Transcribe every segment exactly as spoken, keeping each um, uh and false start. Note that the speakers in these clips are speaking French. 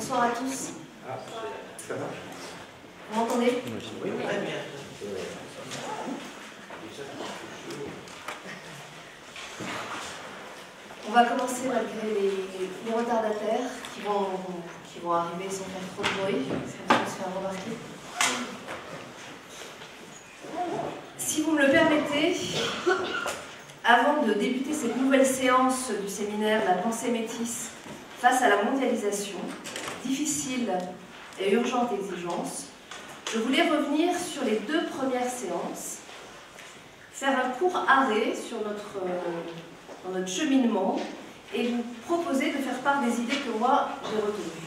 Bonsoir à tous. Ah, ça marche. Vous m'entendez? Oui, très bien. On va commencer malgré les, les retardataires qui vont, qui vont arriver sans faire trop de bruit, sans se faire remarquer. Si vous me le permettez, avant de débuter cette nouvelle séance du séminaire La pensée métisse face à la mondialisation, difficile et urgente exigence, je voulais revenir sur les deux premières séances, faire un court arrêt sur notre, dans notre cheminement et vous proposer de faire part des idées que moi j'ai retenues.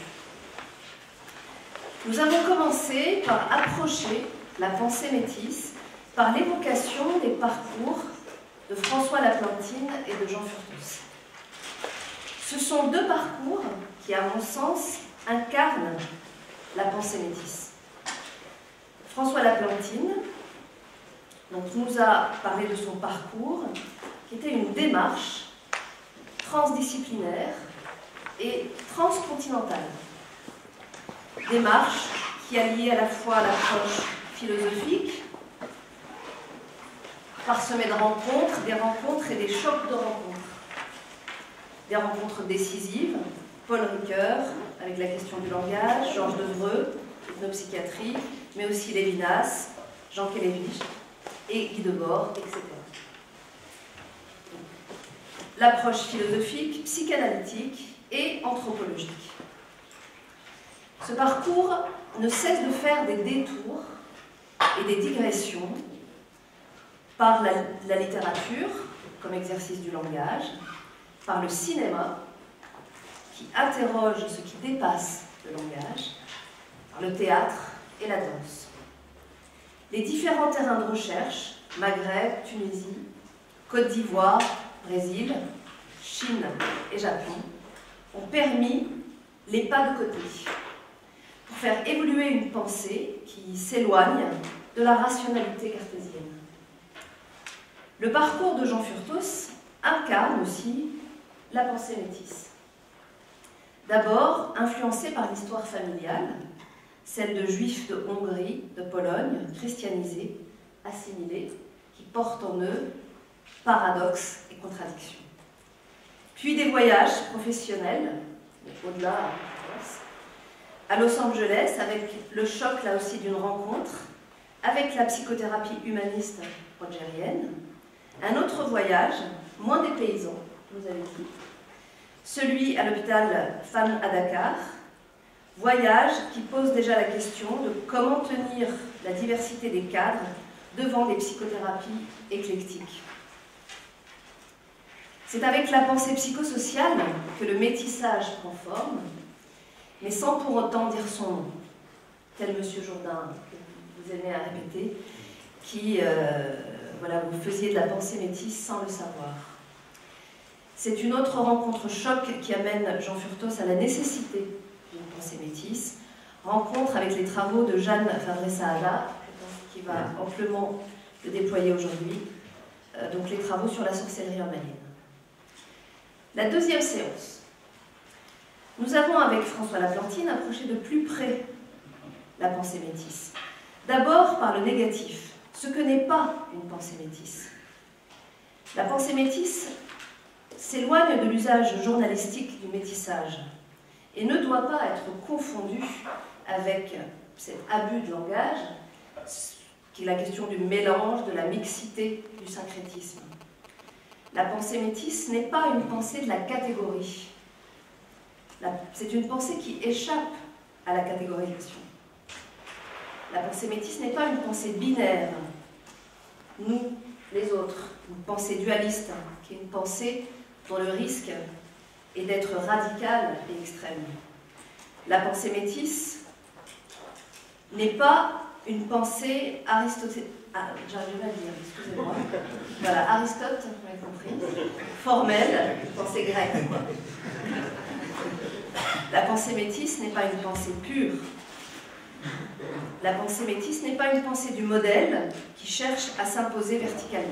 Nous avons commencé par approcher la pensée métisse par l'évocation des parcours de François Laplantine et de Jean Furtos. Ce sont deux parcours qui, à mon sens, incarnent la pensée métisse. François Laplantine donc, nous a parlé de son parcours, qui était une démarche transdisciplinaire et transcontinentale. Démarche qui alliait à la fois l'approche philosophique, parsemée de rencontres, des rencontres et des chocs de rencontres. Des rencontres décisives, Paul Ricoeur, avec la question du langage, Georges Devreux, ethnopsychiatrie, mais aussi Lévinas, Jean Kelevich et Guy Debord, et cetera. L'approche philosophique, psychanalytique et anthropologique. Ce parcours ne cesse de faire des détours et des digressions par la, la littérature, comme exercice du langage, par le cinéma, qui interroge ce qui dépasse le langage, par le théâtre et la danse. Les différents terrains de recherche, Maghreb, Tunisie, Côte d'Ivoire, Brésil, Chine et Japon, ont permis les pas de côté pour faire évoluer une pensée qui s'éloigne de la rationalité cartésienne. Le parcours de Jean Furtos incarne aussi la pensée métisse. D'abord, influencée par l'histoire familiale, celle de juifs de Hongrie, de Pologne, christianisés, assimilés, qui portent en eux paradoxes et contradictions. Puis des voyages professionnels, au-delà en France, à Los Angeles, avec le choc là aussi d'une rencontre, avec la psychothérapie humaniste rogerienne. Un autre voyage, moins dépaysant, vous avez dit, celui à l'hôpital Fann à Dakar, voyage qui pose déjà la question de comment tenir la diversité des cadres devant des psychothérapies éclectiques. C'est avec la pensée psychosociale que le métissage prend forme, mais sans pour autant dire son nom, tel M. Jourdain, que vous aimez à répéter, qui, euh, voilà, vous faisiez de la pensée métisse sans le savoir. C'est une autre rencontre choc qui amène Jean Furtos à la nécessité d'une pensée métisse, rencontre avec les travaux de Jeanne Fabre-Saada, qui va amplement le déployer aujourd'hui, euh, donc les travaux sur la sorcellerie en Malines. La deuxième séance. Nous avons, avec François Laplantine, approché de plus près la pensée métisse. D'abord par le négatif, ce que n'est pas une pensée métisse. La pensée métisse s'éloigne de l'usage journalistique du métissage et ne doit pas être confondue avec cet abus de langage, qui est la question du mélange, de la mixité, du syncrétisme. La pensée métisse n'est pas une pensée de la catégorie. C'est une pensée qui échappe à la catégorisation. La pensée métisse n'est pas une pensée binaire, nous, les autres, une pensée dualiste, qui est une pensée dont le risque est d'être radicale et extrême. La pensée métisse n'est pas une pensée aristotélicienne. Ah, j'arrive à le dire, excusez-moi. Voilà, Aristote, vous avez compris. Formelle, pensée grecque. La pensée métisse n'est pas une pensée pure. La pensée métisse n'est pas une pensée du modèle qui cherche à s'imposer verticalement.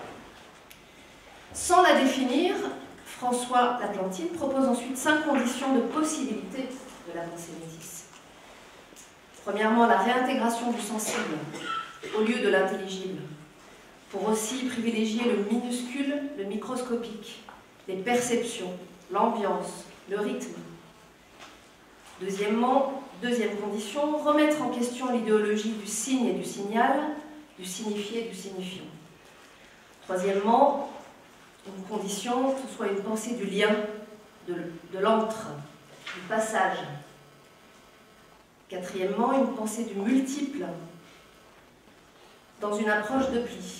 Sans la définir, François Laplantine propose ensuite cinq conditions de possibilité de la pensée métisse. Premièrement, la réintégration du sensible au lieu de l'intelligible, pour aussi privilégier le minuscule, le microscopique, les perceptions, l'ambiance, le rythme. Deuxièmement, deuxième condition, remettre en question l'idéologie du signe et du signal, du signifié et du signifiant. Troisièmement, une condition, que ce soit une pensée du lien, de, de l'entre, du passage. Quatrièmement, une pensée du multiple, dans une approche de pli.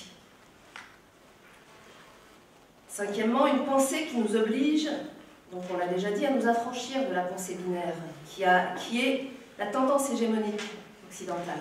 Cinquièmement, une pensée qui nous oblige, donc on l'a déjà dit, à nous affranchir de la pensée binaire, qui, a, qui est la tendance hégémonique occidentale.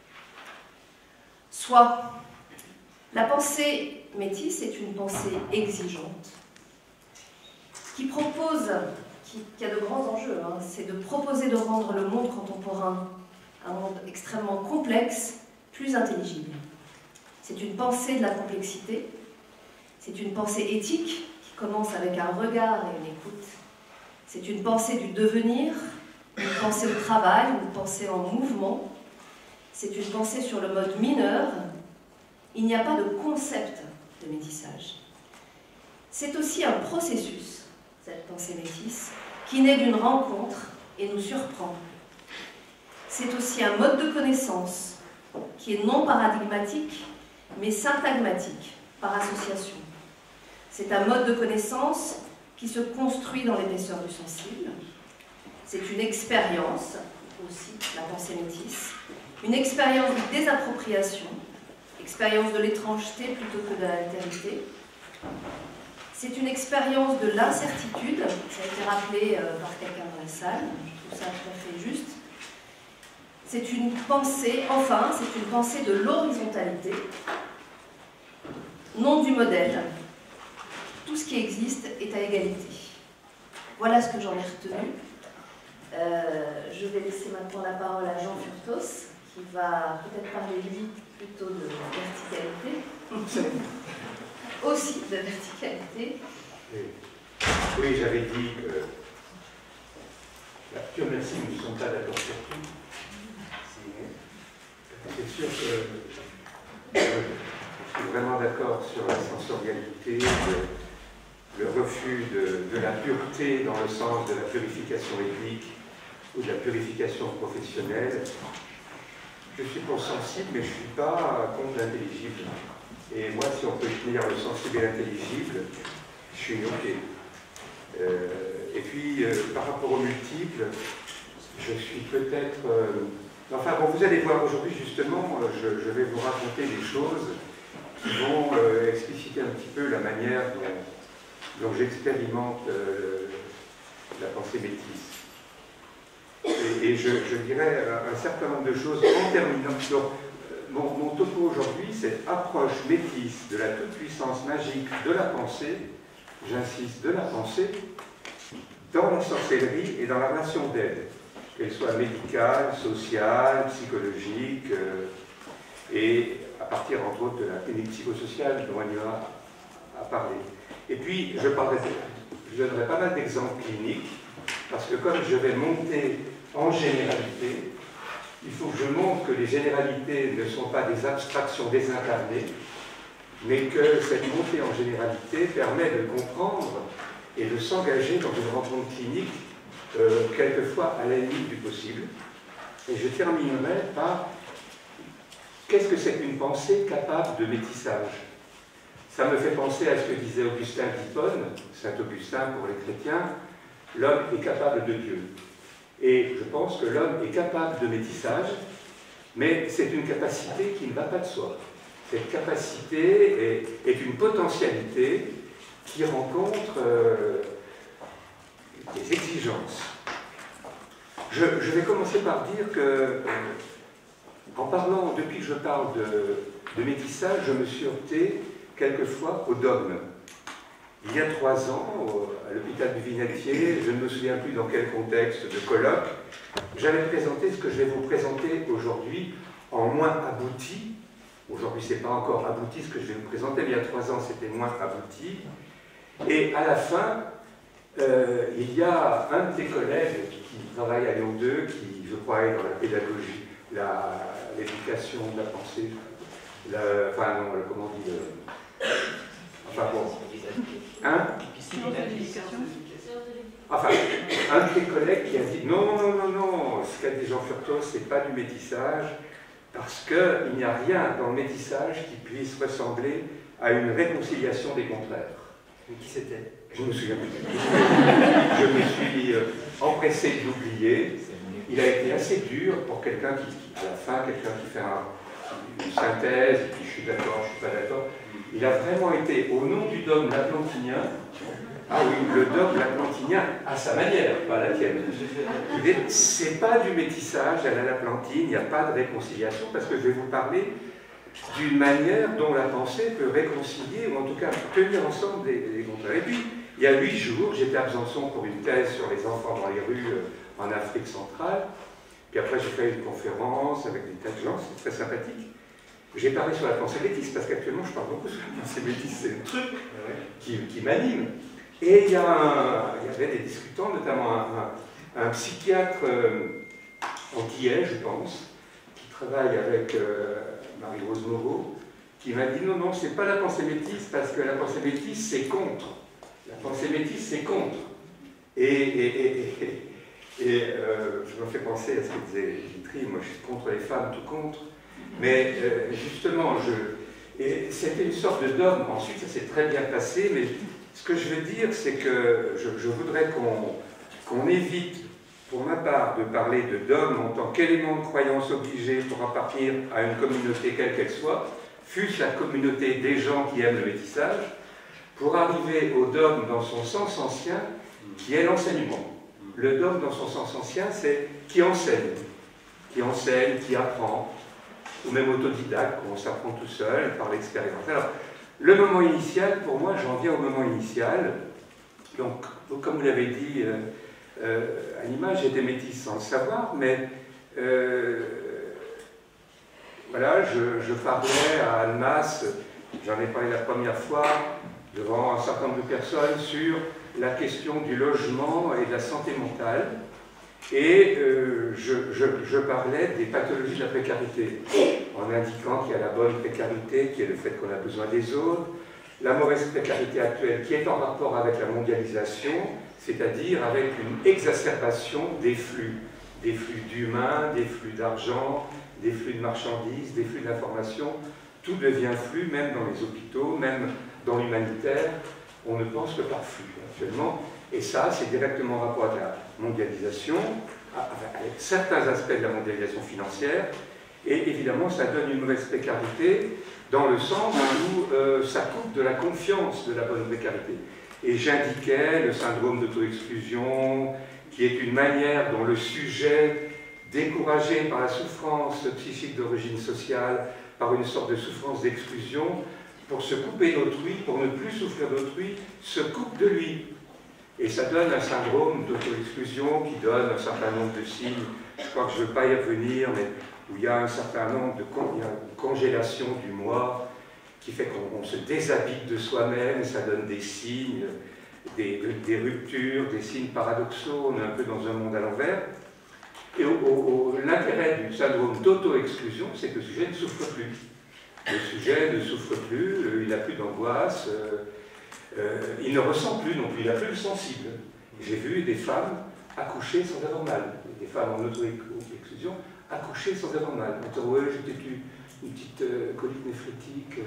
Soit, la pensée métisse est une pensée exigeante, qui propose, qui, qui a de grands enjeux, hein, c'est de proposer de rendre le monde contemporain, un monde extrêmement complexe, plus intelligible. C'est une pensée de la complexité, c'est une pensée éthique qui commence avec un regard et une écoute. C'est une pensée du devenir, une pensée au travail, une pensée en mouvement. C'est une pensée sur le mode mineur. Il n'y a pas de concept de métissage. C'est aussi un processus, cette pensée métisse, qui naît d'une rencontre et nous surprend. C'est aussi un mode de connaissance qui est non paradigmatique, mais syntagmatique, par association. C'est un mode de connaissance qui se construit dans l'épaisseur du sensible. C'est une expérience, aussi, la pensée métisse, une expérience de désappropriation, expérience de l'étrangeté plutôt que de l'altérité. C'est une expérience de l'incertitude, ça a été rappelé euh, par quelqu'un dans la salle, je trouve ça tout à fait juste. C'est une pensée, enfin, c'est une pensée de l'horizontalité, non du modèle. Tout ce qui existe est à égalité. Voilà ce que j'en ai retenu. Euh, je vais laisser maintenant la parole à Jean Furtos, qui va peut-être parler, lui, plutôt de verticalité. Aussi de verticalité. Oui, oui, j'avais dit que... Là, Dieu merci, nous ne sommes pas d'accord sur tout. C'est sûr que euh, je suis vraiment d'accord sur la sensorialité, le, le refus de, de la pureté dans le sens de la purification ethnique ou de la purification professionnelle. Je suis pour sensible, mais je ne suis pas contre l'intelligible. Et moi, si on peut tenir le sensible et l'intelligible, je suis OK. Euh, et puis, euh, par rapport aux multiples, je suis peut-être... Euh, enfin, bon, vous allez voir aujourd'hui, justement, je, je vais vous raconter des choses qui vont euh, expliciter un petit peu la manière dont, dont j'expérimente euh, la pensée métisse. Et, et je, je dirais un, un certain nombre de choses en terminant. Donc, mon, mon topo aujourd'hui, c'est approche métisse de la toute-puissance magique de la pensée, j'insiste, de la pensée, dans la sorcellerie et dans la relation d'aide, qu'elle soit médicale, sociale, psychologique, euh, et à partir, entre autres, de la clinique psychosociale dont Anua a parlé. Et puis, je, parlerai, je donnerai pas mal d'exemples cliniques, parce que comme je vais monter en généralité, il faut que je montre que les généralités ne sont pas des abstractions désincarnées, mais que cette montée en généralité permet de comprendre et de s'engager dans une rencontre clinique, euh, quelquefois à la limite du possible. Et je terminerai par qu'est-ce que c'est qu'une pensée capable de métissage? Ça me fait penser à ce que disait Augustin d'Hippone, Saint Augustin pour les chrétiens, l'homme est capable de Dieu. Et je pense que l'homme est capable de métissage, mais c'est une capacité qui ne va pas de soi. Cette capacité est, est une potentialité qui rencontre euh, des exigences. Je, je vais commencer par dire que, euh, en parlant, depuis que je parle de, de métissage, je me suis heurté quelquefois au dogme. Il y a trois ans, à l'hôpital du Vinatier, je ne me souviens plus dans quel contexte de colloque, j'avais présenté ce que je vais vous présenter aujourd'hui en moins abouti. Aujourd'hui, ce n'est pas encore abouti ce que je vais vous présenter, mais il y a trois ans, c'était moins abouti. Et à la fin, euh, il y a un de tes collègues qui travaille à Lyon deux, qui, je crois, est dans la pédagogie, l'éducation de la pensée, la, enfin, non, comment on dit, le, enfin bon, hein? Enfin, un de tes collègues qui a dit non, non, non, non, ce qu'a dit Jean Furtos, c'est pas du métissage, parce qu'il n'y a rien dans le métissage qui puisse ressembler à une réconciliation des contraires. Mais qui c'était? Je me souviens plus. Je me suis euh, empressé de l'oublier. Il a été assez dur pour quelqu'un qui, à la fin, quelqu'un qui fait un, une synthèse, et puis je suis d'accord, je suis pas d'accord. Il a vraiment été, au nom du dogme laplantinien, ah oui, le dogme laplantinien à sa manière, pas la tienne. C'est pas du métissage à la Laplantine, il n'y a pas de réconciliation, parce que je vais vous parler d'une manière dont la pensée peut réconcilier, ou en tout cas tenir ensemble des, des contraires. Et puis, il y a huit jours, j'étais à Besançon pour une thèse sur les enfants dans les rues euh, en Afrique centrale. Puis après, j'ai fait une conférence avec des tas de gens, c'est très sympathique. J'ai parlé sur la pensée métisse, parce qu'actuellement, je parle beaucoup sur la pensée métisse, c'est le truc qui, qui m'anime. Et il y, a un, il y avait des discutants, notamment un, un, un psychiatre euh, antillais, je pense, qui travaille avec euh, Marie-Rose Moreau, qui m'a dit non, non, c'est pas la pensée métisse, parce que la pensée métisse, c'est contre. La pensée métisse, c'est contre. Et, et, et, et, et euh, je me fais penser à ce que disait Guitry, moi je suis contre les femmes, tout contre. Mais euh, justement, c'était une sorte de dogme. Ensuite, ça s'est très bien passé, mais ce que je veux dire, c'est que je, je voudrais qu'on qu'on évite, pour ma part, de parler de dogme en tant qu'élément de croyance obligé pour appartenir à une communauté quelle qu'elle soit, fût-ce la communauté des gens qui aiment le métissage, pour arriver au dogme dans son sens ancien, qui est l'enseignement. Le dogme dans son sens ancien, c'est qui enseigne, qui enseigne, qui apprend, ou même autodidacte, où on s'apprend tout seul, par l'expérience. Alors, le moment initial, pour moi, j'en viens au moment initial. Donc, comme vous l'avez dit, euh, euh, à l'image, j'étais métisse sans le savoir, mais euh, voilà, je, je parlais à Annemasse, j'en ai parlé la première fois, devant un certain nombre de personnes, sur la question du logement et de la santé mentale. Et euh, je, je, je parlais des pathologies de la précarité, en indiquant qu'il y a la bonne précarité, qui est le fait qu'on a besoin des autres, la mauvaise précarité actuelle, qui est en rapport avec la mondialisation, c'est-à-dire avec une exacerbation des flux, des flux d'humains, des flux d'argent, des flux de marchandises, des flux d'informations. Tout devient flux, même dans les hôpitaux, même dans l'humanitaire. On ne pense que par flux, actuellement. Et ça, c'est directement en rapport avec la mondialisation, avec certains aspects de la mondialisation financière, et évidemment, ça donne une mauvaise précarité, dans le sens où euh, ça coupe de la confiance de la bonne précarité. Et j'indiquais le syndrome d'auto-exclusion, qui est une manière dont le sujet, découragé par la souffrance psychique d'origine sociale, par une sorte de souffrance d'exclusion, pour se couper d'autrui, pour ne plus souffrir d'autrui, se coupe de lui. Et ça donne un syndrome d'auto-exclusion qui donne un certain nombre de signes, je crois que je ne veux pas y revenir, mais où il y a un certain nombre de con, il y a une congélation du moi, qui fait qu'on se déshabite de soi-même, ça donne des signes, des, des ruptures, des signes paradoxaux, on est un peu dans un monde à l'envers. Et l'intérêt du syndrome d'auto-exclusion, c'est que le sujet ne souffre plus. Le sujet ne souffre plus, euh, il n'a plus d'angoisse, euh, euh, il ne ressent plus non plus, il n'a plus le sensible. J'ai vu des femmes accoucher sans avoir mal, des femmes en auto-exclusion accoucher sans avoir mal. Ouais, j'ai peut-être eu une petite euh, colite néphrétique.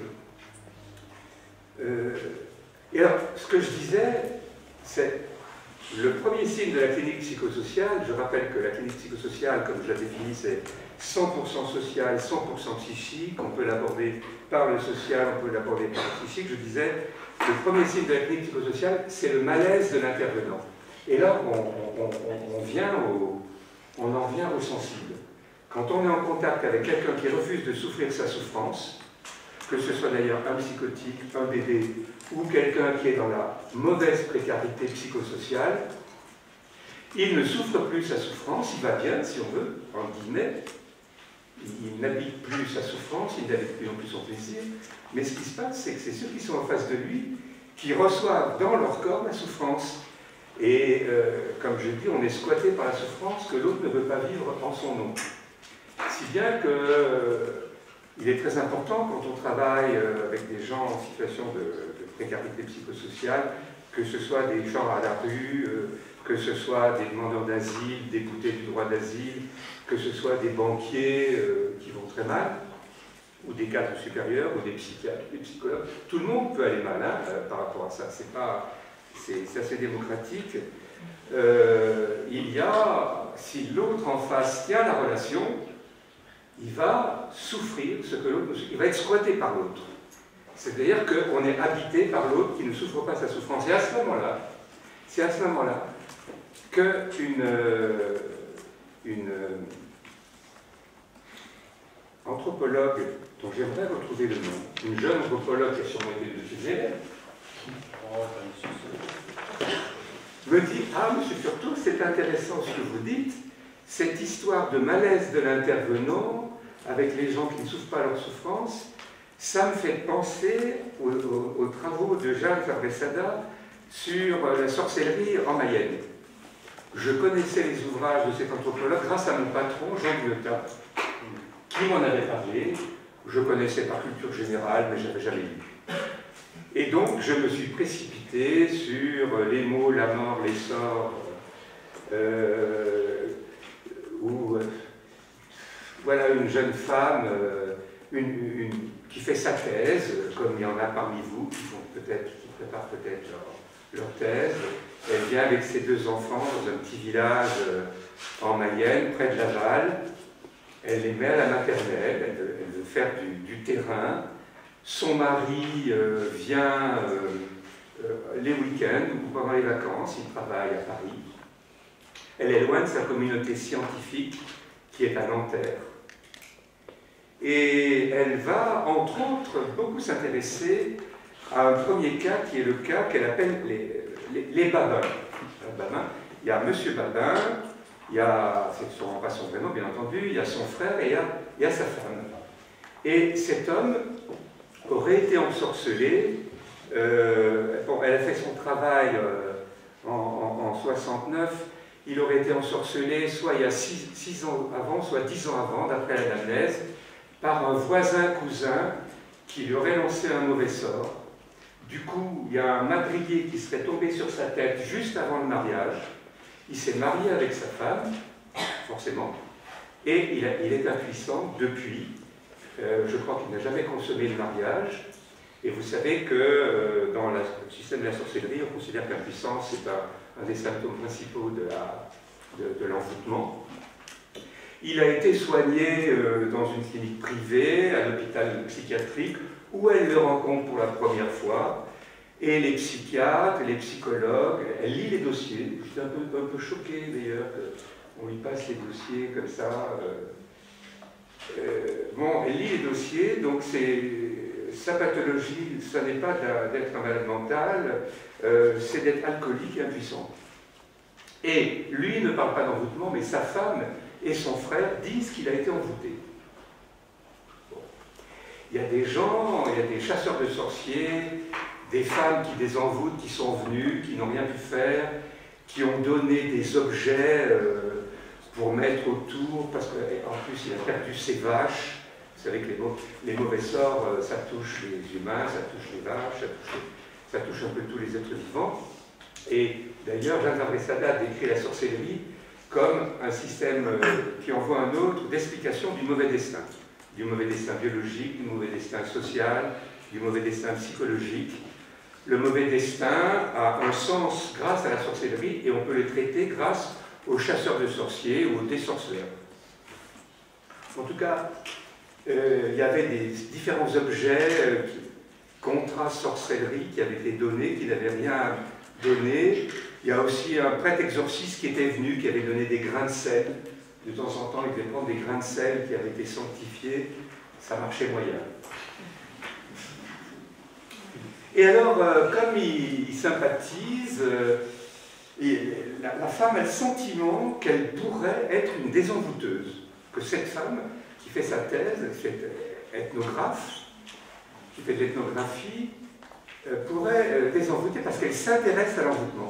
Euh, et alors, ce que je disais, c'est le premier signe de la clinique psychosociale. Je rappelle que la clinique psychosociale, comme je la définis, c'est cent pour cent social, cent pour cent psychique. On peut l'aborder par le social, on peut l'aborder par le psychique. Je disais, le premier signe de la clinique psychosociale, c'est le malaise de l'intervenant. Et là, on, on, on, on, vient au, on en vient au sensible. Quand on est en contact avec quelqu'un qui refuse de souffrir sa souffrance, que ce soit d'ailleurs un psychotique, un bébé, ou quelqu'un qui est dans la mauvaise précarité psychosociale, il ne souffre plus sa souffrance, il va bien, si on veut, en guillemets, il n'habite plus sa souffrance, il n'habite plus non plus son plaisir, mais ce qui se passe, c'est que c'est ceux qui sont en face de lui qui reçoivent dans leur corps la souffrance. Et euh, comme je dis, on est squatté par la souffrance que l'autre ne veut pas vivre en son nom. Si bien que euh, il est très important quand on travaille euh, avec des gens en situation de, de précarité psychosociale, que ce soit des gens à la rue, euh, que ce soit des demandeurs d'asile, déboutés du droit d'asile, que ce soit des banquiers euh, qui vont très mal, ou des cadres supérieurs, ou des psychiatres, des psychologues. Tout le monde peut aller mal hein, euh, par rapport à ça. C'est pas, c'est assez démocratique. Euh, il y a, si l'autre en face tient la relation, il va souffrir ce que l'autre, il va être squatté par l'autre. C'est-à-dire qu'on est habité par l'autre qui ne souffre pas sa souffrance. Et à ce moment-là, c'est à ce moment-là qu'une une anthropologue, dont j'aimerais retrouver le nom, une jeune anthropologue qui a sûrement été de ses élèves, me dit « Ah, monsieur Furteau, c'est intéressant ce que vous dites, cette histoire de malaise de l'intervenant avec les gens qui ne souffrent pas leur souffrance, ça me fait penser aux, aux, aux travaux de Jeanne Fabressada sur la sorcellerie en Mayenne. Je connaissais les ouvrages de cet anthropologue grâce à mon patron, Jean Guyotat, qui m'en avait parlé. Je connaissais par culture générale, mais je n'avais jamais lu. Et donc, je me suis précipité sur les mots, la mort, l'essor, euh, où euh, voilà une jeune femme euh, une, une, qui fait sa thèse, comme il y en a parmi vous qui font peut-être, qui préparent peut-être leur, leur thèse. Elle vient avec ses deux enfants dans un petit village euh, en Mayenne, près de Laval. Elle les met à la maternelle, elle veut, elle veut faire du, du terrain. Son mari euh, vient euh, euh, les week-ends ou pendant les vacances, il travaille à Paris. Elle est loin de sa communauté scientifique qui est à Nanterre. Et elle va, entre autres, beaucoup s'intéresser à un premier cas qui est le cas qu'elle appelle les, les, les Babins. Il y a Monsieur Babin, il y a, c'est sûrement pas son vrai nom bien entendu, il y a son frère et il y a, il y a sa femme. Et cet homme aurait été ensorcelé, euh, bon, elle a fait son travail euh, en, en, en soixante-neuf, il aurait été ensorcelé soit il y a six ans avant, soit dix ans avant, d'après l'anamnèse, par un voisin cousin qui lui aurait lancé un mauvais sort. Du coup, il y a un madrier qui serait tombé sur sa tête juste avant le mariage. Il s'est marié avec sa femme, forcément, et il, a, il est impuissant depuis. Euh, je crois qu'il n'a jamais consommé le mariage. Et vous savez que euh, dans la, le système de la sorcellerie, on considère que l'impuissance est un, un des symptômes principaux de l'envoûtement. Il a été soigné euh, dans une clinique privée, à l'hôpital psychiatrique, où elle le rencontre pour la première fois. Et les psychiatres, les psychologues, elle lit les dossiers. Je suis un peu, un peu choqué d'ailleurs qu'on lui passe les dossiers comme ça. Euh, euh, bon, elle lit les dossiers, donc c'est sa pathologie, ça n'est pas d'être un malade mental, euh, c'est d'être alcoolique et impuissant. Et lui ne parle pas d'envoûtement, mais sa femme et son frère disent qu'il a été envoûté. Bon. Il y a des gens, il y a des chasseurs de sorciers, des femmes qui les envoûtent, qui sont venues, qui n'ont rien pu faire, qui ont donné des objets euh, pour mettre autour, parce qu'en plus il a perdu ses vaches. Vous savez que les, mau les mauvais sorts, euh, ça touche les humains, ça touche les vaches, ça touche, les, ça touche un peu tous les êtres vivants. Et d'ailleurs, Jeanne Fabressada décrit la sorcellerie comme un système euh, qui envoie un autre d'explication du mauvais destin. Du mauvais destin biologique, du mauvais destin social, du mauvais destin psychologique. Le mauvais destin a un sens grâce à la sorcellerie et on peut le traiter grâce aux chasseurs de sorciers ou aux désorceleurs. En tout cas, euh, il y avait des différents objets, euh, contrats sorcellerie qui avaient été donnés, qui n'avaient rien donné. Il y a aussi un prêtre exorciste qui était venu, qui avait donné des grains de sel. De temps en temps, il devait prendre des grains de sel qui avaient été sanctifiés. Ça marchait moyen. Et alors, euh, comme il, il sympathise, euh, et la, la femme a le sentiment qu'elle pourrait être une désenvoûteuse. Que cette femme qui fait sa thèse, qui fait ethnographe, qui fait de l'ethnographie, euh, pourrait euh, désenvoûter parce qu'elle s'intéresse à l'envoûtement. Donc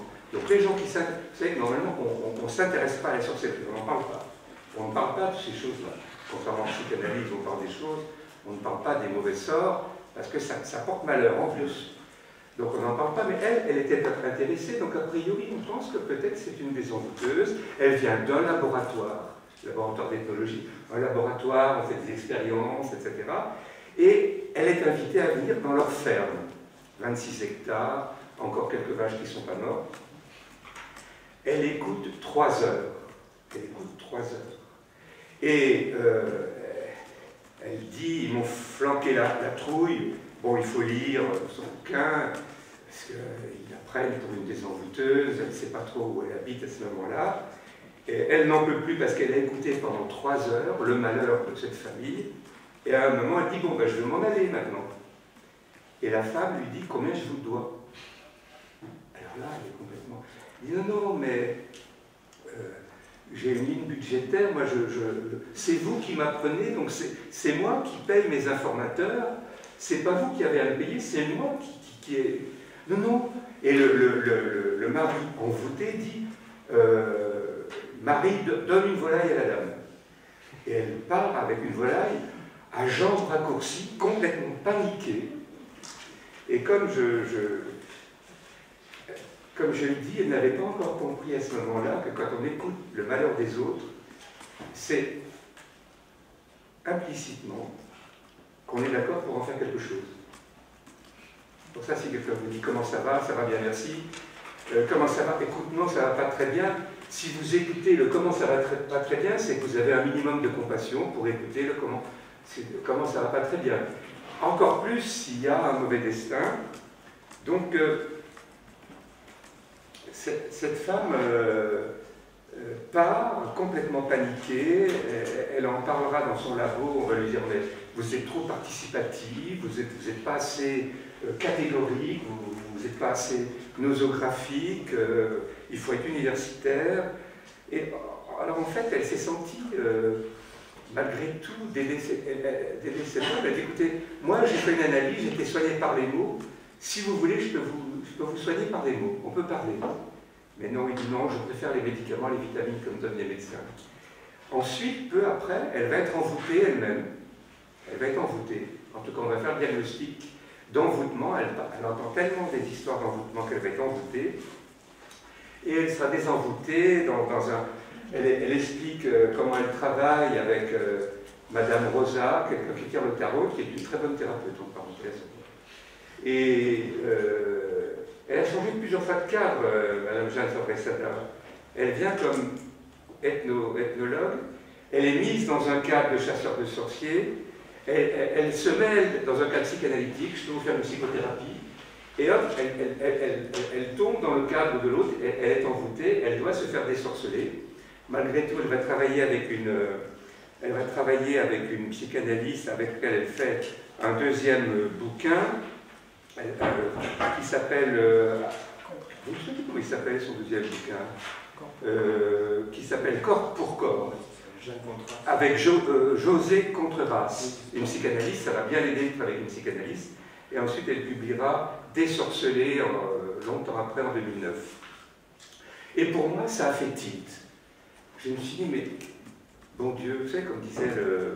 Donc les gens qui s'intéressent, vous savez que normalement on ne s'intéresse pas à la sorcellerie, on n'en parle pas. On ne parle pas de ces choses-là. Contrairement à la psychanalyse, on parle des choses, on ne parle pas des mauvais sorts, parce que ça, ça porte malheur en plus. Donc on n'en parle pas, mais elle, elle était intéressée, donc a priori on pense que peut-être c'est une désenvoûteuse, elle vient d'un laboratoire, laboratoire d'ethnologie, un laboratoire, on fait des expériences, et cetera. Et elle est invitée à venir dans leur ferme, vingt-six hectares, encore quelques vaches qui ne sont pas mortes. Elle écoute trois heures. Elle écoute trois heures. Et euh, elle dit, ils m'ont flanqué la, la trouille, bon, il faut lire son bouquin, parce qu'ils la prennent pour une désenvoûteuse, elle ne sait pas trop où elle habite à ce moment-là. Et elle n'en peut plus parce qu'elle a écouté pendant trois heures le malheur de cette famille. Et à un moment, elle dit, bon, ben, je vais m'en aller maintenant. Et la femme lui dit, combien je vous dois? Alors là, elle est complètement... Elle dit, non, non, mais euh, j'ai une ligne budgétaire, moi, je, je, c'est vous qui m'apprenez, donc c'est moi qui paye mes informateurs, c'est pas vous qui avez à me payer, c'est moi qui, qui, qui est... Non, non. Et le, le, le, le mari envoûté dit, euh, Marie, donne une volaille à la dame. Et elle part avec une volaille à jambes raccourcies, complètement paniquée. Et comme je, je, comme je le dis, elle n'avait pas encore compris à ce moment-là que quand on écoute le malheur des autres, c'est implicitement qu'on est d'accord pour en faire quelque chose. Pour ça, si quelqu'un vous dit comment ça va, ça va bien, merci. Euh, comment ça va? Écoute, non, ça va pas très bien. Si vous écoutez le comment ça va très, pas très bien, c'est que vous avez un minimum de compassion pour écouter le comment, comment ça va pas très bien. Encore plus s'il y a un mauvais destin. Donc, euh, cette, cette femme euh, euh, part complètement paniquée. Elle, elle en parlera dans son labo. On va lui dire, mais vous êtes trop participatif, vous n'êtes vous êtes pas assez euh, catégorique, vous n'êtes pas assez nosographique, euh, il faut être universitaire. Et alors, en fait, elle s'est sentie... Euh, malgré tout, délaissée. Elle a dit, écoutez, moi j'ai fait une analyse, j'ai été soignée par les mots, si vous voulez, je peux vous, je peux vous soigner par les mots, on peut parler. Mais non, il dit non, je préfère les médicaments, les vitamines comme donnent les médecins. Ensuite, peu après, elle va être envoûtée elle-même. Elle va être envoûtée. En tout cas, on va faire le diagnostic d'envoûtement. Elle, elle entend tellement des histoires d'envoûtement qu'elle va être envoûtée. Et elle sera désenvoûtée dans, dans un... Elle, elle explique euh, comment elle travaille avec euh, Madame Rosa, quelqu'un qui tire le tarot, qui est une très bonne thérapeute, en parenthèse. Et euh, elle a changé plusieurs fois de cadre, euh, Madame Jeanne Fabré-Sada. Elle vient comme ethno, ethnologue, elle est mise dans un cadre de chasseur de sorciers, elle, elle, elle se mêle dans un cadre psychanalytique, je peux vous faire une psychothérapie, et hop, elle, elle, elle, elle, elle tombe dans le cadre de l'autre, elle, elle est envoûtée, elle doit se faire désorceler. Malgré tout, elle va travailler avec une, elle va travailler avec une psychanalyste avec laquelle elle fait un deuxième bouquin elle, euh, qui s'appelle... Euh, vous savez comment il s'appelle son deuxième bouquin euh, qui s'appelle Corps pour corps. Avec jo, euh, José Contrebasse, une psychanalyste, ça va bien l'aider d'être avec une psychanalyste. Et ensuite, elle publiera Désorcelé euh, longtemps après, en deux mille neuf. Et pour moi, ça a fait tilt. Je me suis dit, mais bon Dieu, vous savez, comme disait le,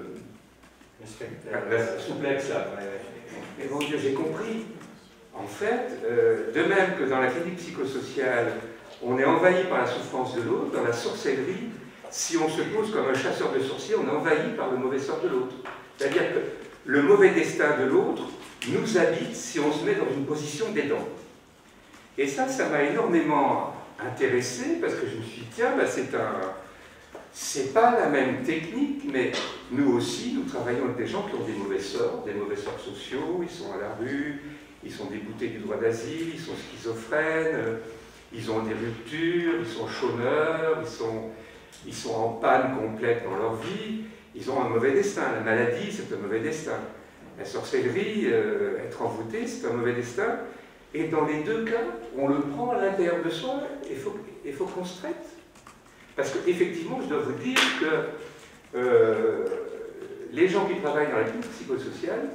le souplex là, mais bon Dieu, j'ai compris. En fait, euh, de même que dans la clinique psychosociale, on est envahi par la souffrance de l'autre, dans la sorcellerie, si on se pose comme un chasseur de sorciers, on est envahi par le mauvais sort de l'autre. C'est-à-dire que le mauvais destin de l'autre nous habite si on se met dans une position d'aidant. Et ça, ça m'a énormément intéressé, parce que je me suis dit, tiens, bah, c'est un... C'est pas la même technique, mais nous aussi, nous travaillons avec des gens qui ont des mauvais sorts, des mauvais sorts sociaux, ils sont à la rue, ils sont déboutés du droit d'asile, ils sont schizophrènes, ils ont des ruptures, ils sont chômeurs, ils sont, ils sont en panne complète dans leur vie, ils ont un mauvais destin. La maladie, c'est un mauvais destin. La sorcellerie, euh, être envoûté, c'est un mauvais destin. Et dans les deux cas, on le prend à l'intérieur de soi, il faut, il faut qu'on se traite. Parce qu'effectivement, je dois vous dire que euh, les gens qui travaillent dans la clinique psychosociale,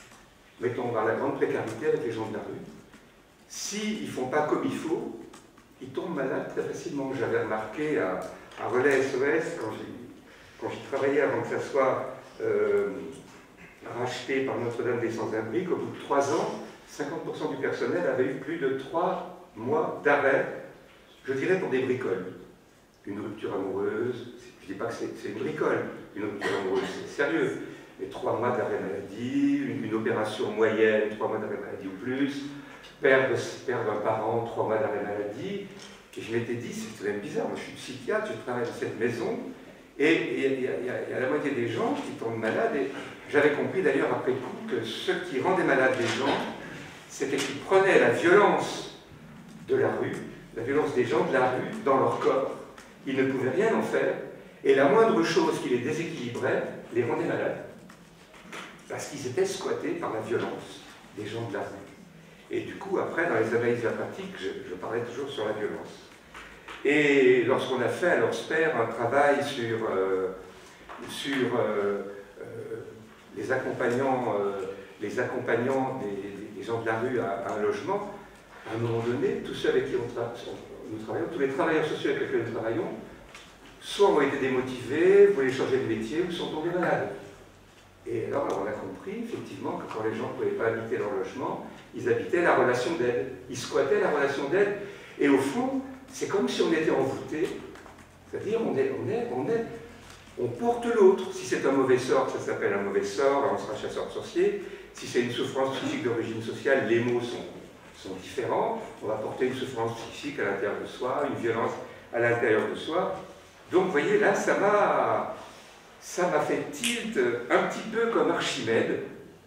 mettons dans la grande précarité avec les gens de la rue, s'ils ne font pas comme il faut, ils tombent malades très facilement. J'avais remarqué à, à Relais S O S, quand j'y travaillais avant que ça soit euh, racheté par Notre-Dame des Sans-Abri, qu'au bout de trois ans, cinquante pour cent du personnel avait eu plus de trois mois d'arrêt, je dirais pour des bricoles. Une rupture amoureuse, je ne dis pas que c'est une bricole, une rupture amoureuse, c'est sérieux. Mais trois mois d'arrêt maladie, une, une opération moyenne, trois mois d'arrêt maladie ou plus, perdre, perdre un parent, trois mois d'arrêt maladie. Et je m'étais dit, c'est quand même bizarre, moi je suis psychiatre, je travaille dans cette maison, et il y, y, y a la moitié des gens qui tombent malades, et j'avais compris d'ailleurs après coup que ce qui rendait malade les gens, c'était qu'ils prenaient la violence de la rue, la violence des gens de la rue dans leur corps. Ils ne pouvaient rien en faire, et la moindre chose qui les déséquilibrait les rendait malades. Parce qu'ils étaient squattés par la violence des gens de la rue. Et du coup, après, dans les analyses apathiques, je, je parlais toujours sur la violence. Et lorsqu'on a fait à l'Orsper un travail sur, euh, sur euh, euh, les accompagnants, euh, les accompagnants des, des gens de la rue à, à un logement, à un moment donné, tous ceux avec qui on tra nous travaillons, tous les travailleurs sociaux avec lesquels nous travaillons, soit ont été démotivés, voulaient changer de métier, ou sont tombés malades. Et alors, on a compris, effectivement, que quand les gens ne pouvaient pas habiter leur logement, ils habitaient la relation d'aide. Ils squattaient la relation d'aide. Et au fond, c'est comme si on était envoûté. C'est-à-dire, on est, on est, on est, on porte l'autre. Si c'est un mauvais sort, ça s'appelle un mauvais sort, on sera chasseur de sorciers. Si c'est une souffrance psychique d'origine sociale, les mots sont, sont différents. On va porter une souffrance psychique à l'intérieur de soi, une violence à l'intérieur de soi. Donc, vous voyez, là, ça m'a... ça m'a fait tilt un petit peu comme Archimède.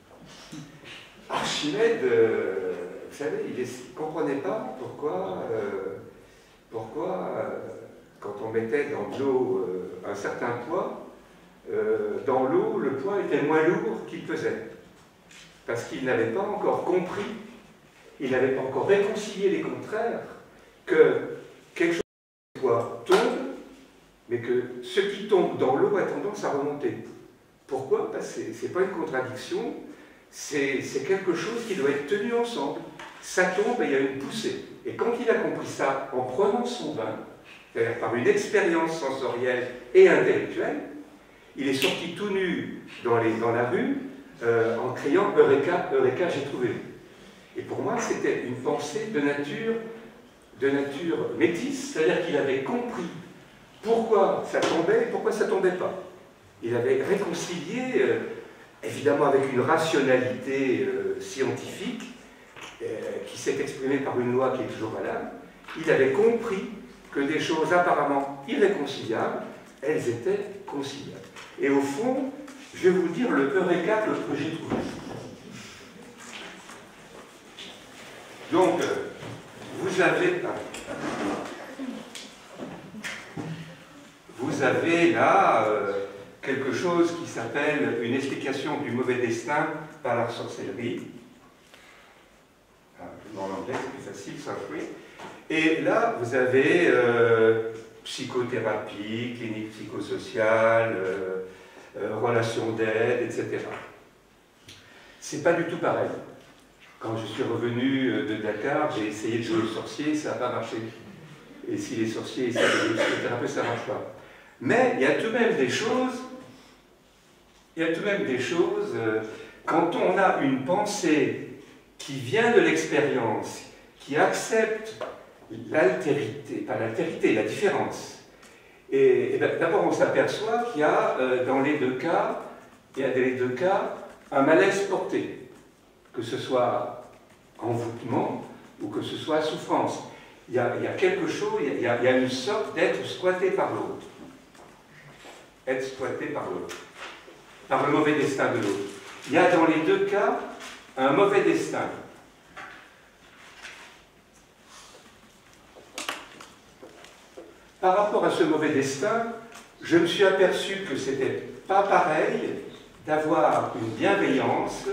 Archimède, euh, vous savez, il ne comprenait pas pourquoi, euh, pourquoi euh, quand on mettait dans de l'eau euh, un certain poids, euh, dans l'eau, le poids était moins lourd qu'il pesait. Parce qu'il n'avait pas encore compris, il n'avait pas encore réconcilié les contraires, que quelque chose de poids tombe, mais que ce qui tombe dans l'eau a tendance à remonter. Pourquoi? Parce que ce n'est pas une contradiction, c'est quelque chose qui doit être tenu ensemble. Ça tombe et il y a une poussée. Et quand il a compris ça, en prenant son bain, c'est-à-dire par une expérience sensorielle et intellectuelle, il est sorti tout nu dans, les, dans la rue euh, en criant « Eureka, Eureka, j'ai trouvé ». Et pour moi, c'était une pensée de nature, de nature métisse, c'est-à-dire qu'il avait compris pourquoi ça tombait et pourquoi ça ne tombait pas. Il avait réconcilié, euh, évidemment avec une rationalité euh, scientifique, euh, qui s'est exprimée par une loi qui est toujours valable. Il avait compris que des choses apparemment irréconciliables, elles étaient conciliables. Et au fond, je vais vous dire le Eureka que j'ai trouvé. Donc, euh, vous avez... Vous avez là euh, quelque chose qui s'appelle une explication du mauvais destin par la sorcellerie. Dans l'anglais, c'est plus facile, ça oui. Et là, vous avez euh, psychothérapie, clinique psychosociale, euh, euh, relations d'aide, et cetera. C'est pas du tout pareil. Quand je suis revenu de Dakar, j'ai essayé de jouer le sorcier, ça n'a pas marché. Et si les sorciers essayent de jouer le psychothérapeute, ça ne marche pas. Mais il y a tout de même des choses, il y a tout de même des choses, euh, quand on a une pensée qui vient de l'expérience, qui accepte l'altérité, pas l'altérité, la différence. Et, et ben, d'abord, on s'aperçoit qu'il y a euh, dans les deux cas, il y a dans les deux cas un malaise porté, que ce soit envoûtement ou que ce soit souffrance. Il y a, il y a quelque chose, il y a, il y a une sorte d'être squatté par l'autre. Être squatté par l'autre, par le mauvais destin de l'autre. Il y a dans les deux cas un mauvais destin. Par rapport à ce mauvais destin, je me suis aperçu que c'était pas pareil d'avoir une bienveillance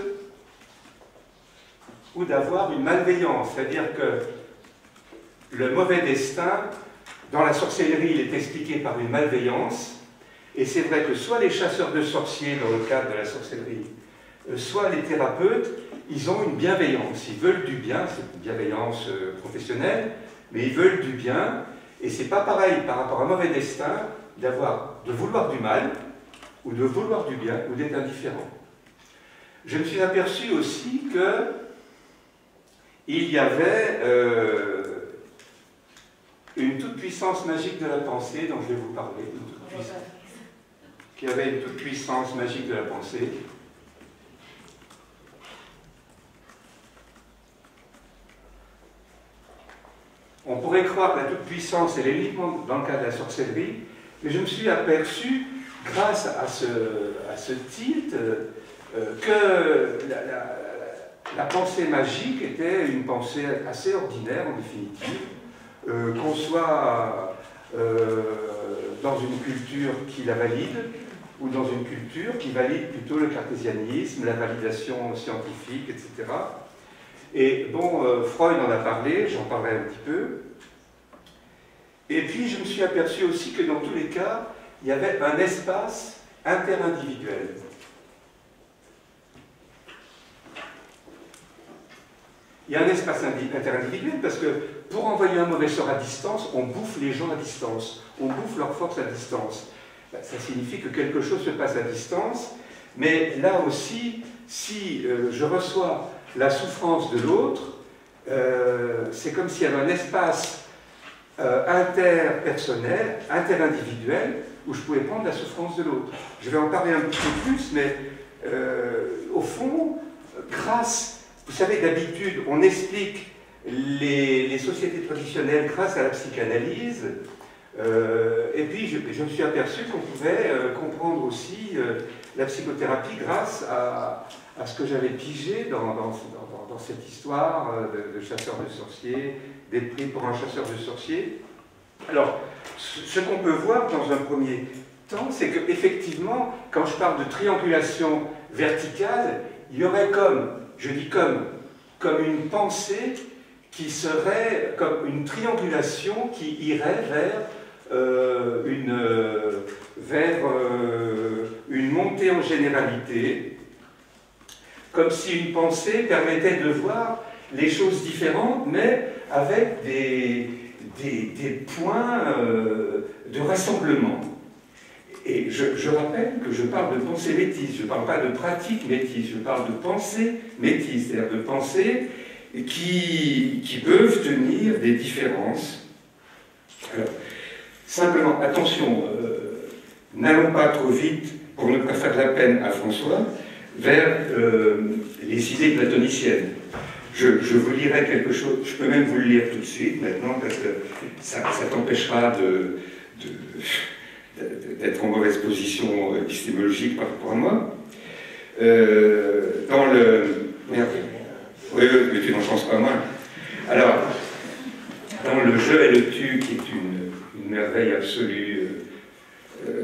ou d'avoir une malveillance. C'est-à-dire que le mauvais destin, dans la sorcellerie, il est expliqué par une malveillance. Et c'est vrai que soit les chasseurs de sorciers, dans le cadre de la sorcellerie, soit les thérapeutes, ils ont une bienveillance. Ils veulent du bien, c'est une bienveillance professionnelle, mais ils veulent du bien, et c'est pas pareil par rapport à un mauvais destin d'avoir, de vouloir du mal, ou de vouloir du bien, ou d'être indifférent. Je me suis aperçu aussi que il y avait euh, une toute-puissance magique de la pensée dont je vais vous parler, une toute-puissance, qui avait une toute-puissance magique de la pensée. On pourrait croire que la toute-puissance, elle est uniquement dans le cas de la sorcellerie, mais je me suis aperçu, grâce à ce, à ce tilt, euh, que la, la, la pensée magique était une pensée assez ordinaire, en définitive, euh, qu'on soit euh, dans une culture qui la valide, ou dans une culture qui valide plutôt le cartésianisme, la validation scientifique, et cetera. Et bon, euh, Freud en a parlé, j'en parlerai un petit peu. Et puis je me suis aperçu aussi que dans tous les cas, il y avait un espace interindividuel. Il y a un espace interindividuel parce que pour envoyer un mauvais sort à distance, on bouffe les gens à distance, on bouffe leur force à distance. Ça signifie que quelque chose se passe à distance, mais là aussi, si euh, je reçois la souffrance de l'autre, euh, c'est comme s'il y avait un espace euh, interpersonnel, interindividuel, où je pouvais prendre la souffrance de l'autre. Je vais en parler un petit peu plus, mais euh, au fond, grâce, vous savez, d'habitude, on explique les, les sociétés traditionnelles grâce à la psychanalyse, euh, et puis je, je me suis aperçu qu'on pouvait euh, comprendre aussi euh, la psychothérapie grâce à, à ce que j'avais pigé dans, dans, dans, dans cette histoire de, de chasseur de sorciers, d'être pris pour un chasseur de sorciers. Alors, ce qu'on peut voir dans un premier temps, c'est qu'effectivement, quand je parle de triangulation verticale, il y aurait comme, je dis comme, comme une pensée qui serait comme une triangulation qui irait vers euh, une, euh, vers, euh, une montée en généralité, comme si une pensée permettait de voir les choses différentes, mais avec des, des, des points euh, de rassemblement. Et je, je rappelle que je parle de pensée métisse, je ne parle pas de pratique métisse, je parle de pensée métisse, c'est-à-dire de pensée qui, qui peuvent tenir des différences. Alors, simplement, attention, euh, n'allons pas trop vite, pour ne pas faire de la peine à François, vers euh, les idées platoniciennes. Je, je vous lirai quelque chose, je peux même vous le lire tout de suite maintenant, parce que ça, ça t'empêchera de, de, d'être en mauvaise position épistémologique par rapport à moi. Euh, dans le... Merde. Oui, oui, mais tu n'en penses pas moins. Alors, dans le Je et le Tu, qui est une, une merveille absolue, euh,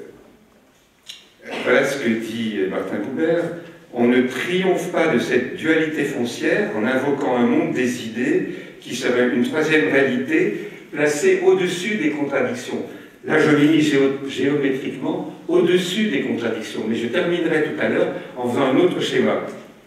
voilà ce que dit Martin Buber. On ne triomphe pas de cette dualité foncière en invoquant un monde des idées qui serait une troisième réalité placée au-dessus des contradictions. Là, je lis géo géométriquement au-dessus des contradictions, mais je terminerai tout à l'heure en faisant un autre schéma.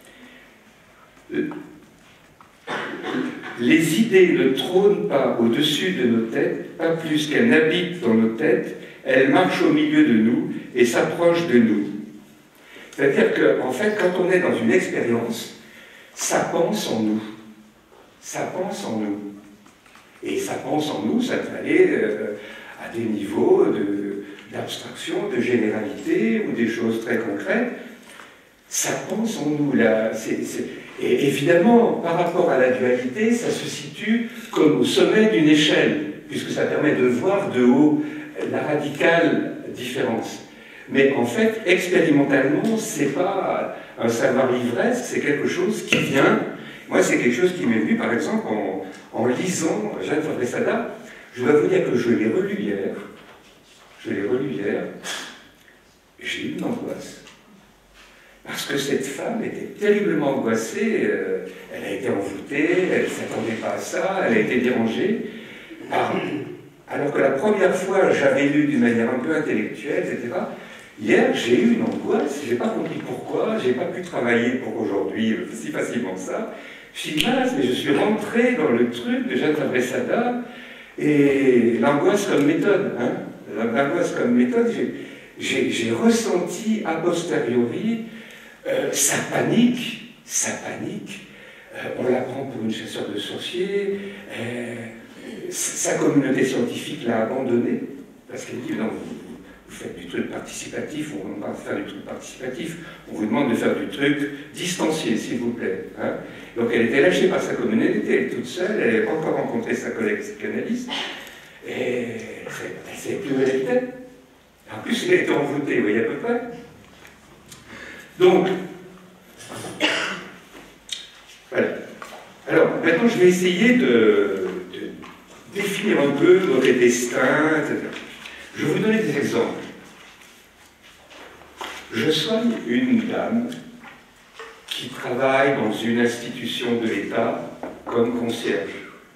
Les idées ne trônent pas au-dessus de nos têtes, pas plus qu'elles n'habitent dans nos têtes, elles marchent au milieu de nous et s'approchent de nous. C'est-à-dire qu'en en fait, quand on est dans une expérience, ça pense en nous. Ça pense en nous. Et ça pense en nous, ça peut aller euh, à des niveaux d'abstraction, de, de généralité, ou des choses très concrètes. Ça pense en nous, là. C'est, c'est... Et évidemment, par rapport à la dualité, ça se situe comme au sommet d'une échelle, puisque ça permet de voir de haut la radicale différence. Mais en fait, expérimentalement, c'est pas un savoir ivresse, c'est quelque chose qui vient. Moi, c'est quelque chose qui m'est venu, par exemple, en, en lisant Jeanne Fabre-Sada. Je dois vous dire que je l'ai relu hier. Je l'ai relu hier. J'ai eu une angoisse. Parce que cette femme était terriblement angoissée. Euh, elle a été envoûtée, elle ne s'attendait pas à ça, elle a été dérangée. Par... Alors que la première fois, j'avais lu d'une manière un peu intellectuelle, et cetera. Hier, j'ai eu une angoisse, je n'ai pas compris pourquoi, je n'ai pas pu travailler pour aujourd'hui si facilement ça. Je me suis dit, mince, mais je suis rentré dans le truc de Jeanne Fabré-Sada, et l'angoisse comme méthode, hein, l'angoisse comme méthode, j'ai ressenti a posteriori euh, sa panique, sa panique, euh, on la prend pour une chasseuse de sorciers, euh, sa communauté scientifique l'a abandonnée, parce qu'elle dit, non, vous, vous faites du truc participatif, on ne va pas faire du truc participatif, on vous demande de faire du truc distancié, s'il vous plaît. Hein. Donc elle était lâchée par sa communauté, elle est toute seule, elle n'avait pas encore rencontré sa collègue psychanalyste, et elle ne savait plus où elle était. En plus, elle était envoûtée, vous voyez à peu près. Donc, voilà. Alors, maintenant, je vais essayer de, de définir un peu notre destin, et cetera. Je vais vous donner des exemples. Je soigne une dame qui travaille dans une institution de l'État comme concierge.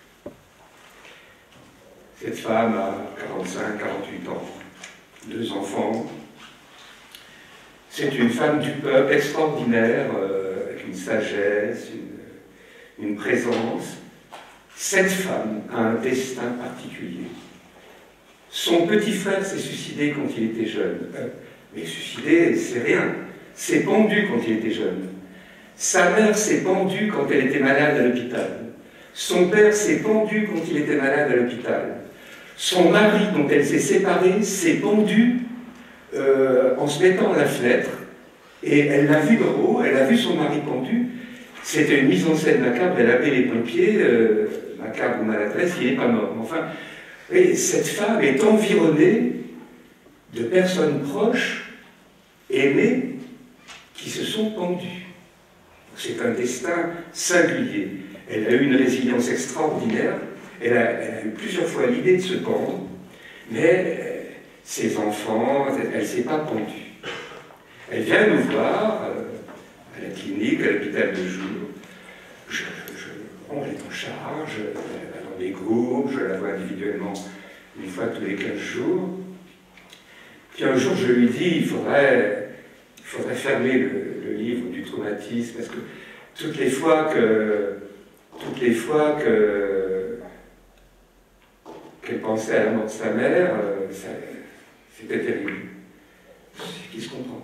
Cette femme a quarante-cinq à quarante-huit ans, deux enfants. C'est une femme du peuple extraordinaire, euh, avec une sagesse, une, une présence. Cette femme a un destin particulier. Son petit frère s'est suicidé quand il était jeune. Euh, mais suicidé, c'est rien. S'est pendu quand il était jeune. Sa mère s'est pendue quand elle était malade à l'hôpital. Son père s'est pendu quand il était malade à l'hôpital. Son mari, dont elle s'est séparée, s'est pendu euh, en se mettant à la fenêtre. Et elle l'a vu de haut, elle a vu son mari pendu. C'était une mise en scène macabre, elle appelait les pompiers, euh, macabre ou maladresse, il n'est pas mort. Enfin, et cette femme est environnée de personnes proches, aimées, qui se sont pendues. C'est un destin singulier. Elle a eu une résilience extraordinaire. Elle a, elle a eu plusieurs fois l'idée de se pendre, mais euh, ses enfants, elle ne s'est pas pendue. Elle vient nous voir euh, à la clinique, à l'hôpital de jour. Je, je, on est en charge, elle va dans des groupes, je la vois individuellement une fois tous les quinze jours. Puis un jour, je lui dis, il faudrait, il faudrait fermer le, le livre du traumatisme, parce que toutes les fois que, toutes les fois que, qu'elle pensait à la mort de sa mère, c'était terrible. C'est qui se comprend.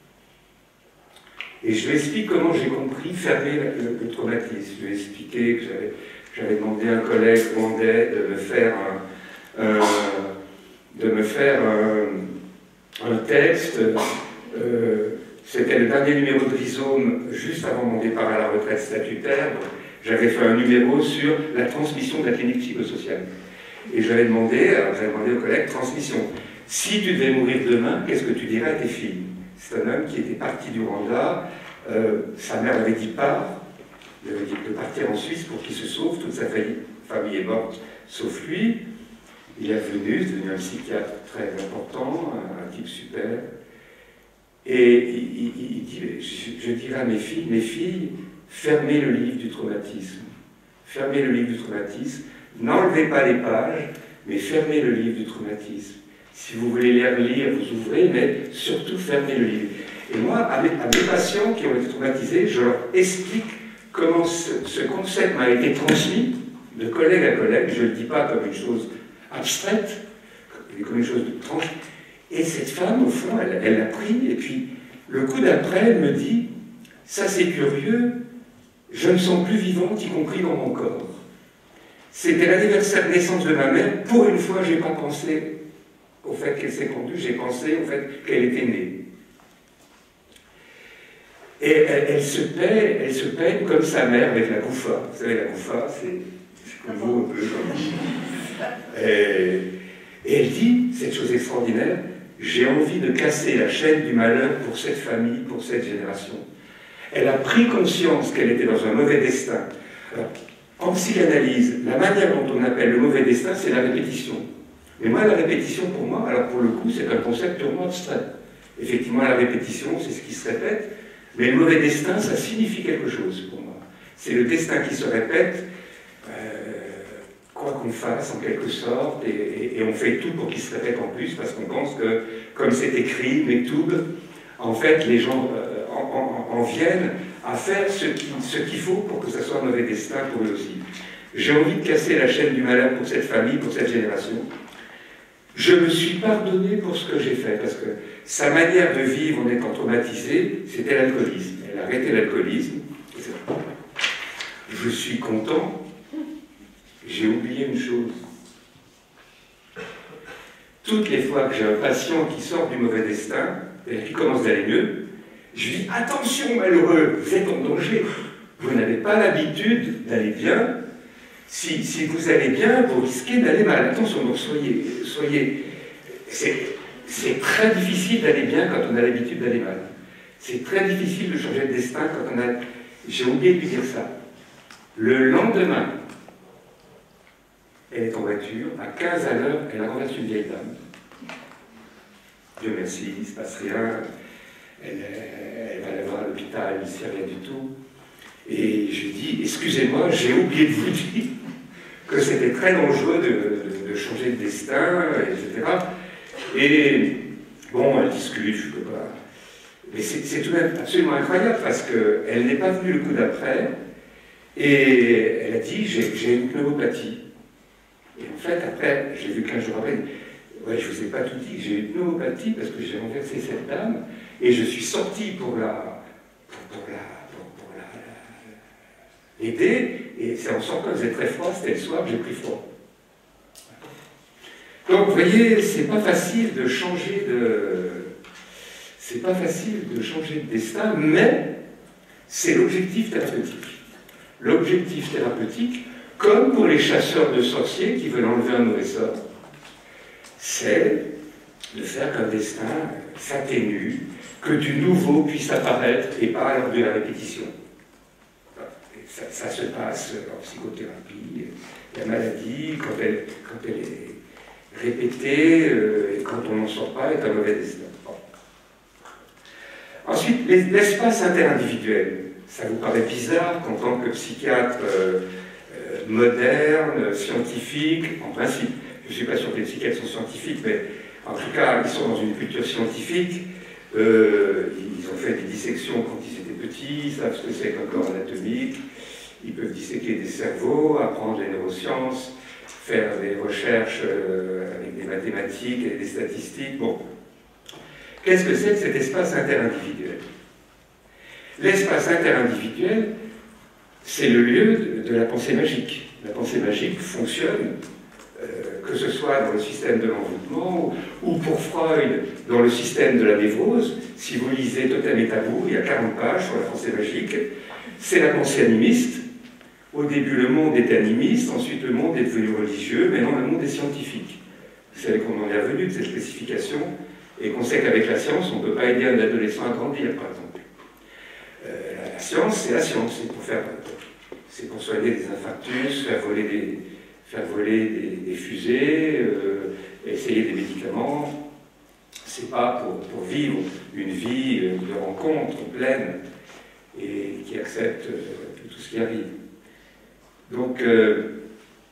Et je lui explique comment j'ai compris fermer le, le traumatisme. Je lui ai expliqué que j'avais demandé à un collègue rwandais de me faire un, un, de me faire un, un texte. Euh, C'était le dernier numéro de Rhizome, juste avant mon départ à la retraite statutaire. J'avais fait un numéro sur la transmission de la clinique psychosociale. Et j'avais demandé, j'avais demandé au collègue, transmission. Si tu devais mourir demain, qu'est-ce que tu dirais à tes filles? C'est un homme qui était parti du Rwanda, euh, sa mère avait dit part, il avait dit de partir en Suisse pour qu'il se sauve, toute sa famille est morte, sauf lui. Il est venu, c'est devenu un psychiatre très important, un, un type super. Et il, il, il dit, je, je dirais à mes filles, mes filles, fermez le livre du traumatisme. Fermez le livre du traumatisme. N'enlevez pas les pages, mais fermez le livre du traumatisme. Si vous voulez les relire, vous ouvrez, mais surtout fermez le livre. Et moi, à mes, à mes patients qui ont été traumatisés, je leur explique comment ce, ce concept m'a été transmis de collègue à collègue. Je ne le dis pas comme une chose abstraite, comme une chose de tranche. Et cette femme, au fond, elle, elle l'a pris, et puis le coup d'après, elle me dit, ça c'est curieux, je me sens plus vivante, y compris dans mon corps. C'était l'anniversaire de naissance de ma mère, pour une fois, je n'ai pas pensé au fait qu'elle s'est pendue, j'ai pensé au fait qu'elle était née. Et elle, elle se paie, elle se peigne comme sa mère avec la goufa. Vous savez, la goufa, c'est comme vous un peu. Comme... Et, et elle dit, cette chose extraordinaire, j'ai envie de casser la chaîne du malheur pour cette famille, pour cette génération. Elle a pris conscience qu'elle était dans un mauvais destin. Alors, en psychanalyse, la manière dont on appelle le mauvais destin, c'est la répétition. Mais moi, la répétition, pour moi, alors pour le coup, c'est un concept purement abstrait. Effectivement, la répétition, c'est ce qui se répète, mais le mauvais destin, ça signifie quelque chose pour moi. C'est le destin qui se répète, euh, quoi qu'on fasse, en quelque sorte, et, et, et on fait tout pour qu'il se répète en plus, parce qu'on pense que, comme c'est écrit, Mektoub, en fait, les gens euh, en, en, en viennent à faire ce qu'il ce qu'il faut pour que ça soit un mauvais destin pour eux aussi. J'ai envie de casser la chaîne du malheur pour cette famille, pour cette génération. Je me suis pardonné pour ce que j'ai fait, parce que sa manière de vivre en étant traumatisée, c'était l'alcoolisme. Elle a arrêté l'alcoolisme. Je suis content. J'ai oublié une chose. Toutes les fois que j'ai un patient qui sort du mauvais destin, et qui commence d'aller mieux, je dis « Attention, malheureux, vous êtes en danger. Vous n'avez pas l'habitude d'aller bien. Si, si vous allez bien, vous risquez d'aller mal. Attention, donc soyez... soyez c'est très difficile d'aller bien quand on a l'habitude d'aller mal. C'est très difficile de changer de destin quand on a... J'ai oublié de lui dire ça. Le lendemain, elle est en voiture, à quinze à l'heure, elle a renversé une vieille dame. Dieu merci, il ne se passe rien. Elle, elle va la voir à l'hôpital, il ne sait rien du tout. Et je lui dis, excusez-moi, j'ai oublié de vous dire que c'était très dangereux de, de, de changer de destin, et cetera. Et bon, elle discute, je ne peux pas. Mais c'est tout de même absolument incroyable parce qu'elle n'est pas venue le coup d'après et elle a dit j'ai une pneumopathie. Et en fait, après, j'ai vu quinze jours après, ouais, je ne vous ai pas tout dit, j'ai une pneumopathie parce que j'ai renversé cette dame et je suis sorti pour la. pour, pour la. pour, pour la. l'aider et c'est en sortant qu'elle faisait très froid, c'était le soir, j'ai pris froid. Donc, vous voyez, c'est pas facile de changer de... C'est pas facile de changer de destin, mais c'est l'objectif thérapeutique. L'objectif thérapeutique, comme pour les chasseurs de sorciers qui veulent enlever un mauvais sort, c'est de faire qu'un destin s'atténue, que du nouveau puisse apparaître et pas à l'heure de la répétition. Ça, ça se passe en psychothérapie. La maladie, quand elle, quand elle est répétée, euh, et quand on n'en sort pas, est un mauvais destin. Bon. Ensuite, l'espace interindividuel. Ça vous paraît bizarre qu'en tant que psychiatre euh, euh, moderne, scientifique, en principe, je ne suis pas sûr que les psychiatres sont scientifiques, mais en tout cas, ils sont dans une culture scientifique, euh, ils ont fait des dissections quand ils étaient petits, ils savent ce que c'est qu'un corps anatomique, ils peuvent disséquer des cerveaux, apprendre les neurosciences, faire des recherches euh, avec des mathématiques et des statistiques. Bon. Qu'est-ce que c'est que cet espace interindividuel? L'espace interindividuel, c'est le lieu de, de la pensée magique. La pensée magique fonctionne, euh, que ce soit dans le système de l'envoûtement ou, ou pour Freud, dans le système de la névrose. Si vous lisez Totem et Tabou, il y a quarante pages sur la pensée magique. C'est la pensée animiste. Au début, le monde était animiste, ensuite le monde est devenu religieux, maintenant le monde est scientifique. Vous savez qu'on en est revenu de cette spécification, et qu'on sait qu'avec la science, on ne peut pas aider un adolescent à grandir, par exemple. Euh, la, la science, c'est la science, c'est pour faire, c'est pour soigner des infarctus, faire voler des, faire voler des, des fusées, euh, essayer des médicaments. C'est pas pour, pour vivre une vie de rencontre pleine et qui accepte euh, tout ce qui arrive. Donc, euh,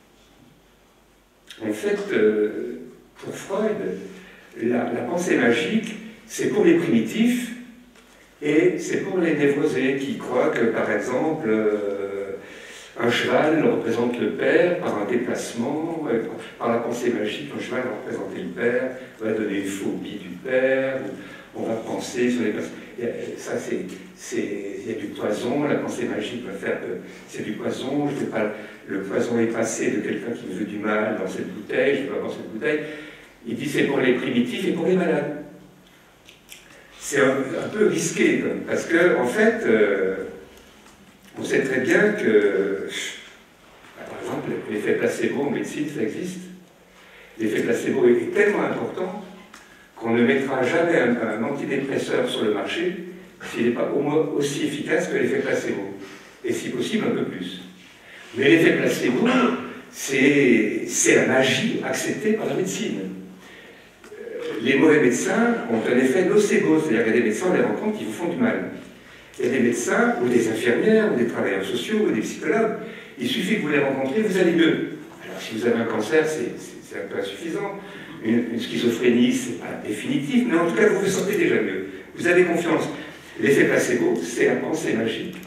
en fait, euh, pour Freud, la, la pensée magique, c'est pour les primitifs et c'est pour les névrosés qui croient que, par exemple, euh, un cheval représente le père par un déplacement, euh, par la pensée magique, un cheval va représenter le père, va donner une phobie du père, on va penser sur les personnes. Ça, c'est, il y a du poison, la pensée magique va faire que c'est du poison, je vais pas, le poison est passé de quelqu'un qui me veut du mal dans cette bouteille, je ne vais pas boire cette bouteille. Il dit c'est pour les primitifs et pour les malades. C'est un, un peu risqué, parce que, en fait, euh, on sait très bien que, par exemple, l'effet placebo en médecine, ça existe. L'effet placebo est tellement important qu'on ne mettra jamais un, un antidépresseur sur le marché s'il n'est pas au moins aussi efficace que l'effet placebo. Et si possible, un peu plus. Mais l'effet placebo, c'est la magie acceptée par la médecine. Les mauvais médecins ont un effet nocebo, c'est-à-dire qu'il y a des médecins, on les rencontre qui vous font du mal. Il y a des médecins, ou des infirmières, ou des travailleurs sociaux, ou des psychologues, il suffit que vous les rencontrez, vous allez mieux. Alors si vous avez un cancer, c'est un peu insuffisant. Une, une schizophrénie, c'est pas définitif, mais en tout cas, vous vous sentez déjà mieux. Vous avez confiance. L'effet placebo, c'est la pensée magique.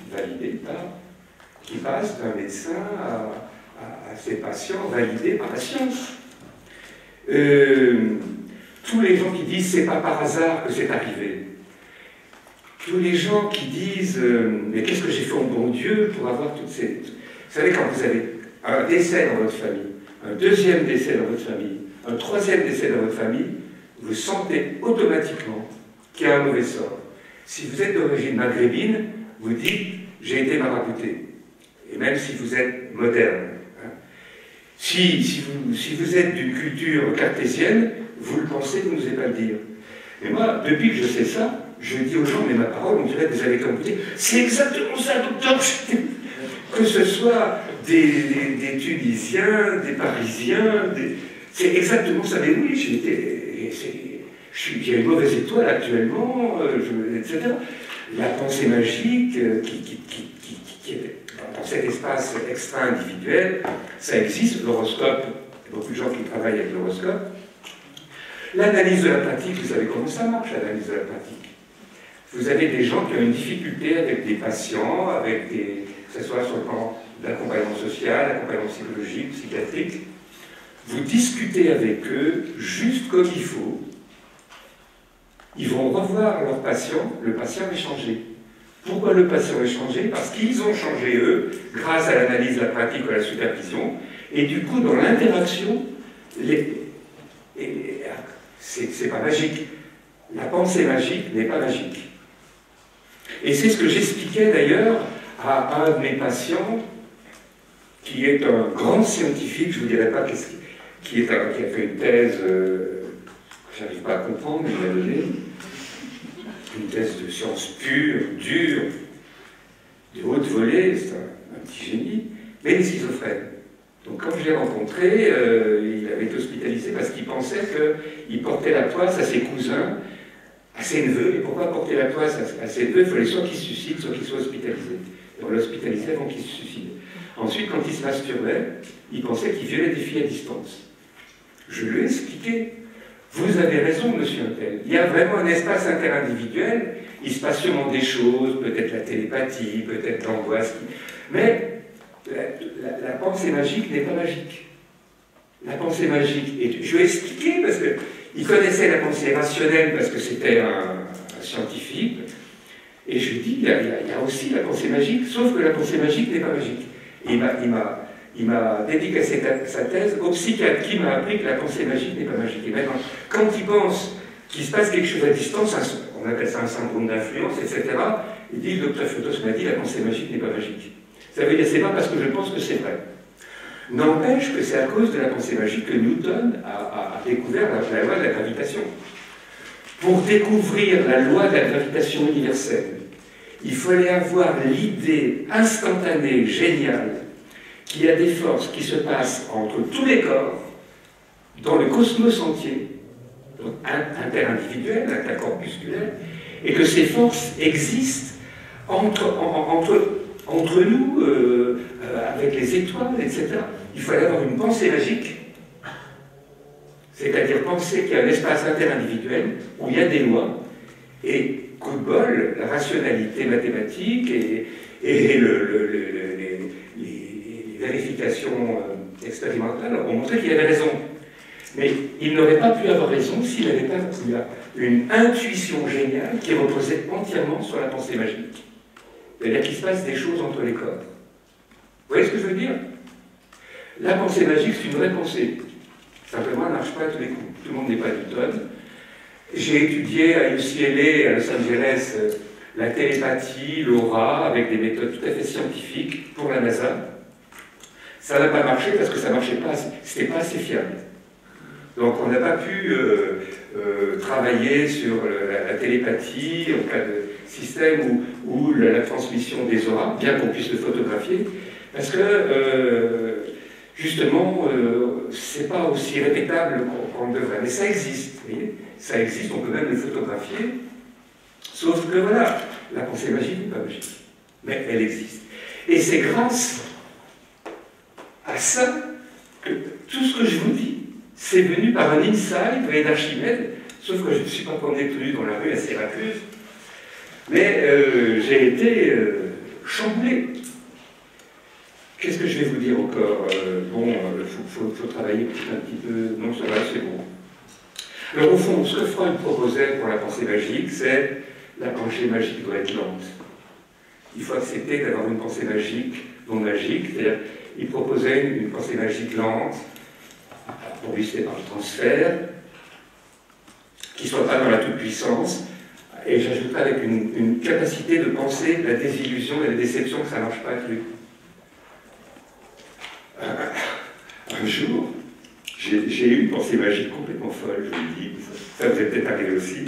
validés par, qui passent d'un médecin à, à, à ses patients validés par la science. Euh, tous les gens qui disent c'est pas par hasard que c'est arrivé, tous les gens qui disent euh, mais qu'est-ce que j'ai fait au bon Dieu pour avoir toutes ces... Vous savez, quand vous avez un décès dans votre famille, un deuxième décès dans votre famille, un troisième décès dans votre famille, vous sentez automatiquement qu'il y a un mauvais sort. Si vous êtes d'origine maghrébine, vous dites j'ai été marabouté. Et même si vous êtes moderne. Hein. Si, si, vous, si vous êtes d'une culture cartésienne, vous le pensez, vous n'osez pas le dire. Et moi, depuis que je sais ça, je dis aux gens, mais ma parole, on dirait que vous avez comme vous dire, c'est exactement ça, docteur. Que ce soit des, des, des Tunisiens, des Parisiens, des... c'est exactement ça. Mais oui, j'ai été, j'ai une mauvaise étoile actuellement, euh, je, et cetera. La pensée magique, euh, qui, qui, qui, qui, qui est dans cet espace extra-individuel, ça existe, l'horoscope, il y a beaucoup de gens qui travaillent avec l'horoscope. L'analyse de la pratique, vous savez comment ça marche, l'analyse de la pratique. Vous avez des gens qui ont une difficulté avec des patients, avec des, que ce soit sur le plan de l'accompagnement social, l'accompagnement psychologique, psychiatrique. Vous discutez avec eux juste comme il faut. Ils vont revoir leur patient, le patient est changé. Pourquoi le patient est changé? Parce qu'ils ont changé eux, grâce à l'analyse de la pratique ou à la supervision, et du coup, dans l'interaction, les... c'est pas magique. La pensée magique n'est pas magique. Et c'est ce que j'expliquais d'ailleurs à un de mes patients, qui est un grand scientifique, je ne vous dirai pas qu'est-ce qui, est un, qui a fait une thèse, euh, que je n'arrive pas à comprendre, mais il m'a donné, une thèse de sciences pures, dures, de haute volée, c'est un, un petit génie, mais il est schizophrène. Donc quand je l'ai rencontré, euh, il avait été hospitalisé parce qu'il pensait qu'il portait la poisse à ses cousins, à ses neveux. Et pourquoi porter la poisse à ses neveux? Il fallait soit qu'ils se suicident, soit qu'ils soient hospitalisés. Et on l'hospitalisait avant qu'il se suicide. Ensuite, quand il se masturbait, il pensait qu'il violait des filles à distance. Je lui ai expliqué. Vous avez raison, monsieur Untel. Il y a vraiment un espace interindividuel. Il se passe sûrement des choses, peut-être la télépathie, peut-être l'angoisse. Mais la, la, la pensée magique n'est pas magique. La pensée magique, et je lui ai expliqué, parce qu'il connaissait la pensée rationnelle, parce que c'était un, un scientifique, et je lui ai dit, il y, a, il y a aussi la pensée magique, sauf que la pensée magique n'est pas magique. Et il m'a dédicacé sa thèse au psychiatre qui m'a appris que la pensée magique n'est pas magique. Et maintenant, quand il pense qu'il se passe quelque chose à distance, on appelle ça un syndrome d'influence, et cetera, il dit, le docteur Fotos m'a dit, la pensée magique n'est pas magique. Ça veut dire, c'est pas parce que je pense que c'est vrai. N'empêche que c'est à cause de la pensée magique que Newton a, a, a découvert la, la loi de la gravitation. Pour découvrir la loi de la gravitation universelle, il fallait avoir l'idée instantanée, géniale, qu'il y a des forces qui se passent entre tous les corps, dans le cosmos entier, donc interindividuel, intercorpusculaire, et que ces forces existent entre, en, entre, entre nous, euh, euh, avec les étoiles, et cetera. Il fallait avoir une pensée magique, c'est-à-dire penser qu'il y a un espace interindividuel où il y a des lois, et coup de bol, la rationalité mathématique et, et le, le, le, les, les, les vérifications expérimentales ont montré qu'il avait raison. Mais il n'aurait pas pu avoir raison s'il n'avait pas eu une intuition géniale qui reposait entièrement sur la pensée magique. C'est-à-dire qu'il se passe des choses entre les corps. Vous voyez ce que je veux dire? La pensée magique, c'est une vraie pensée. Simplement, elle ne marche pas à tous les coups. Tout le monde n'est pas Newton. J'ai étudié à U C L A, à Los Angeles, la télépathie, l'aura, avec des méthodes tout à fait scientifiques pour la NASA. Ça n'a pas marché parce que ça ne marchait pas, c'était pas assez fiable. Donc on n'a pas pu euh, euh, travailler sur la, la télépathie, en cas de système ou, ou la, la transmission des auras, bien qu'on puisse le photographier, parce que euh, justement, euh, c'est pas aussi répétable qu'on qu'on devrait. Mais ça existe, vous voyez, ça existe, on peut même le photographier, sauf que voilà, la pensée magique n'est pas magique, mais elle existe. Et c'est grâce à ça que tout ce que je vous dis, c'est venu par un insight, vous voyez, d'Archimède, sauf que je ne suis pas promené tout nu dans la rue à Syracuse, mais euh, j'ai été euh, chamboulé. Qu'est-ce que je vais vous dire encore? euh, Bon, il euh, faut, faut, faut travailler un petit peu. Non, ça va, c'est bon. Alors, au fond, ce que Freud proposait pour la pensée magique, c'est la pensée magique doit être lente. Il faut accepter d'avoir une pensée magique, non magique, c'est-à-dire, il proposait une, une pensée magique lente, pour lui c'était par le transfert, qui ne soit pas dans la toute-puissance, et j'ajouterais avec une, une capacité de penser la désillusion et la déception que ça ne marche pas avec lui. Un jour, j'ai eu une pensée magique complètement folle, je vous le dis, ça, ça vous est peut-être arrivé aussi.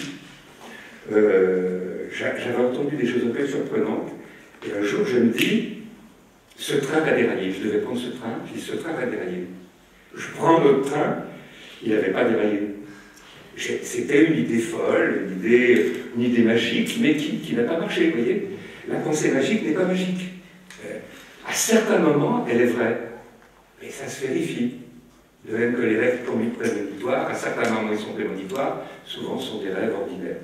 Euh, J'avais entendu des choses un peu surprenantes, et un jour je me dis, ce train va dérailler, je devais prendre ce train, puis ce train va dérailler. Je prends l'autre train, il n'avait pas déraillé. C'était une idée folle, une idée, une idée magique, mais qui, qui n'a pas marché, vous voyez. La pensée magique n'est pas magique. Euh, à certains moments, elle est vraie. Et ça se vérifie. De même que les rêves prémonitoires, à certains moments ils sont prémonitoires, souvent sont des rêves ordinaires.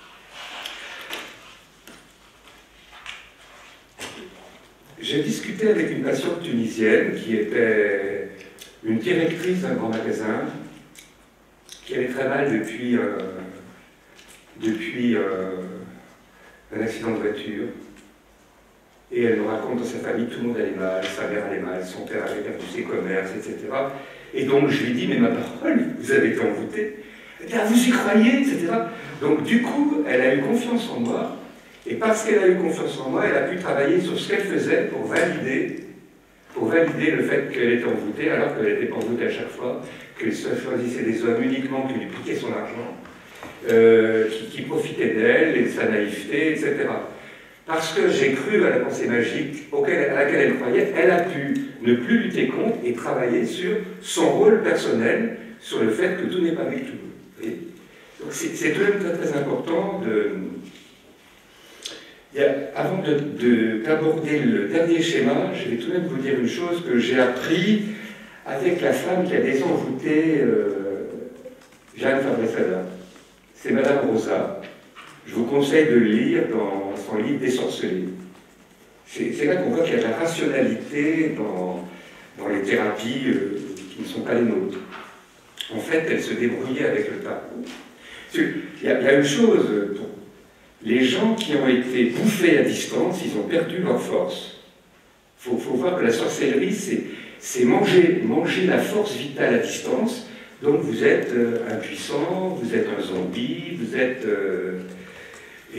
J'ai discuté avec une patiente tunisienne qui était une directrice d'un grand magasin, qui allait très mal depuis, euh, depuis euh, un accident de voiture. Et elle me raconte dans sa famille, tout le monde allait mal, sa mère allait mal, son père avait perdu ses commerces, et cetera. Et donc je lui dis, mais ma parole, vous avez été envoûté. Elle dit, ah, vous y croyez, et cetera. Donc du coup, elle a eu confiance en moi, et parce qu'elle a eu confiance en moi, elle a pu travailler sur ce qu'elle faisait pour valider, pour valider le fait qu'elle était envoûtée, alors qu'elle n'était pas envoûtée à chaque fois, qu'elle choisissait des hommes uniquement qui lui piquaient son argent, euh, qui, qui profitaient d'elle et de sa naïveté, et cetera. Parce que j'ai cru à la pensée magique auquel, à laquelle elle croyait, elle a pu ne plus lutter contre et travailler sur son rôle personnel, sur le fait que tout n'est pas avec tout. C'est tout de même très très important de... Il y a, avant d'aborder le dernier schéma, je vais tout de même vous dire une chose que j'ai appris avec la femme qui a désenvoûté euh, Jeanne Fabre-Sada. C'est Madame Rosa. Je vous conseille de le lire dans son livre Désorcelé. C'est là qu'on voit qu'il y a de la rationalité dans, dans les thérapies euh, qui ne sont pas les nôtres. En fait, elle se débrouillait avec le tarot. Il y a, il y a une chose, pour les gens qui ont été bouffés à distance, ils ont perdu leur force. Il faut, faut voir que la sorcellerie, c'est manger, manger la force vitale à distance. Donc vous êtes euh, impuissant, vous êtes un zombie, vous êtes... Euh, Et,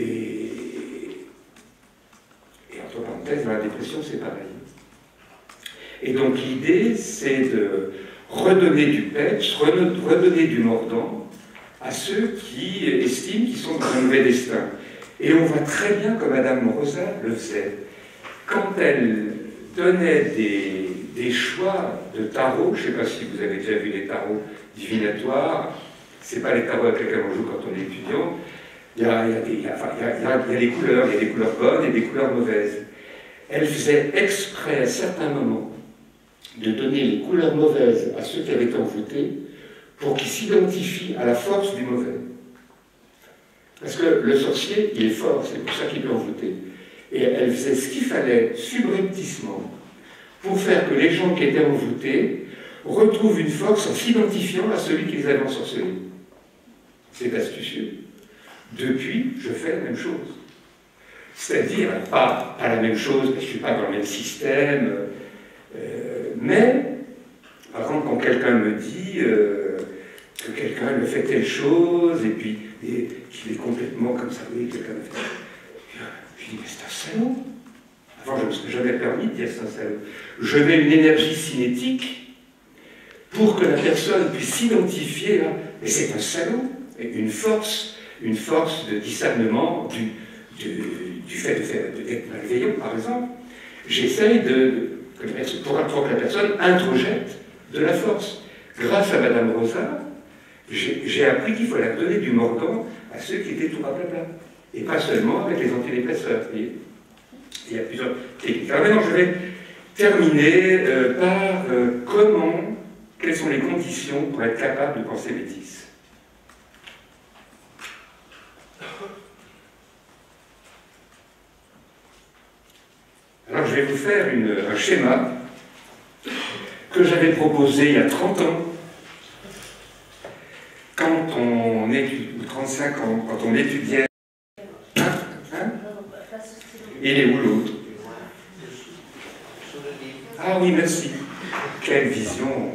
et entre parenthèses, dans la dépression, c'est pareil. Et donc l'idée, c'est de redonner du peps, redonner du mordant à ceux qui estiment qu'ils sont dans un mauvais destin. Et on voit très bien comme Madame Rosa le faisait. Quand elle donnait des, des choix de tarot, je ne sais pas si vous avez déjà vu les tarots divinatoires, ce n'est pas les tarots avec lesquels on joue quand on est étudiant. Il y, a, il, y a des, il, y a, enfin, il, y a, il, y a, il y a des couleurs, il y a des couleurs bonnes et des couleurs mauvaises. Elle faisait exprès à certains moments de donner les couleurs mauvaises à ceux qui avaient été envoûtés pour qu'ils s'identifient à la force du mauvais. Parce que le sorcier, il est fort, c'est pour ça qu'il peut envoûter. Et elle faisait ce qu'il fallait subrepticement pour faire que les gens qui étaient envoûtés retrouvent une force en s'identifiant à celui qui les avait ensorcelés. C'est astucieux. Depuis, je fais la même chose. C'est-à-dire, pas, pas la même chose, parce que je ne suis pas dans le même système, euh, mais, par exemple, quand quelqu'un me dit euh, que quelqu'un me fait telle chose, et puis qu'il est complètement comme ça, oui, quelqu'un me fait... Je dis, mais c'est un salaud. Avant, je ne me serais jamais permis de dire c'est un salaud. Je mets une énergie cinétique pour que la personne puisse s'identifier là, mais c'est un salaud, et une force... une force de discernement du, du, du fait d'être malveillant, par exemple. J'essaye de, pour, pour que la personne introjette de la force. Grâce à Madame Rosa, j'ai appris qu'il fallait donner du mordant à ceux qui étaient tout raplapla. Et pas seulement avec les antidépresseurs. Il y a plusieurs techniques. Alors maintenant, je vais terminer euh, par euh, comment, quelles sont les conditions pour être capable de penser métis. faire une, un schéma que j'avais proposé il y a trente ans, quand on étudiait, trente-cinq ans, quand on étudiait. Hein, hein, il est où l'autre? Ah oui, merci. Quelle vision!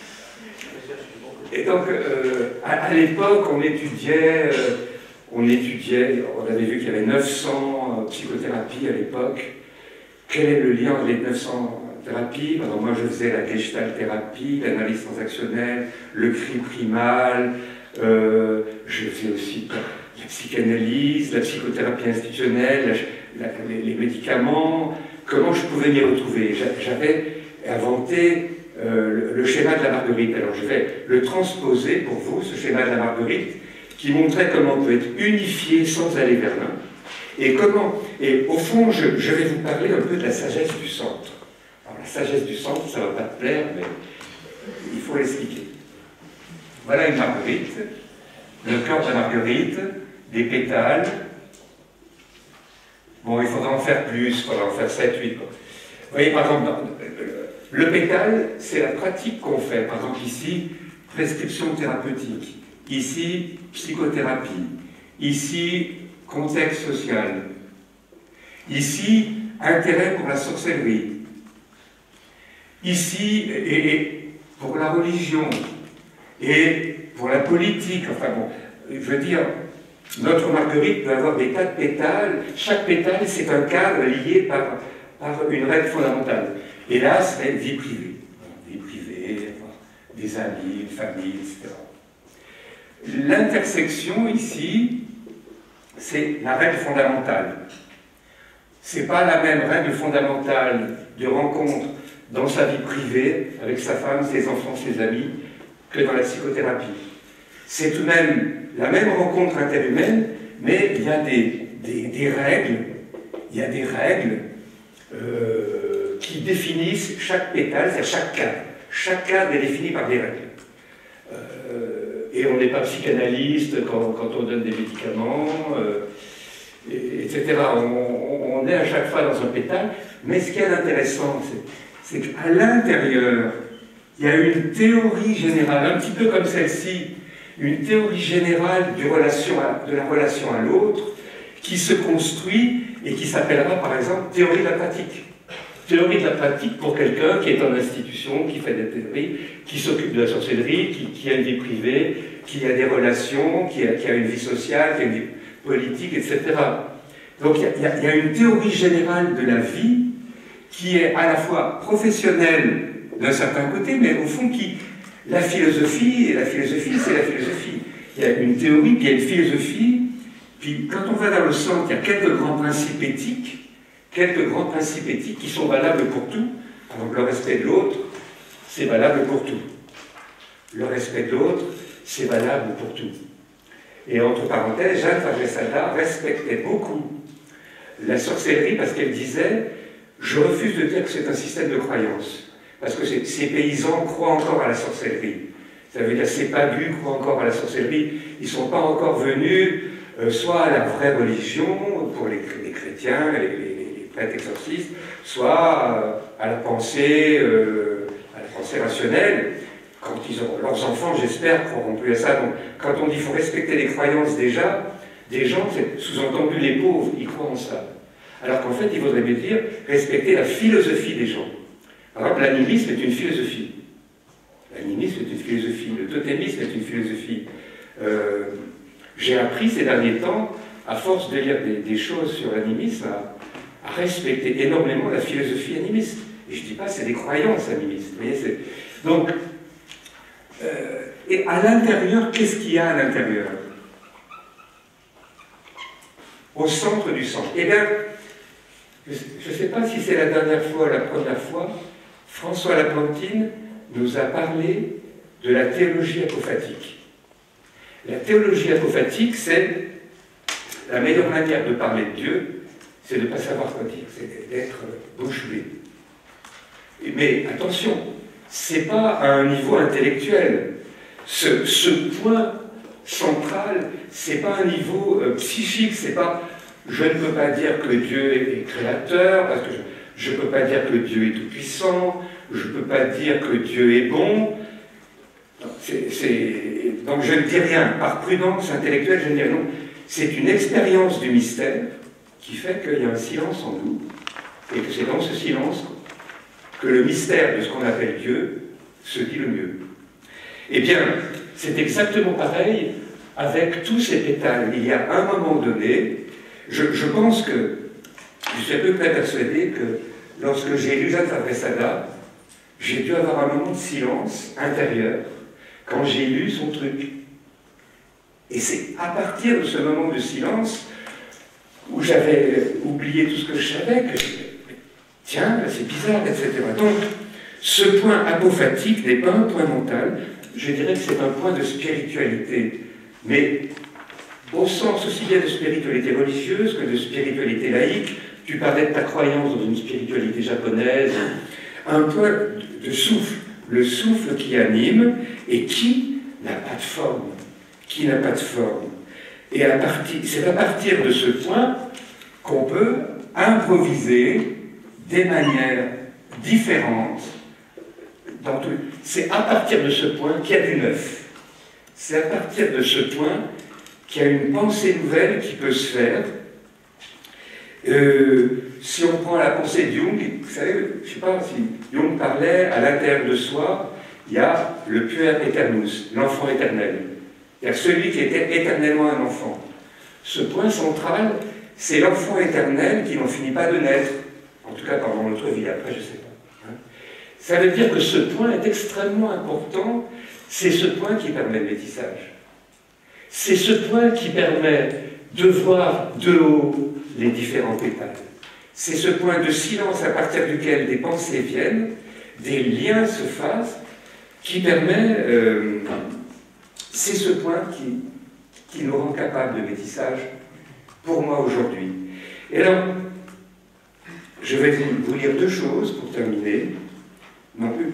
Et donc, euh, à, à l'époque, on étudiait, euh, on étudiait, on avait vu qu'il y avait neuf cents euh, psychothérapies à l'époque. Quel est le lien entre les neuf cents thérapies? Alors moi, je faisais la gestalt thérapie, l'analyse transactionnelle, le cri primal, euh, je faisais aussi la psychanalyse, la psychothérapie institutionnelle, la, la, les, les médicaments. Comment je pouvais m'y retrouver? J'avais inventé euh, le, le schéma de la marguerite. Alors je vais le transposer pour vous, ce schéma de la marguerite, qui montrait comment on peut être unifié sans aller vers l'un. Et comment, et au fond, je, je vais vous parler un peu de la sagesse du centre. Alors la sagesse du centre, ça ne va pas te plaire, mais il faut l'expliquer. Voilà une marguerite, le cœur de la marguerite, des pétales. Bon, il faudra en faire plus, il faudra en faire sept, huit. Vous voyez, par exemple, le pétale, c'est la pratique qu'on fait. Par exemple, ici, prescription thérapeutique. Ici, psychothérapie. Ici, contexte social. Ici, intérêt pour la sorcellerie. Ici, et, et pour la religion. Et pour la politique. Enfin bon, je veux dire, notre marguerite peut avoir des tas de pétales. Chaque pétale, c'est un cadre lié par, par une règle fondamentale. Et là, c'est vie privée. Vie privée, des amis, une famille, et cetera. L'intersection, ici, c'est la règle fondamentale. Ce n'est pas la même règle fondamentale de rencontre dans sa vie privée, avec sa femme, ses enfants, ses amis, que dans la psychothérapie. C'est tout de même la même rencontre interhumaine, mais il y a des, des, des règles, il y a des règles euh, qui définissent chaque pétale, c'est chaque cadre. Chaque cadre est défini par des règles. Euh, et on n'est pas psychanalyste quand, quand on donne des médicaments, euh, et, etc. On, on est à chaque fois dans un pétale, mais ce qui est intéressant, c'est qu'à l'intérieur, il y a une théorie générale, un petit peu comme celle-ci, une théorie générale du relation à, de la relation à l'autre, qui se construit et qui s'appellera par exemple théorie de la pratique. Théorie de la pratique pour quelqu'un qui est en institution, qui fait des théories, qui s'occupe de la sorcellerie, qui, qui a une vie privée, qui a des relations, qui a, qui a une vie sociale, qui a une vie politique, et cetera. Donc il y, y, y a une théorie générale de la vie qui est à la fois professionnelle d'un certain côté, mais au fond qui... La philosophie, et la philosophie, c'est la philosophie. Il y a une théorie, puis il y a une philosophie, puis quand on va dans le centre, il y a quelques grands principes éthiques, quelques grands principes éthiques qui sont valables pour tout. Par exemple, le respect de l'autre, c'est valable pour tout. Le respect de l'autre, c'est valable pour tout. Et entre parenthèses, Jeanne Fargesada respectait beaucoup la sorcellerie parce qu'elle disait « Je refuse de dire que c'est un système de croyance ». Parce que ces paysans croient encore à la sorcellerie. Ça veut dire que ces pagus croient encore à la sorcellerie. Ils ne sont pas encore venus euh, soit à la vraie religion, pour les, les chrétiens, les, les, les prêtres exorcistes, soit euh, à la pensée, euh, à la pensée rationnelle. Quand ils ont, leurs enfants, j'espère, croiront plus à ça. Donc, quand on dit qu'il faut respecter les croyances déjà, des gens, c'est sous-entendu les pauvres, ils croient en ça. Alors qu'en fait, il faudrait bien dire respecter la philosophie des gens. Par exemple, l'animisme est une philosophie. L'animisme est une philosophie. Le totémisme est une philosophie. Euh, J'ai appris ces derniers temps, à force de lire des, des choses sur l'animisme, à, à respecter énormément la philosophie animiste. Et je ne dis pas c'est des croyances animistes. Vous voyez, donc, euh, et à l'intérieur, qu'est-ce qu'il y a à l'intérieur? Au centre du centre. Eh bien, je ne sais pas si c'est la dernière fois ou la première fois, François Laplantine nous a parlé de la théologie apophatique. La théologie apophatique, c'est la meilleure manière de parler de Dieu, c'est de ne pas savoir quoi dire, c'est d'être bouche bée. Mais attention, ce n'est pas à un niveau intellectuel. Ce, ce point central, ce n'est pas un niveau euh, psychique, c'est pas je ne peux pas dire que Dieu est créateur, parce que je, je ne peux pas dire que Dieu est tout-puissant, je ne peux pas dire que Dieu est bon. C'est, c'est... Donc je ne dis rien. Par prudence intellectuelle, je ne dis rien. C'est une expérience du mystère qui fait qu'il y a un silence en nous, et que c'est dans ce silence que le mystère de ce qu'on appelle Dieu se dit le mieux. Eh bien, c'est exactement pareil avec tous ces pétales. Il y a un moment donné, je, je pense que, je suis à peu près persuadé que lorsque j'ai lu Jacques Fabre-Sada, j'ai dû avoir un moment de silence intérieur quand j'ai lu son truc. Et c'est à partir de ce moment de silence où j'avais oublié tout ce que je savais, que je tiens, c'est bizarre, et cetera. Donc, ce point apophatique n'est pas un point mental, je dirais que c'est un point de spiritualité, mais au sens aussi bien de spiritualité religieuse que de spiritualité laïque. Tu parlais de ta croyance dans une spiritualité japonaise, un point de souffle, le souffle qui anime et qui n'a pas de forme, qui n'a pas de forme. Et à partir, c'est à partir de ce point qu'on peut improviser des manières différentes. Dans tout. C'est à partir de ce point qu'il y a du neuf. C'est à partir de ce point qu'il y a une pensée nouvelle qui peut se faire. Euh, si on prend la pensée de Jung, vous savez, je ne sais pas si Jung parlait à l'intérieur de soi, il y a le puer aeternus, l'enfant éternel. Il y a celui qui était éternellement un enfant. Ce point central, c'est l'enfant éternel qui n'en finit pas de naître. En tout cas, pendant notre vie, après, je ne sais pas. Hein. Ça veut dire que ce point est extrêmement important. C'est ce point qui permet le métissage. C'est ce point qui permet de voir de haut les différents pétales. C'est ce point de silence à partir duquel des pensées viennent, des liens se fassent, qui permet... Euh, c'est ce point qui, qui nous rend capables de métissage, pour moi, aujourd'hui. Et alors, je vais vous, vous lire deux choses pour terminer. Non plus...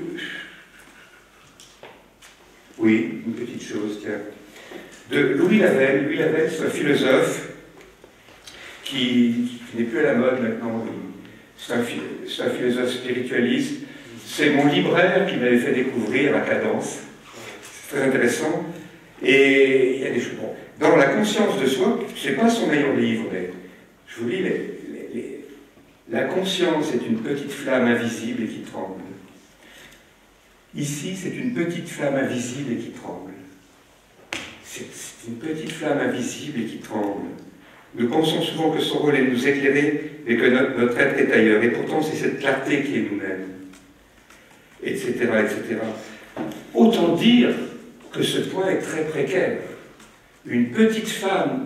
Oui, une petite chose, tiens. De Louis Lavelle. Louis Lavelle, c'est un philosophe qui, qui n'est plus à la mode maintenant. C'est un, c'est un philosophe spiritualiste. C'est mon libraire qui m'avait fait découvrir la cadence. C'est très intéressant. Et il y a des choses. Bon, dans La conscience de soi, c'est pas son meilleur livre, mais je vous lis, les, les, les, la conscience est une petite flamme invisible et qui tremble. Ici, c'est une petite flamme invisible et qui tremble. C'est une petite flamme invisible et qui tremble. Nous pensons souvent que son rôle est de nous éclairer, mais que notre, notre être est ailleurs. Et pourtant, c'est cette clarté qui est nous-mêmes. Etc., et cetera. Autant dire que ce point est très précaire. Une petite femme...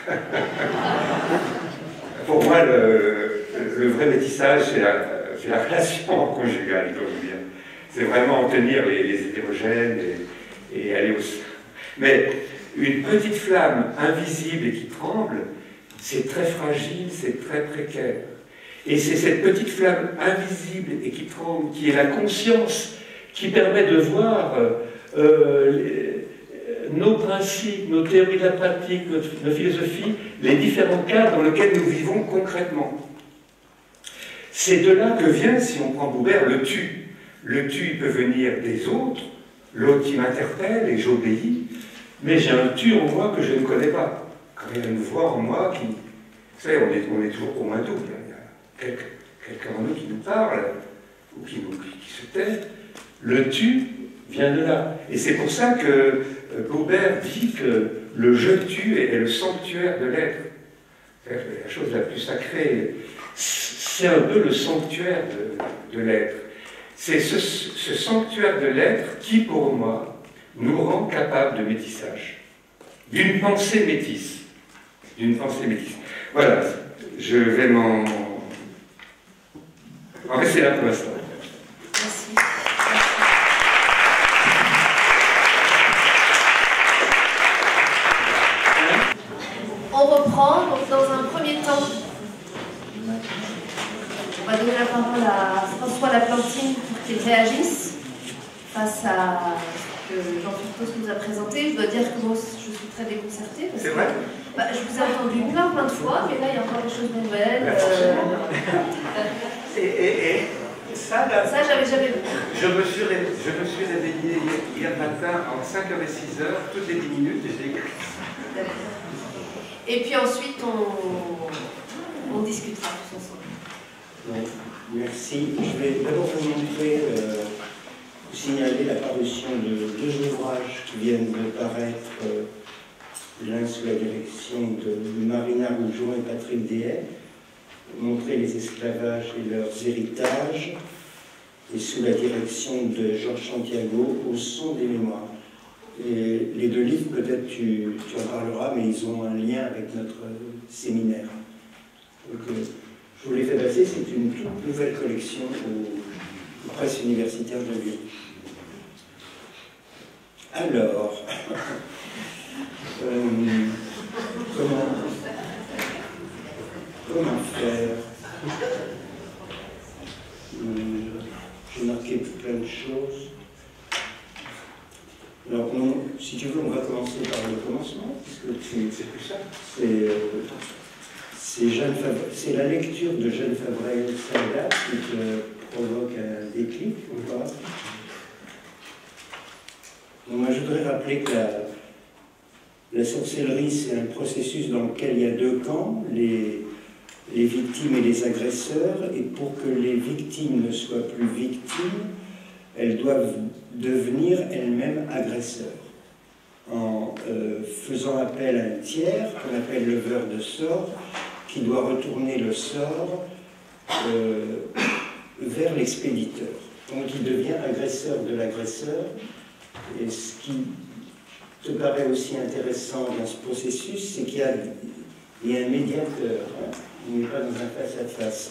Pour moi, le, le vrai métissage, c'est la, c'est la relation conjugale, je dois vous dire. C'est vraiment en tenir les, les hétérogènes et, et aller au... Mais une petite flamme invisible et qui tremble, c'est très fragile, c'est très précaire. Et c'est cette petite flamme invisible et qui tremble, qui est la conscience, qui permet de voir euh, euh, les, nos principes, nos théories de la pratique, notre, nos philosophies, les différents cas dans lesquels nous vivons concrètement. C'est de là que vient, si on prend Boubert, le tu. Le tu, il peut venir des autres, l'autre qui m'interpelle et j'obéis, mais j'ai un tu en moi que je ne connais pas. Quand il y a une voix en moi qui... Vous savez, on est, on est toujours au moins double. Il y a quelqu'un, quelqu'un en nous qui nous parle, ou qui, nous, qui se tait. Le tu vient de là. Et c'est pour ça que Boubert dit que le je tu est le sanctuaire de l'être. C'est la chose la plus sacrée. C'est un peu le sanctuaire de, de l'être. C'est ce, ce sanctuaire de l'être qui, pour moi, nous rend capables de métissage. D'une pensée métisse. D'une pensée métisse. Voilà, je vais m'en... en rester là pour l'instant. Merci. On reprend, donc dans un premier temps, on va donner la parole à François Laplantine pour qu'il réagisse face à ce que Jean Furtos nous a présenté. Je dois dire que moi, je suis très déconcertée. C'est vrai? Bah, je vous ai entendu plein, plein de fois, mais là, il y a encore des choses nouvelles. Euh... et, et, et ça, là, ça j'avais jamais vu. Je me suis, ré... je me suis réveillé hier matin entre cinq heures et six heures, toutes les dix minutes, et j'ai écrit. Et puis ensuite, on, on discutera tous ensemble. Oui, merci. Je vais d'abord vous montrer, euh, vous signaler la parution de deux ouvrages qui viennent de paraître, euh, l'un sous la direction de Marina Rougeon et Patrick Dehaye, montrer les esclavages et leurs héritages, et sous la direction de Georges Santiago, Au son des mémoires. Et les deux livres, peut-être tu, tu en parleras, mais ils ont un lien avec notre séminaire. Donc, euh, je vous l'ai fait passer, c'est une toute nouvelle collection aux, aux presses universitaires de Lyon. Alors, euh, comment, comment faire? euh, J'ai marqué plein de choses. Alors, on, si tu veux, on va commencer par le commencement, puisque tu, c'est plus ça. C'est la lecture de Jeanne Favrel-Saldat qui te provoque un déclic, ou pas? Donc, moi, je voudrais rappeler que la, la sorcellerie, c'est un processus dans lequel il y a deux camps, les, les victimes et les agresseurs, et pour que les victimes ne soient plus victimes, elles doivent devenir elles-mêmes agresseurs, en euh, faisant appel à un tiers, qu'on appelle leveur de sort, qui doit retourner le sort euh, vers l'expéditeur. Donc il devient agresseur de l'agresseur, et ce qui te paraît aussi intéressant dans ce processus, c'est qu'il y a, il y a un médiateur, hein, il n'est pas dans un face-à-face.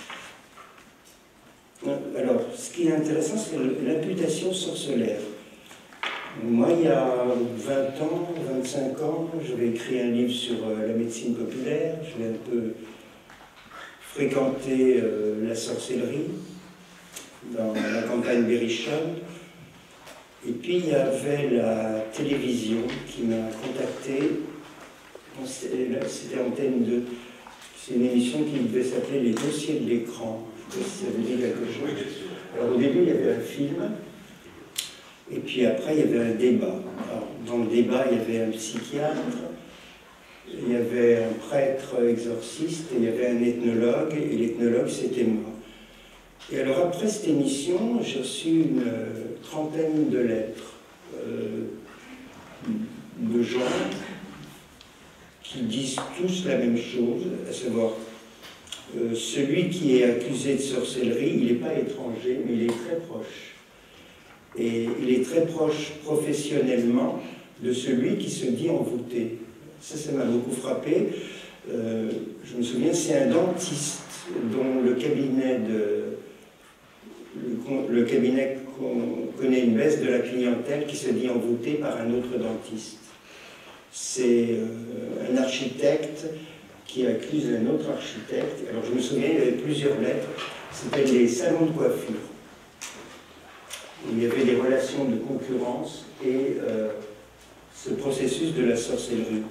Alors, ce qui est intéressant, c'est l'imputation sorcellaire. Moi, il y a vingt ans, vingt-cinq ans, j'avais écrit un livre sur la médecine populaire, j'avais un peu fréquenté euh, la sorcellerie dans la campagne berrichonne. Et puis, il y avait la télévision qui m'a contacté. C'était Antenne deux. C'est une émission qui devait s'appeler Les dossiers de l'écran. Je ne sais pas si ça veut dire quelque chose. Alors, au début, il y avait un film. Et puis après, il y avait un débat. Alors, dans le débat, il y avait un psychiatre, il y avait un prêtre exorciste, et il y avait un ethnologue, et l'ethnologue, c'était moi. Et alors, après cette émission, j'ai reçu une euh, trentaine de lettres euh, de gens qui disent tous la même chose, à savoir, euh, celui qui est accusé de sorcellerie, il n'est pas étranger, mais il est très proche. Et il est très proche professionnellement de celui qui se dit envoûté. Ça, ça m'a beaucoup frappé. Euh, je me souviens, c'est un dentiste dont le cabinet, de, le, le cabinet connaît une baisse de la clientèle qui se dit envoûté par un autre dentiste. C'est euh, un architecte qui accuse un autre architecte. Alors je me souviens, il y avait plusieurs lettres. C'était les salons de coiffure. Il y avait des relations de concurrence et euh, ce processus de la sorcellerie.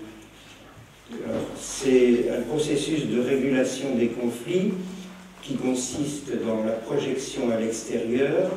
C'est un processus de régulation des conflits qui consiste dans la projection à l'extérieur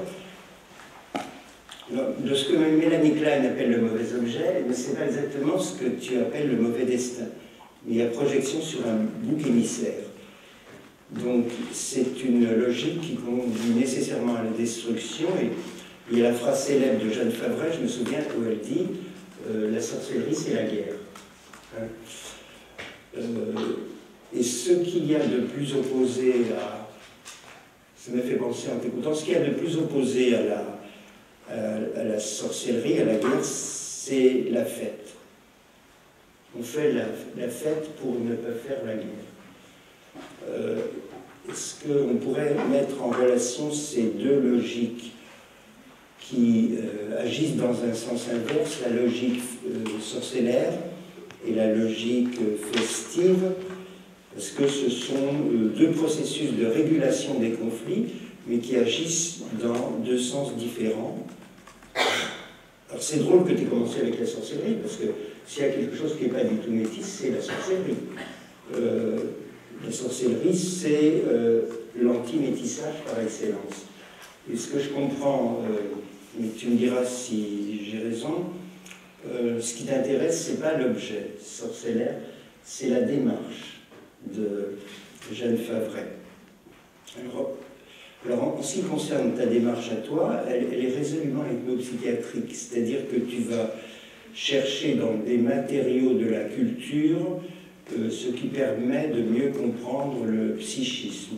de ce que Mélanie Klein appelle le mauvais objet, mais ce n'est pas exactement ce que tu appelles le mauvais destin. Il y a projection sur un bouc émissaire. Donc c'est une logique qui conduit nécessairement à la destruction. Et il y a la phrase célèbre de Jeanne Favrel, je me souviens, où elle dit euh, « la sorcellerie, c'est la guerre hein ». Euh, et ce qu'il y a de plus opposé à... Ça m'a fait penser en t'écoutant, ce qu'il y a de plus opposé à la, à, à la sorcellerie, à la guerre, c'est la fête. On fait la, la fête pour ne pas faire la guerre. Euh, Est-ce qu'on pourrait mettre en relation ces deux logiques qui euh, agissent dans un sens inverse, la logique euh, sorcellaire et la logique euh, festive, parce que ce sont euh, deux processus de régulation des conflits, mais qui agissent dans deux sens différents. Alors c'est drôle que tu aies commencé avec la sorcellerie, parce que s'il y a quelque chose qui n'est pas du tout métis, c'est la sorcellerie. Euh, la sorcellerie, c'est euh, l'anti-métissage par excellence. Et ce que je comprends, euh, mais tu me diras si j'ai raison, euh, ce qui t'intéresse, c'est pas l'objet sorcellaire, c'est la démarche de Jeanne Favret. Alors, alors, en ce qui concerne ta démarche à toi, elle, elle est résolument ethnopsychiatrique, c'est-à-dire que tu vas chercher dans des matériaux de la culture euh, ce qui permet de mieux comprendre le psychisme.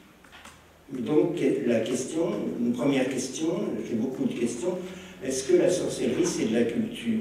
Donc, la question, une première question, j'ai beaucoup de questions, est-ce que la sorcellerie, c'est de la culture?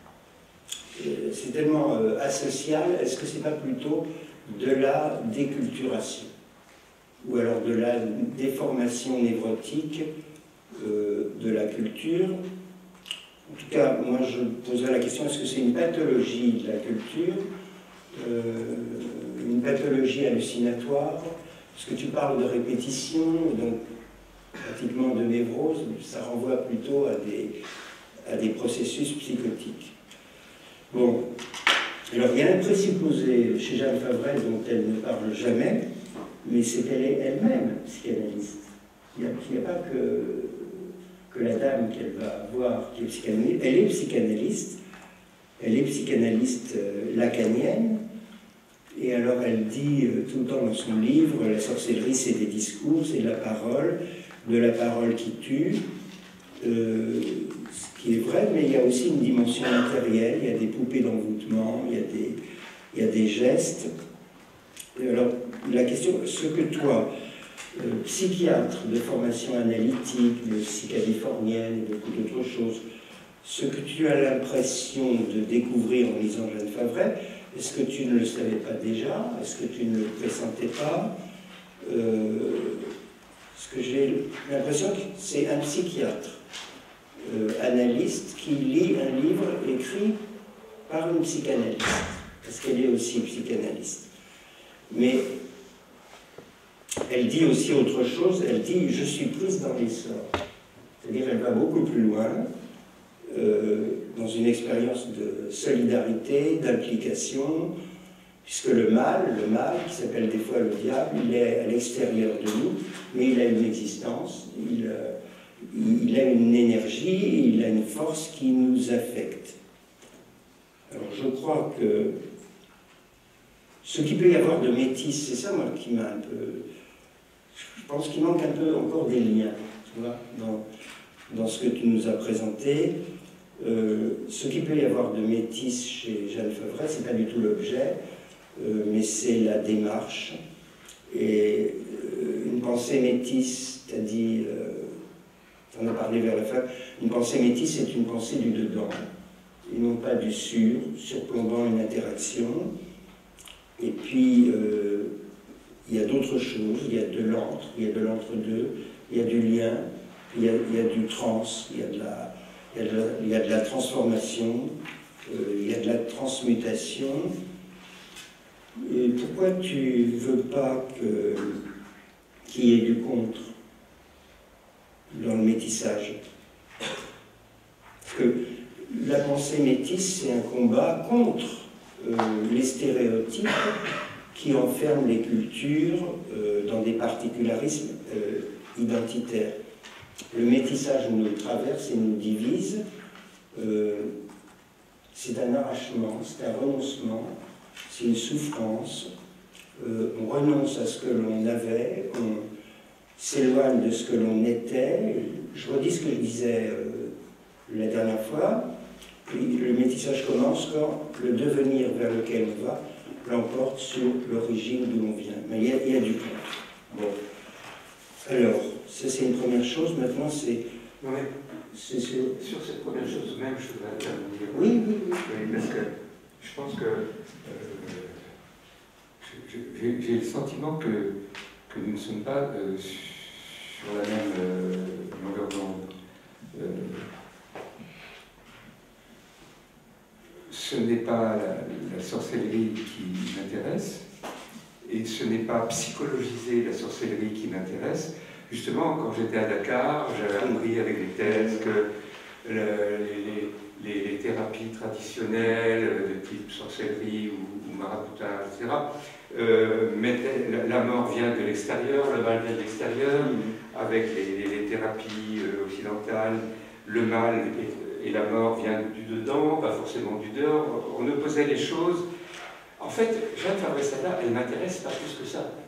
C'est tellement euh, asocial, est-ce que c'est pas plutôt de la déculturation? Ou alors de la déformation névrotique euh, de la culture? En tout cas, moi je poserais la question, est-ce que c'est une pathologie de la culture, euh, une pathologie hallucinatoire? Parce que tu parles de répétition, donc pratiquement de névrose, ça renvoie plutôt à des, à des processus psychotiques. Bon, alors il y a un présupposé chez Jeanne Favret dont elle ne parle jamais, mais c'est qu'elle est elle-même psychanalyste. Il n'y a, il n'y a pas que, que la dame qu'elle va voir qui est psychanalyste. Elle est psychanalyste, elle est psychanalyste euh, lacanienne, et alors elle dit euh, tout le temps dans son livre, la sorcellerie c'est des discours, c'est de la parole, de la parole qui tue, euh, ce qui est vrai, mais il y a aussi une dimension matérielle, il y a des poupées d'envoûtement, il y a des, il y a des gestes. Et alors, la question, ce que toi, euh, psychiatre de formation analytique, de psychalifornienne, et beaucoup d'autres choses, ce que tu as l'impression de découvrir en lisant Jeanne Favret, est-ce que tu ne le savais pas déjà? Est-ce que tu ne le pressentais pas? euh, Ce que j'ai l'impression que c'est un psychiatre euh, analyste qui lit un livre écrit par une psychanalyste, parce qu'elle est aussi psychanalyste. Mais elle dit aussi autre chose, elle dit « je suis prise dans l'essor ». C'est-à-dire elle va beaucoup plus loin, euh, dans une expérience de solidarité, d'implication, puisque le mal, le mal, qui s'appelle des fois le diable, il est à l'extérieur de nous, mais il a une existence, il, euh, il a une énergie, il a une force qui nous affecte. Alors je crois que ce qu'il peut y avoir de métis, c'est ça moi qui m'a un peu... Je pense qu'il manque un peu encore des liens, tu vois, dans, dans ce que tu nous as présenté. Euh, ce qu'il peut y avoir de métis chez Jeanne Favret, c'est pas du tout l'objet, euh, mais c'est la démarche. Et euh, une pensée métisse, tu as dit, euh, tu en as parlé vers la fin, une pensée métisse, c'est une pensée du dedans, et non pas du sur, surplombant une interaction. Et puis, euh, il y a d'autres choses, il y a de l'entre, il y a de l'entre-deux, il y a du lien, il y a, il y a du trans, il y a de la, il y a de la, il y a de la transformation, euh, il y a de la transmutation. Et pourquoi tu ne veux pas que, qu'il y ait du contre dans le métissage? Parce que la pensée métisse, c'est un combat contre Euh, les stéréotypes qui enferment les cultures euh, dans des particularismes euh, identitaires. Le métissage nous traverse et nous divise. Euh, c'est un arrachement, c'est un renoncement, c'est une souffrance. Euh, on renonce à ce que l'on avait, on s'éloigne de ce que l'on était. Je redis ce que je disais euh, la dernière fois. Puis le métissage commence quand le devenir vers lequel on va l'emporte sur l'origine d'où l'on vient. Mais il y a, il y a du contre. Bon. Alors, ça c'est une première chose. Maintenant, c'est... Ouais. C'est sur... sur cette première chose même, je voudrais intervenir. Oui, oui, oui. Oui, parce que je pense que euh, j'ai le sentiment que, que nous ne sommes pas euh, sur la même euh, longueur d'onde. Euh, ce n'est pas la, la sorcellerie qui m'intéresse, et ce n'est pas psychologiser la sorcellerie qui m'intéresse. Justement, quand j'étais à Dakar, j'avais appris avec les thèses que le, les, les, les thérapies traditionnelles de type sorcellerie ou, ou maraboutage, et cetera, euh, mettaient, la, la mort vient de l'extérieur, le mal vient de l'extérieur, mmh. avec les, les, les thérapies euh, occidentales, le mal et, et la mort vient du dedans, pas forcément du dehors. On opposait les choses. En fait, Jeanne Fabre-Estrada, elle m'intéresse pas plus que ça.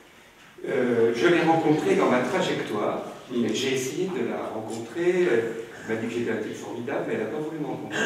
Euh, je l'ai rencontrée dans ma trajectoire. Mmh. J'ai essayé de la rencontrer. Elle m'a dit que j'étais un type formidable, mais elle n'a pas voulu me rencontrer.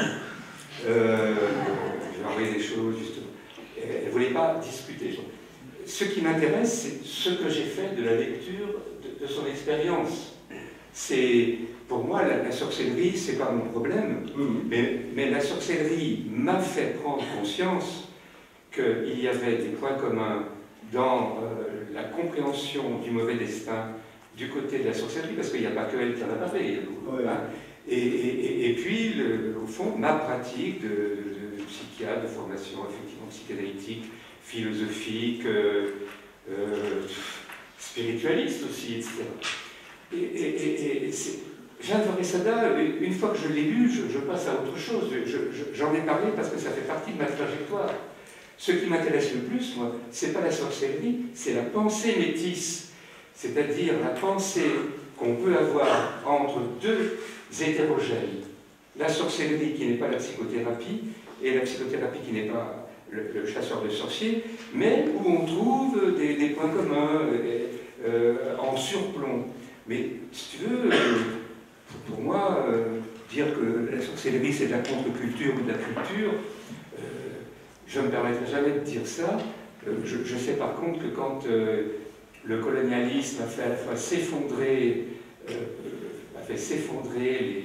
Euh, J'ai envoyé des choses, justement. Elle ne voulait pas discuter. Ce qui m'intéresse, c'est ce que j'ai fait de la lecture de, de son expérience. C'est, pour moi, la, la sorcellerie, c'est pas mon problème, mmh. mais, mais la sorcellerie m'a fait prendre conscience qu'il y avait des points communs dans euh, la compréhension du mauvais destin du côté de la sorcellerie, parce qu'il n'y a pas que elle qui en a parlé. Ouais. Hein. Et, et, et puis, le, au fond, ma pratique de, de, de psychiatre, de formation effectivement psychanalytique, philosophique, euh, euh, spiritualiste aussi, et cetera. Et, et, et, et Jeanne Fabre-Estrada, une fois que je l'ai lu, je, je passe à autre chose. J'en ai parlé parce que ça fait partie de ma trajectoire. Ce qui m'intéresse le plus, moi, c'est pas la sorcellerie, c'est la pensée métisse, c'est-à-dire la pensée qu'on peut avoir entre deux hétérogènes. La sorcellerie qui n'est pas la psychothérapie, et la psychothérapie qui n'est pas le, le chasseur de sorciers, mais où on trouve des, des points communs euh, en surplomb. Mais si tu veux, euh, pour moi, euh, dire que la sorcellerie c'est de la contre-culture ou de la culture, euh, je ne me permettrai jamais de dire ça. Euh, je, je sais par contre que quand euh, le colonialisme a fait à la fois s'effondrer, euh, a fait s'effondrer les, les,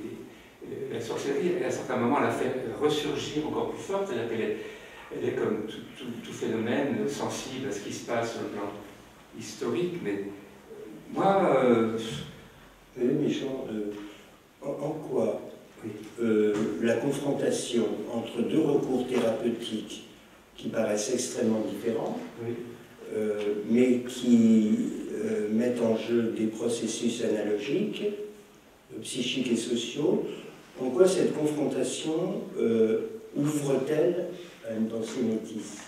les, la sorcellerie, et à un certain moment elle a fait ressurgir encore plus fort, c'est-à-dire qu'elle est, elle est comme tout, tout, tout phénomène sensible à ce qui se passe sur le plan historique, mais moi, euh... mais genre, euh, en, en quoi oui. euh, la confrontation entre deux recours thérapeutiques qui paraissent extrêmement différents, oui. euh, mais qui euh, mettent en jeu des processus analogiques, euh, psychiques et sociaux, en quoi cette confrontation euh, ouvre-t-elle à une pensée métisse?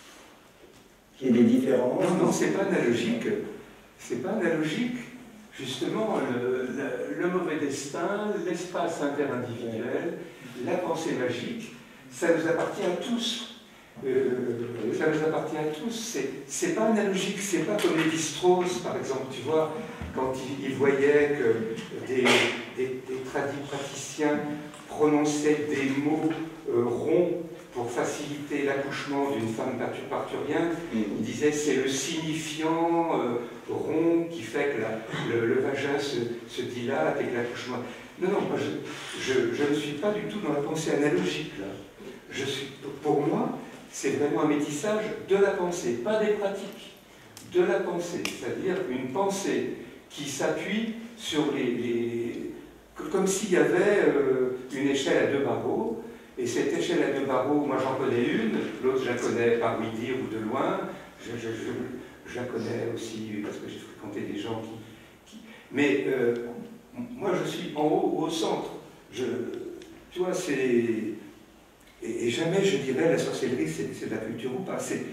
Il y a des différences? Non, non, c'est pas analogique. C'est pas analogique, justement, le, le, le mauvais destin, l'espace interindividuel, la pensée magique, ça nous appartient à tous. Euh, ça nous appartient à tous. C'est pas analogique, c'est pas comme les Lévi-Strauss, par exemple, tu vois, quand il, il voyait que des, des, des praticiens prononçaient des mots euh, ronds pour faciliter l'accouchement d'une femme parturienne, mmh. il disait c'est le signifiant euh, rond qui fait que la, le, le vagin se, se dilate et que l'accouchement... Non, non, moi je, je, je ne suis pas du tout dans la pensée analogique là. Je suis, pour moi, c'est vraiment un métissage de la pensée, pas des pratiques, de la pensée, c'est-à-dire une pensée qui s'appuie sur les, les... comme s'il y avait euh, une échelle à deux barreaux. Et cette échelle à deux barreaux, moi j'en connais une, l'autre je la connais par oui dire ou de loin, je, je, je, je la connais aussi parce que j'ai fréquenté des gens qui... qui... Mais euh, moi je suis en haut ou au centre. Je, tu vois, c'est... Et, et jamais je dirais la sorcellerie c'est de la culture ou pas. C'est...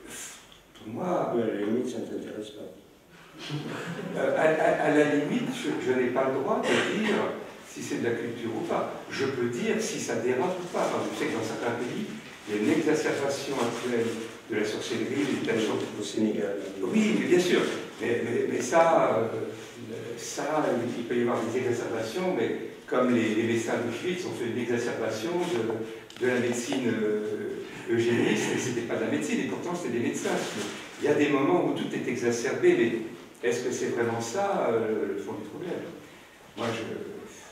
Pour moi... Ouais, à la limite ça ne t'intéresse pas. Euh, à, à, à la limite, je, je n'ai pas le droit de dire... si c'est de la culture ou pas. Je peux dire si ça dérape ou pas. Enfin, je sais que dans certains pays, il y a une exacerbation actuelle de la sorcellerie, des tas de gens au Sénégal. Oui, mais bien sûr. Mais, mais, mais ça, euh, ça, il peut y avoir des exacerbations, mais comme les, les médecins d'Auschwitz ont fait une exacerbation de, de la médecine euh, eugéniste, et c'était pas de la médecine, et pourtant c'était des médecins. Il y a des moments où tout est exacerbé, mais est-ce que c'est vraiment ça euh, le fond du problème? Moi, je...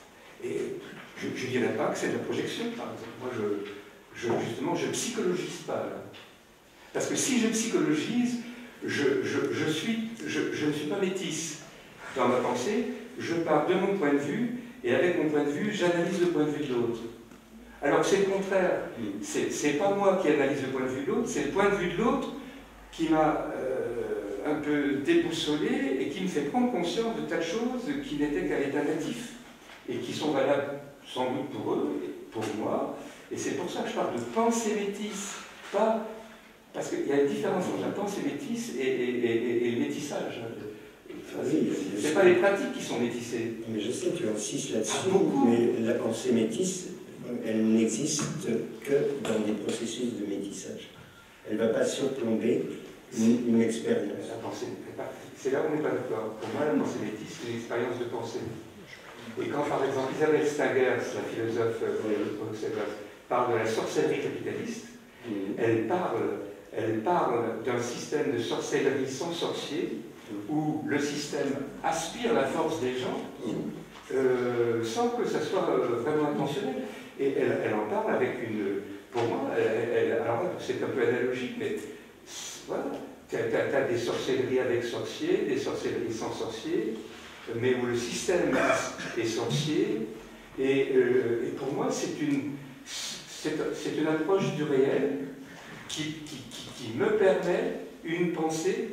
Et je ne dirais pas que c'est de la projection, par exemple. Moi, je, je, justement, je ne psychologise pas. Là. Parce que si je psychologise, je, je, je, suis, je, je ne suis pas métisse. Dans ma pensée, je pars de mon point de vue, et avec mon point de vue, j'analyse le point de vue de l'autre. Alors que c'est le contraire. C'est pas moi qui analyse le point de vue de l'autre, c'est le point de vue de l'autre qui m'a euh, un peu déboussolé et qui me fait prendre conscience de tas de choses qui n'étaient qu'à l'état natif. Et qui sont valables sans doute pour eux, et pour moi, et c'est pour ça que je parle de pensée métisse, pas... Parce qu'il y a une différence entre la pensée métisse et, et, et, et le métissage. Oui, c'est pas les pratiques qui sont métissées. Mais je sais, tu insistes là-dessus, ah, beaucoup. Mais la pensée métisse, elle n'existe que dans des processus de métissage. Elle ne va pas surplomber une, une expérience. La pensée, c'est là où on n'est pas d'accord. Pour moi, la pensée métisse, c'est une expérience de pensée. Et quand, par exemple, Isabelle Stengers, la philosophe bruxelloise, parle de la sorcellerie capitaliste, mmh. elle parle, elle parle d'un système de sorcellerie sans sorcier, où le système aspire la force des gens, euh, sans que ça soit vraiment intentionnel. Et elle, elle en parle avec une... Pour moi, elle, elle, alors c'est un peu analogique, mais voilà, tu as, as des sorcelleries avec sorciers, des sorcelleries sans sorciers, mais où le système est sorcier. Et, euh, et pour moi, c'est une, c'est une approche du réel qui, qui, qui, qui me permet une pensée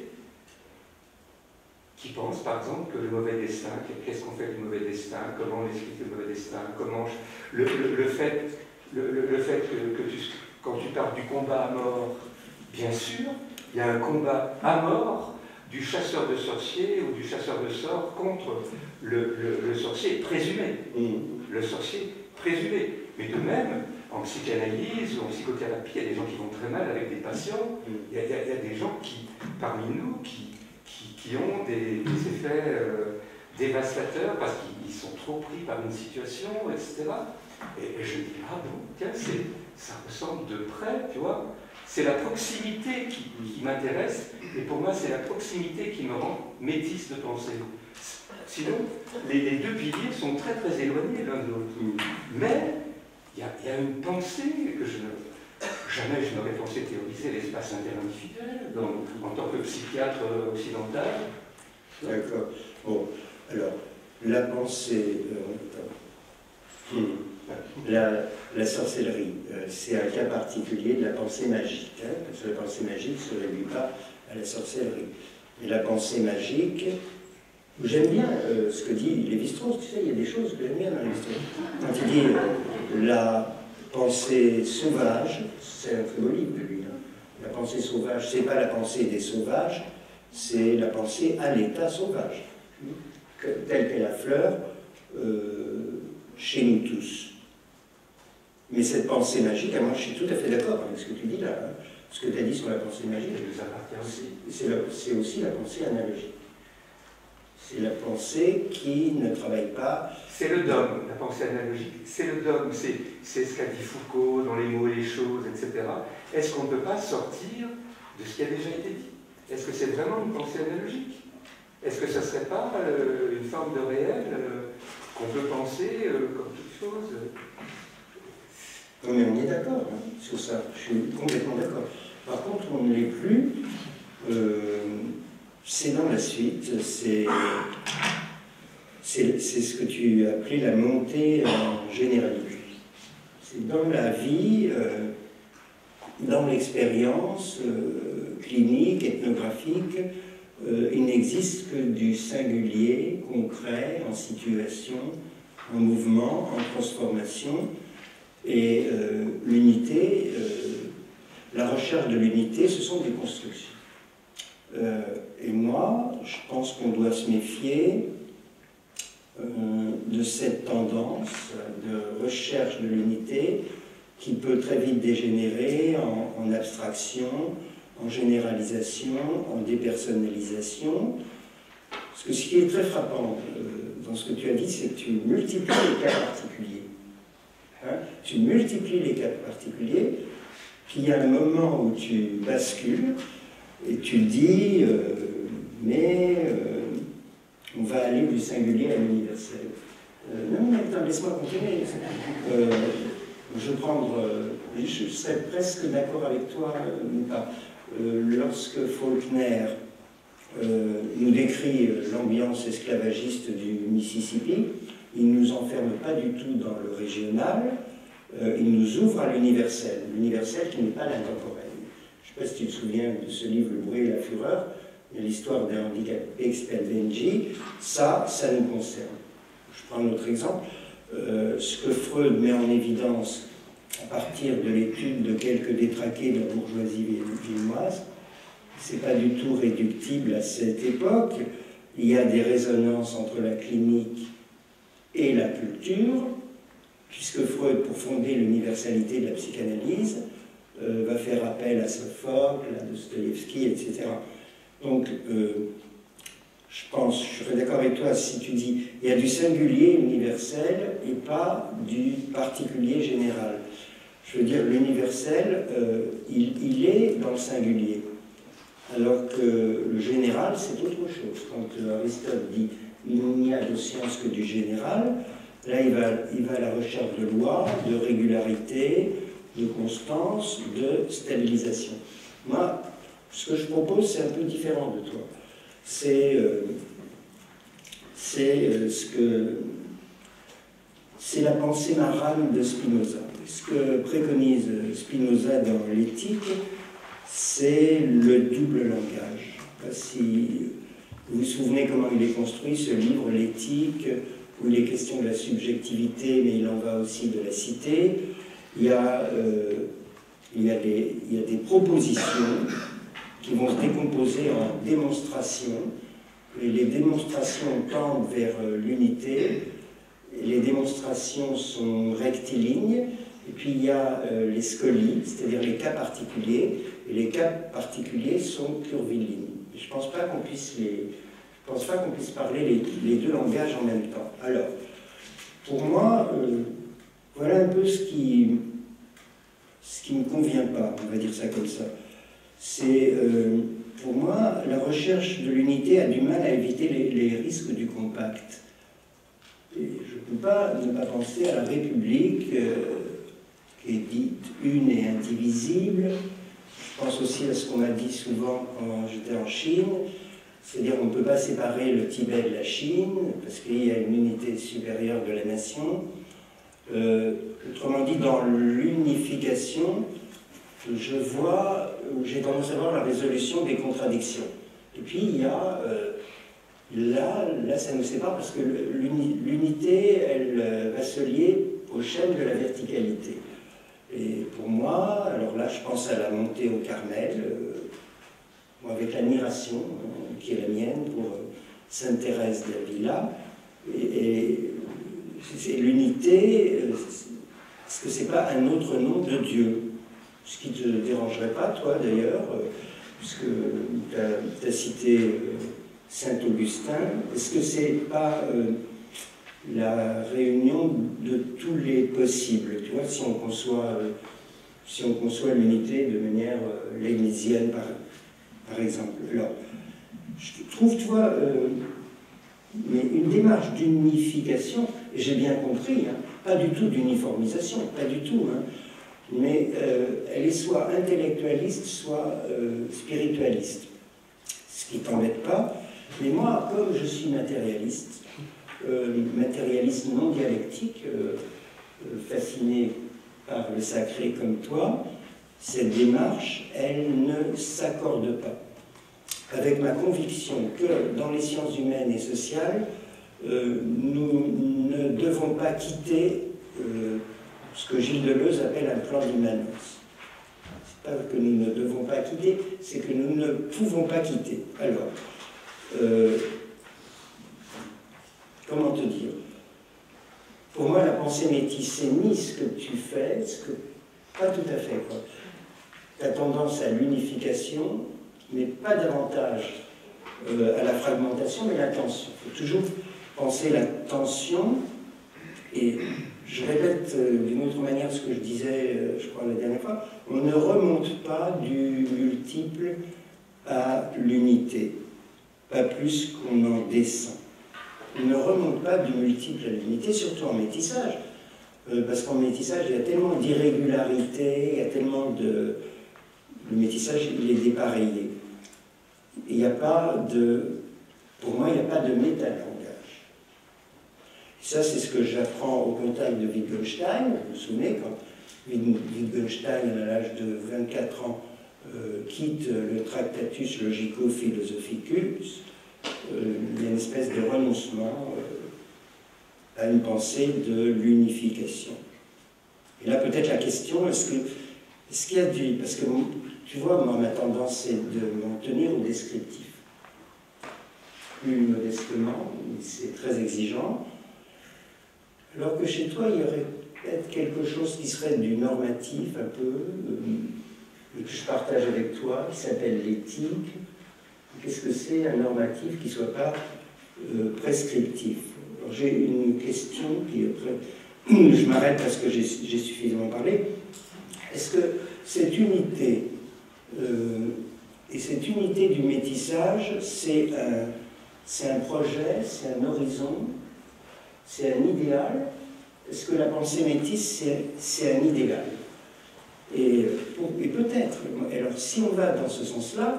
qui pense, par exemple, que le mauvais destin, qu'est-ce qu'on fait du mauvais destin, comment on explique le mauvais destin, comment je, le, le, le fait, le, le fait que, que tu, quand tu parles du combat à mort, bien sûr, il y a un combat à mort du chasseur de sorciers ou du chasseur de sorts contre le, le, le sorcier présumé. Le sorcier présumé. Mais de même, en psychanalyse ou en psychothérapie, il y a des gens qui vont très mal avec des patients, il y a, il y a, il y a des gens qui, parmi nous qui qui ont des, des effets euh, dévastateurs parce qu'ils sont trop pris par une situation, et cetera. Et, et je me dis, ah bon, tiens, ça ressemble de près, tu vois. C'est la proximité qui, qui m'intéresse, et pour moi, c'est la proximité qui me rend métisse de pensée. Sinon, les, les deux piliers sont très très éloignés l'un de l'autre. Mais il y, y a une pensée que je ne... Jamais je n'aurais pensé théoriser l'espace interindividuel en tant que psychiatre occidental. D'accord. Bon, alors, la pensée, euh, la, la sorcellerie, euh, c'est un cas particulier de la pensée magique. Hein, parce que la pensée magique ne se réduit pas à la sorcellerie. Et la pensée magique, j'aime bien euh, ce que dit Lévi-Strauss, tu sais, il y a des choses que j'aime bien dans Lévi-Strauss. Quand il dit euh, la pensée sauvage, c'est un très beau livre de lui. Hein. La pensée sauvage, c'est pas la pensée des sauvages, c'est la pensée à l'état sauvage, que, telle qu'est la fleur euh, chez nous tous. Mais cette pensée magique, moi je suis tout à fait d'accord avec ce que tu dis là, hein. Ce que tu as dit sur la pensée magique, c'est aussi la pensée analogique. C'est la pensée qui ne travaille pas... C'est le dogme, la pensée analogique. C'est le dogme, c'est ce qu'a dit Foucault dans Les mots et les choses, et cetera. Est-ce qu'on ne peut pas sortir de ce qui a déjà été dit? Est-ce que c'est vraiment une pensée analogique? Est-ce que ça ne serait pas euh, une forme de réel euh, qu'on peut penser euh, comme toute chose? Non mais on est d'accord hein, sur ça, je suis complètement d'accord. Par contre, on ne l'est plus... Euh, c'est dans la suite, c'est ce que tu as appelé la montée en généralité. C'est dans la vie, euh, dans l'expérience euh, clinique, ethnographique, euh, il n'existe que du singulier, concret, en situation, en mouvement, en transformation. Et euh, l'unité, euh, la recherche de l'unité, ce sont des constructions. Euh, et moi, je pense qu'on doit se méfier euh, de cette tendance de recherche de l'unité qui peut très vite dégénérer en, en abstraction, en généralisation, en dépersonnalisation. Parce que ce qui est très frappant euh, dans ce que tu as dit, c'est que tu multiplies les cas particuliers. Hein? Tu multiplies les cas particuliers, puis il y a un moment où tu bascules, et tu dis, euh, mais euh, on va aller du singulier à l'universel. Euh, non, mais attends, laisse-moi continuer. Euh, je vais prendre, euh, je serais presque d'accord avec toi, mais pas. Euh, lorsque Faulkner euh, nous décrit l'ambiance esclavagiste du Mississippi, il ne nous enferme pas du tout dans le régional, euh, il nous ouvre à l'universel, l'universel qui n'est pas l'intemporel. Je ne sais pas si tu te souviens de ce livre, Le bruit et la fureur, l'histoire d'un handicapé Spelvenji, ça, ça nous concerne. Je prends un autre exemple. euh, ce que Freud met en évidence à partir de l'étude de quelques détraqués de la bourgeoisie viennoise, c'est pas du tout réductible à cette époque. Il y a des résonances entre la clinique et la culture, puisque Freud, pour fonder l'universalité de la psychanalyse, euh, va faire appel à Sophocle, à Dostoïevski, et cetera. Donc, euh, je pense, je serais d'accord avec toi si tu dis il y a du singulier universel et pas du particulier général. Je veux dire, l'universel, euh, il, il est dans le singulier, alors que le général, c'est autre chose. Quand Aristote dit il n'y a de science que du général, là, il va, il va à la recherche de lois, de régularité, de constance, de stabilisation. Moi, ce que je propose, c'est un peu différent de toi. C'est euh, euh, ce que c'est la pensée marane de Spinoza. Ce que préconise Spinoza dans l'éthique, c'est le double langage. Si vous vous souvenez comment il est construit, ce livre, l'éthique, où il est question de la subjectivité, mais il en va aussi de la cité, il y a, euh, il y a, des, il y a des propositions qui vont se décomposer en démonstrations, et les démonstrations tendent vers l'unité, les démonstrations sont rectilignes, et puis il y a euh, les scolies, c'est-à-dire les cas particuliers, et les cas particuliers sont curvilignes. Je ne pense pas qu'on puisse, les, je pense pas qu'on puisse parler les, les deux langages en même temps. Alors, pour moi, euh, voilà un peu ce qui ce qui ne me convient pas, on va dire ça comme ça. C'est, euh, pour moi, la recherche de l'unité a du mal à éviter les, les risques du compact. Et je ne peux pas ne pas penser à la République, euh, qui est dite une et indivisible. Je pense aussi à ce qu'on m'a dit souvent quand j'étais en Chine, c'est-à-dire qu'on ne peut pas séparer le Tibet de la Chine, parce qu'il y a une unité supérieure de la nation. Euh, autrement dit, dans l'unification, je vois, j'ai tendance à voir la résolution des contradictions. Et puis il y a, euh, là, là ça nous sépare parce que l'unité, elle va se lier aux chaînes de la verticalité. Et pour moi, alors là je pense à la montée au Carmel, euh, avec l'admiration hein, qui est la mienne pour euh, Sainte Thérèse d'Avila, et, et c'est l'unité, est-ce que c'est pas un autre nom de Dieu? Ce qui ne te dérangerait pas, toi d'ailleurs, puisque tu as cité Saint Augustin, est-ce que c'est pas euh, la réunion de tous les possibles? Tu vois, si on conçoit, euh, si on conçoit l'unité de manière euh, leibnizienne, par, par exemple. Alors, je trouve, tu vois, euh, mais une démarche d'unification, et j'ai bien compris, hein, pas du tout d'uniformisation, pas du tout, hein, mais euh, elle est soit intellectualiste, soit euh, spiritualiste. Ce qui ne t'embête pas. Mais moi, comme je suis matérialiste, euh, matérialiste non dialectique, euh, euh, fasciné par le sacré comme toi, cette démarche, elle ne s'accorde pas avec ma conviction que dans les sciences humaines et sociales, euh, nous ne devons pas quitter euh, ce que Gilles Deleuze appelle un plan d'immanence. Ce n'est pas que nous ne devons pas quitter, c'est que nous ne pouvons pas quitter. Alors, euh, comment te dire? Pour moi, la pensée métissée nie ce que tu fais, ce que... pas tout à fait, quoi. Tu as tendance à l'unification, mais pas davantage euh, à la fragmentation, mais à la tension. Il faut toujours penser la tension, et je répète euh, d'une autre manière ce que je disais, euh, je crois, la dernière fois, on ne remonte pas du multiple à l'unité, pas plus qu'on en descend. On ne remonte pas du multiple à l'unité, surtout en métissage, euh, parce qu'en métissage, il y a tellement d'irrégularités, il y a tellement de... Le métissage, il est dépareillé. Il n'y a pas de... Pour moi, il n'y a pas de métalangage. Ça, c'est ce que j'apprends au contact de Wittgenstein. Vous vous souvenez, quand Wittgenstein, à l'âge de vingt-quatre ans, euh, quitte le Tractatus Logico-Philosophicus, euh, il y a une espèce de renoncement. Euh, à une pensée de l'unification. Et là, peut-être la question, est-ce que, est-ce qu'il y a du... Parce que, tu vois, moi, ma tendance, c'est de m'en tenir au descriptif. Plus modestement, c'est très exigeant. Alors que chez toi, il y aurait peut-être quelque chose qui serait du normatif, un peu, euh, et que je partage avec toi, qui s'appelle l'éthique. Qu'est-ce que c'est un normatif qui ne soit pas euh, prescriptif? Alors, j'ai une question qui, après, je m'arrête parce que j'ai suffisamment parlé. Est-ce que cette unité, euh, et cette unité du métissage, c'est un, c'est un projet, c'est un horizon, c'est un idéal? Est-ce que la pensée métisse, c'est un idéal? Et, et peut-être. Alors, si on va dans ce sens-là,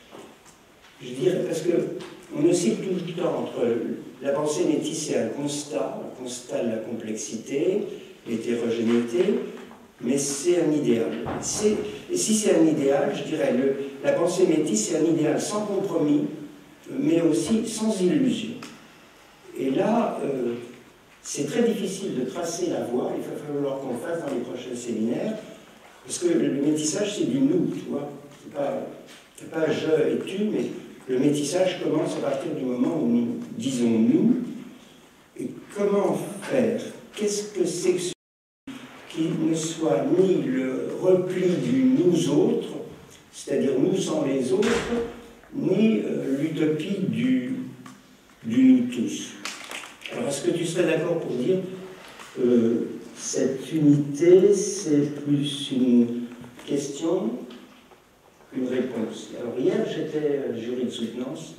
je dirais, parce qu'on oscille tout le temps entre la pensée métisse, c'est un constat, un constat de la complexité, l'hétérogénéité, mais c'est un idéal. Et si c'est un idéal, je dirais, le, la pensée métisse, c'est un idéal sans compromis, mais aussi sans illusion. Et là, euh, c'est très difficile de tracer la voie, il va falloir qu'on le fasse dans les prochains séminaires, parce que le métissage, c'est du nous, tu vois. C'est pas, c'est pas je et tu, mais le métissage commence à partir du moment où nous disons nous. Et comment faire? Qu'est-ce que c'est que ce qui ne soit ni le repli du nous autres, c'est-à-dire nous sans les autres, ni euh, l'utopie du, du nous tous? Alors, est-ce que tu serais d'accord pour dire que euh, cette unité, c'est plus une question qu'une réponse? Alors, hier, j'étais jury de soutenance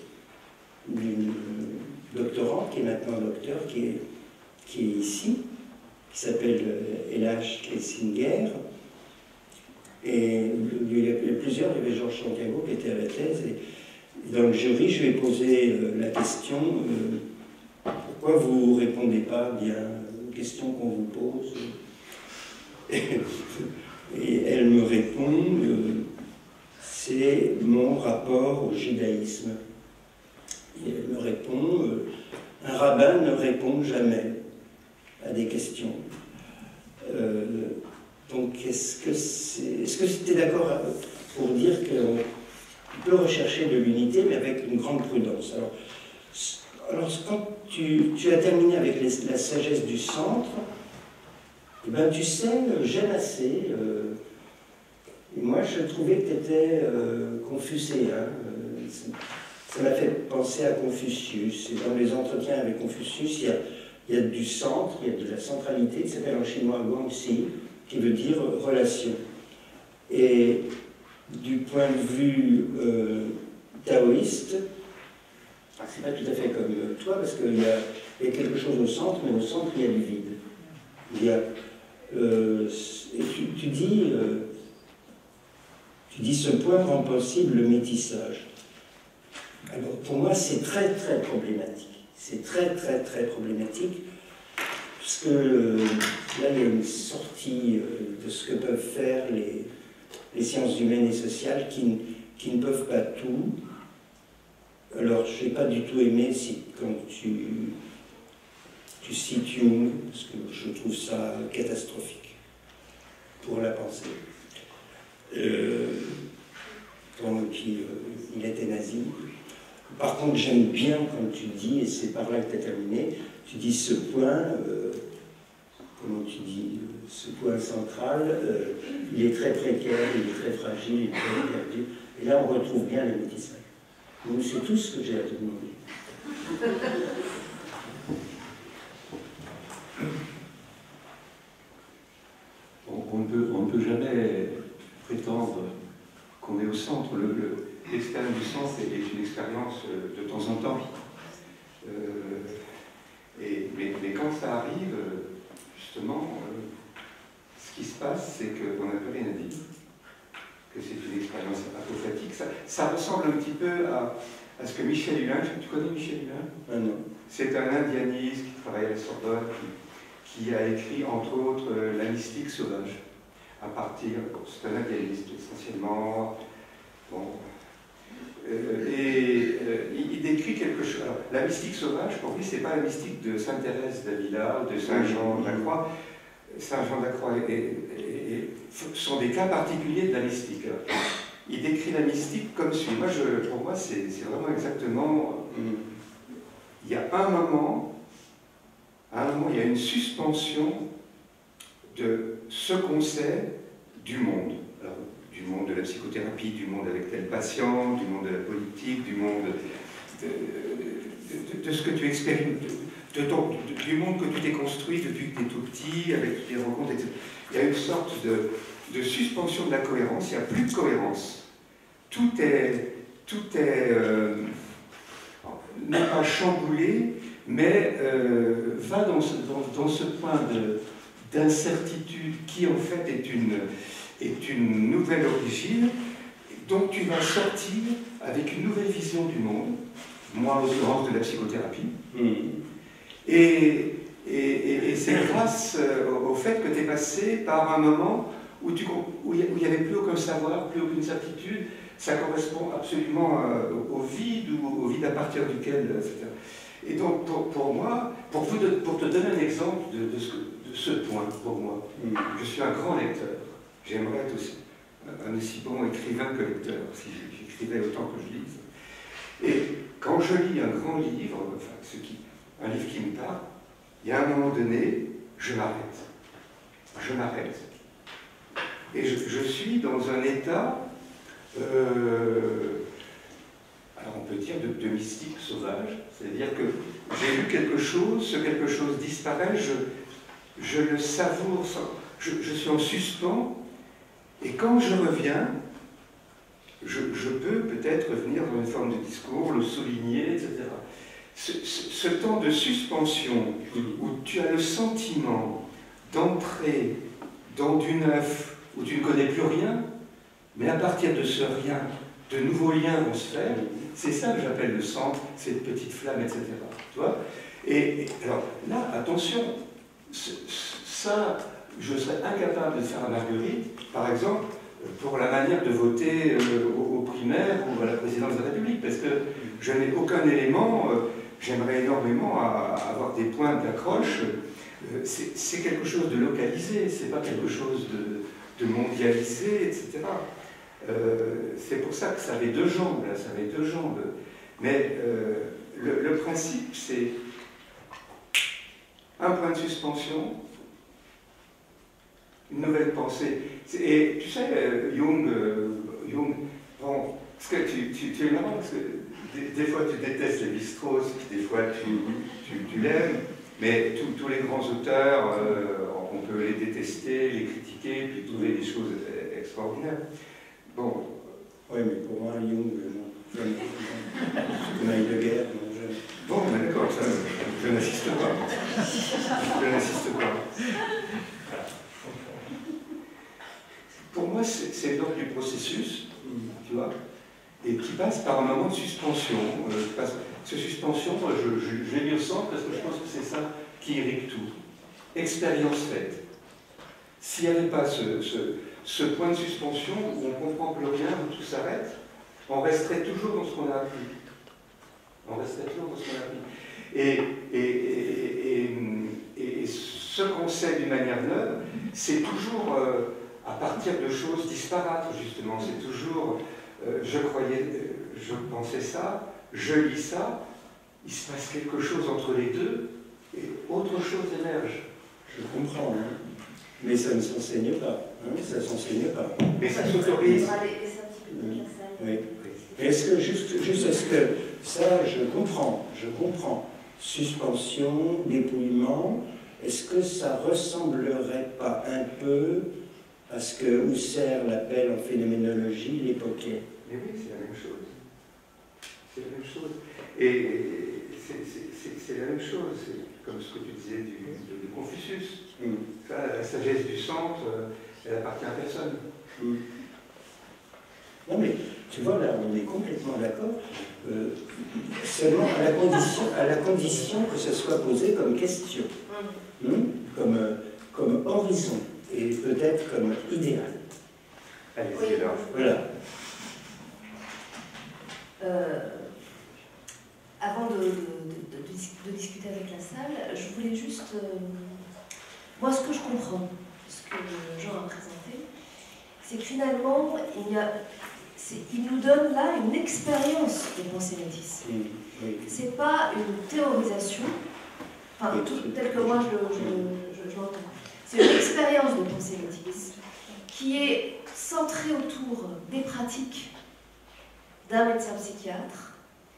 d'une doctorante, qui est maintenant docteur, qui est, qui est ici, qui s'appelle Elash Klesinger. Et il y a plusieurs, il y avait Georges Santiago qui était à la thèse. Et dans le jury, je lui ai posé la question euh, pourquoi vous ne répondez pas bien aux questions qu'on vous pose? Et, et elle me répond euh, c'est mon rapport au judaïsme. Et elle me répond euh, un rabbin ne répond jamais à des questions. Euh, donc, est-ce que c'est, est-ce que tu es d'accord pour dire qu'on peut rechercher de l'unité, mais avec une grande prudence? Alors, alors quand tu, tu as terminé avec les, la sagesse du centre, eh ben, tu sais, j'aime assez. Euh, et moi, je trouvais que tu étais euh, confucéen. Hein, ça m'a fait penser à Confucius. Et dans les entretiens avec Confucius, il y a, il y a du centre, il y a de la centralité, qui s'appelle en chinois guangxi, qui veut dire relation. Et du point de vue euh, taoïste, c'est pas tout à fait comme toi, parce qu'il y, y a quelque chose au centre, mais au centre, il y a du vide. Il y a, euh, et tu, tu dis, euh, tu dis, ce point rend possible le métissage. Alors, pour moi, c'est très, très problématique. C'est très, très, très problématique, parce que euh, là, il y a une sortie euh, de ce que peuvent faire les, les sciences humaines et sociales qui, qui ne peuvent pas tout. Alors, je n'ai pas du tout aimé si, quand tu, tu cites Jung, parce que je trouve ça catastrophique pour la pensée. Euh, donc, il, il était nazi. Par contre, j'aime bien quand tu dis, et c'est par là que tu as terminé, tu dis ce point, euh, comment tu dis, ce point central, euh, il est très précaire, il est très fragile, il est très perdu. Et là, on retrouve bien le métissage. Donc, c'est tout ce que j'ai à te demander. On ne peut, on ne peut jamais prétendre qu'on est au centre. Le, le, L'expérience du sens est une expérience de temps en temps. Euh, et, mais, mais quand ça arrive, justement, euh, ce qui se passe, c'est qu'on n'a plus rien à dire, que c'est une expérience apophatique. Ça, ça ressemble un petit peu à, à ce que Michel Hulin, tu connais Michel Hulin? Ah non. C'est un indianiste qui travaille à la Sorbonne, qui, qui a écrit, entre autres, La mystique sauvage, à partir, c'est un indianiste essentiellement, bon, Euh, et euh, il, il décrit quelque chose. Alors, la mystique sauvage, pour lui, c'est pas la mystique de Sainte Thérèse d'Avila ou de Saint Jean de la Croix. Saint Jean de la Croix et, et, et, sont des cas particuliers de la mystique. Il décrit la mystique comme suit. Moi, je, pour moi, c'est vraiment exactement. Il y a un moment, à un moment, il y a une suspension de ce qu'on sait du monde. Alors, du monde de la psychothérapie, du monde avec tel patient, du monde de la politique, du monde de, de, de, de ce que tu expérimentes, de, de ton, de, du monde que tu t'es construit depuis que tu es tout petit, avec tes rencontres, et cetera. Il y a une sorte de, de suspension de la cohérence, il n'y a plus de cohérence. Tout est, tout est euh, non pas chamboulé, mais euh, va dans ce, dans, dans ce point d'incertitude qui en fait est une, est une nouvelle origine, donc tu vas sortir avec une nouvelle vision du monde, moi en l'occurrence de la psychothérapie, mmh. et, et, et, et c'est grâce au fait que tu es passé par un moment où il où n'y avait plus aucun savoir, plus aucune certitude, ça correspond absolument euh, au vide ou au vide à partir duquel, et cetera. Et donc pour, pour moi, pour, vous de, pour te donner un exemple de, de, ce, de ce point, pour moi, mmh. je suis un grand lecteur. J'aimerais être aussi un aussi bon écrivain que lecteur, si j'écrivais autant que je lise. Et quand je lis un grand livre, enfin, ce qui, un livre qui me parle, il y a un moment donné, je m'arrête. Je m'arrête. Et je, je suis dans un état, euh, alors on peut dire de, de mystique sauvage, c'est-à-dire que j'ai lu quelque chose, ce quelque chose disparaît, je, je le savoure, je, je suis en suspens. Et quand je reviens, je, je peux peut-être revenir dans une forme de discours, le souligner, et cetera. Ce, ce, ce temps de suspension où tu as le sentiment d'entrer dans du neuf, où tu ne connais plus rien, mais à partir de ce rien, de nouveaux liens vont se faire, c'est ça que j'appelle le centre, cette petite flamme, et cetera. Tu vois ? et, et alors là, attention, ça... je serais incapable de faire à Marguerite, par exemple, pour la manière de voter euh, au, au primaire ou à la présidence de la République, parce que je n'ai aucun élément, euh, j'aimerais énormément à, à avoir des points d'accroche, euh, c'est quelque chose de localisé, c'est pas quelque chose de, de mondialisé, et cetera. Euh, c'est pour ça que ça avait deux jambes, là, ça avait deux jambes. Mais euh, le, le principe, c'est un point de suspension, une nouvelle pensée. Et tu sais, Jung, euh, Jung bon, parce que tu, tu, tu es marrant, parce que des, des fois tu détestes Lévi-Strauss, des fois tu, tu, tu l'aimes, mais tous les grands auteurs, euh, on peut les détester, les critiquer, puis trouver des choses extraordinaires. Bon. Oui, mais pour moi, Jung, non. Comme Heidegger, non, jamais. Bon, mais d'accord, je n'insiste pas. Je n'insiste pas. Pour moi, c'est l'ordre du processus, tu vois, et qui passe par un moment de suspension. Euh, passe, ce suspension, je, je, je l'ai mis au centre parce que je pense que c'est ça qui irrigue tout. Expérience faite. S'il n'y avait pas ce, ce, ce point de suspension où on ne comprend plus rien, où tout s'arrête, on resterait toujours dans ce qu'on a appris. On resterait toujours dans ce qu'on a appris. Et, et, et, et, et ce qu'on sait d'une manière neuve, c'est toujours... Euh, à partir de choses disparates, justement. C'est toujours, euh, je croyais, je pensais ça, je lis ça, il se passe quelque chose entre les deux, et autre chose émerge. Je comprends, hein. Mais ça ne s'enseigne pas, hein. Ça ne s'enseigne pas. Mais ça s'autorise. Oui. Est-ce que, juste, juste est-ce que, ça, je comprends, je comprends. Suspension, dépouillement, est-ce que ça ressemblerait pas un peu à ce que Husserl l'appelle en phénoménologie l'époquet? Mais oui, c'est la même chose. C'est la même chose. Et c'est la même chose. C'est comme ce que tu disais du, de, de Confucius. Mm. Ça, la sagesse du centre, elle appartient à personne. Mm. Non mais, tu vois, là, on est complètement d'accord. Euh, seulement à la, condition, à la condition que ce soit posé comme question. Mm. Mm. Comme, euh, comme horizon. Et peut-être comme idéal. Allez-y alors. Voilà. Euh, avant de, de, de, de, de discuter avec la salle, je voulais juste... Euh, moi, ce que je comprends, ce que Jean a présenté, c'est que finalement, il, y a, il nous donne là une expérience des pensées métisses. Oui, oui. C'est pas une théorisation, enfin, tout, tel que moi je, je, je, je l'entends. C'est une expérience de pensée métisse qui est centrée autour des pratiques d'un médecin psychiatre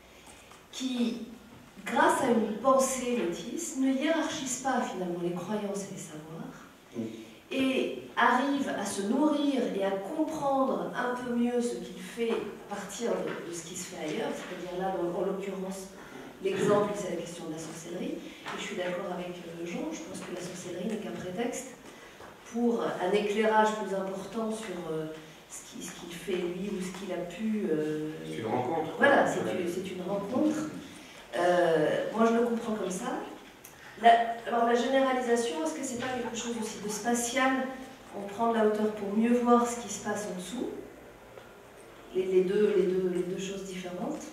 qui, grâce à une pensée métisse, ne hiérarchise pas finalement les croyances et les savoirs, oui. et arrive à se nourrir et à comprendre un peu mieux ce qu'il fait à partir de, de ce qui se fait ailleurs, c'est-à-dire là, en, en l'occurrence, l'exemple, c'est la question de la sorcellerie. Et je suis d'accord avec Jean, je pense que la sorcellerie n'est qu'un prétexte pour un éclairage plus important sur euh, ce qu'il ce qu'il fait lui ou ce qu'il a pu... Euh, c'est une rencontre. Voilà, c'est une, une rencontre. Euh, moi, je le comprends comme ça. La, alors, la généralisation, est-ce que c'est pas quelque chose aussi de spatial? On prend de la hauteur pour mieux voir ce qui se passe en dessous. Les, les, deux, les, deux, les deux choses différentes.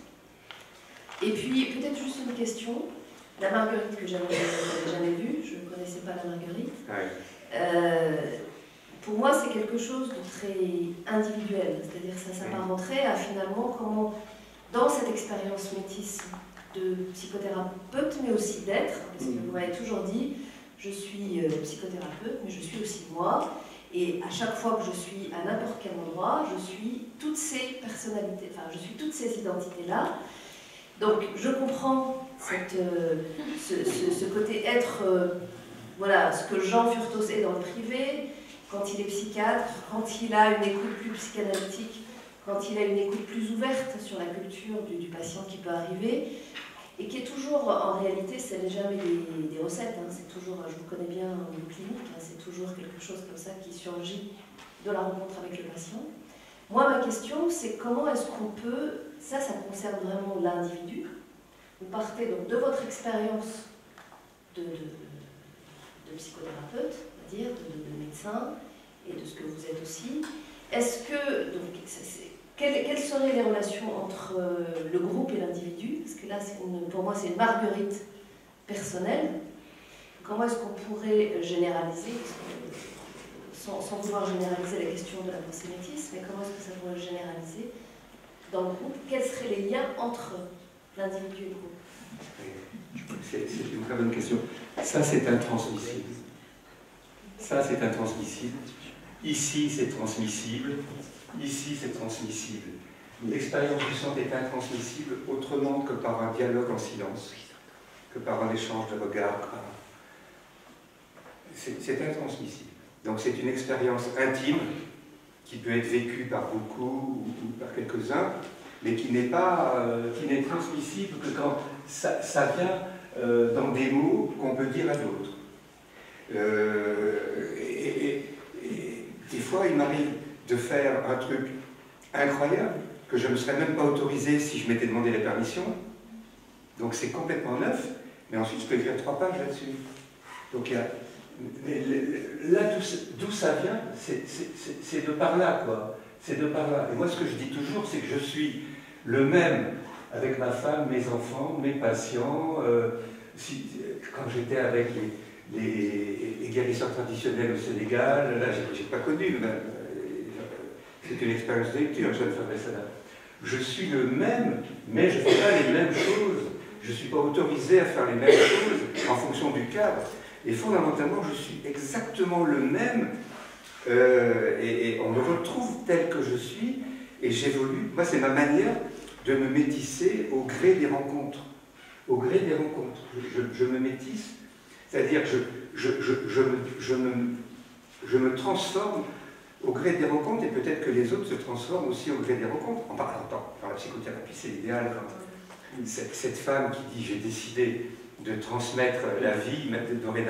Et puis, peut-être juste une question. La marguerite que j'avais jamais vue, je ne connaissais pas la marguerite. Ouais. Euh, pour moi, c'est quelque chose de très individuel. C'est-à-dire que ça s'apparenterait à finalement comment, dans cette expérience métisse de psychothérapeute, mais aussi d'être, parce que vous m'avez toujours dit, je suis euh, psychothérapeute, mais je suis aussi moi, et à chaque fois que je suis à n'importe quel endroit, je suis toutes ces personnalités, enfin, je suis toutes ces identités-là. Donc, je comprends cette, euh, ce, ce, ce côté être, euh, voilà, ce que Jean Furtos est dans le privé, quand il est psychiatre, quand il a une écoute plus psychanalytique, quand il a une écoute plus ouverte sur la culture du, du patient qui peut arriver, et qui est toujours, en réalité, ce n'est jamais des, des recettes, hein, c'est toujours, je vous connais bien en clinique, hein, c'est toujours quelque chose comme ça qui surgit de la rencontre avec le patient. Moi, ma question, c'est comment est-ce qu'on peut, ça, ça concerne vraiment l'individu, vous partez donc de votre expérience de, de, de psychothérapeute, on va dire, de, de médecin, et de ce que vous êtes aussi. Est-ce que, donc, c'est, Quelles, quelles seraient les relations entre euh, le groupe et l'individu? Parce que là, une, pour moi, c'est une marguerite personnelle. Comment est-ce qu'on pourrait généraliser, sans, sans vouloir généraliser la question de la pensée métisse, mais comment est-ce que ça pourrait généraliser dans le groupe? Quels seraient les liens entre l'individu et le groupe? C'est une très bonne question. Ça, c'est intransmissible. Ça, c'est intransmissible. Ici, c'est transmissible. Ici, c'est transmissible. L'expérience du centre est intransmissible autrement que par un dialogue en silence, que par un échange de regards. C'est intransmissible. Donc c'est une expérience intime qui peut être vécue par beaucoup ou, ou par quelques-uns, mais qui n'est pas, euh, qui n'est transmissible que quand ça, ça vient euh, dans des mots qu'on peut dire à d'autres. Euh, et, et, et des fois, il m'arrive de faire un truc incroyable que je ne me serais même pas autorisé si je m'étais demandé la permission. Donc c'est complètement neuf, mais ensuite je peux écrire trois pages là-dessus. Donc il y a, là d'où ça vient, c'est de par là, quoi. C'est de par là. Et moi, ce que je dis toujours, c'est que je suis le même avec ma femme, mes enfants, mes patients. Euh, si, quand j'étais avec les, les, les guérisseurs traditionnels au Sénégal, là, j'ai pas connu, mais c'est une expérience de lecture, je ne ferai ça là. Je suis le même, mais je ne fais pas les mêmes choses. Je ne suis pas autorisé à faire les mêmes choses en fonction du cadre. Et fondamentalement, je suis exactement le même. Euh, et, et on me retrouve tel que je suis, et j'évolue. Moi, c'est ma manière de me métisser au gré des rencontres. Au gré des rencontres. Je, je, je me métisse, c'est-à-dire que je, je, je, je, me, je, me, je me transforme au gré des rencontres, et peut-être que les autres se transforment aussi au gré des rencontres. En parlant dans la psychothérapie, c'est l'idéal quand cette, cette femme qui dit « j'ai décidé de transmettre la vie dorénavant »,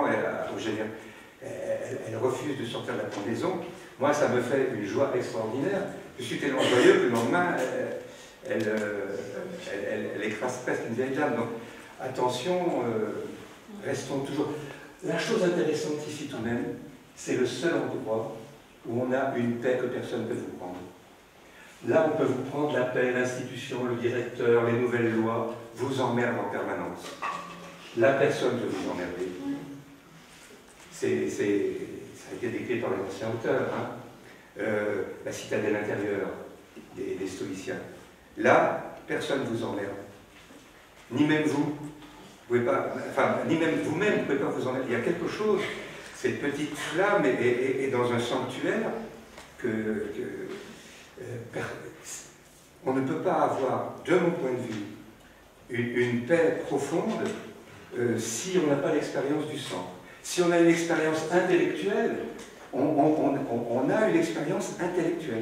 elle, elle, elle refuse de sortir de la pendaison. Moi, ça me fait une joie extraordinaire. Je suis tellement joyeux que le lendemain, elle, elle, elle, elle, elle écrase presque une vieille dame. Donc, attention, euh, restons toujours... La chose intéressante ici tout de même, c'est le seul endroit où on a une paix que personne ne peut vous prendre. Là, on peut vous prendre la paix, l'institution, le directeur, les nouvelles lois, vous emmerdent en permanence. La personne veut vous emmerder. C'est, c'est, ça a été décrit par les anciens auteurs, hein. euh, la citadelle intérieure des, des stoïciens. Là, personne ne vous emmerde. Ni même vous. Vous pouvez pas, enfin, ni même vous-même, vous ne pouvez pas vous emmerder. Il y a quelque chose, cette petite flamme est, est, est dans un sanctuaire que, que euh, on ne peut pas avoir, de mon point de vue, une, une paix profonde euh, si on n'a pas l'expérience du sang. Si on a une expérience intellectuelle, on, on, on, on a une expérience intellectuelle.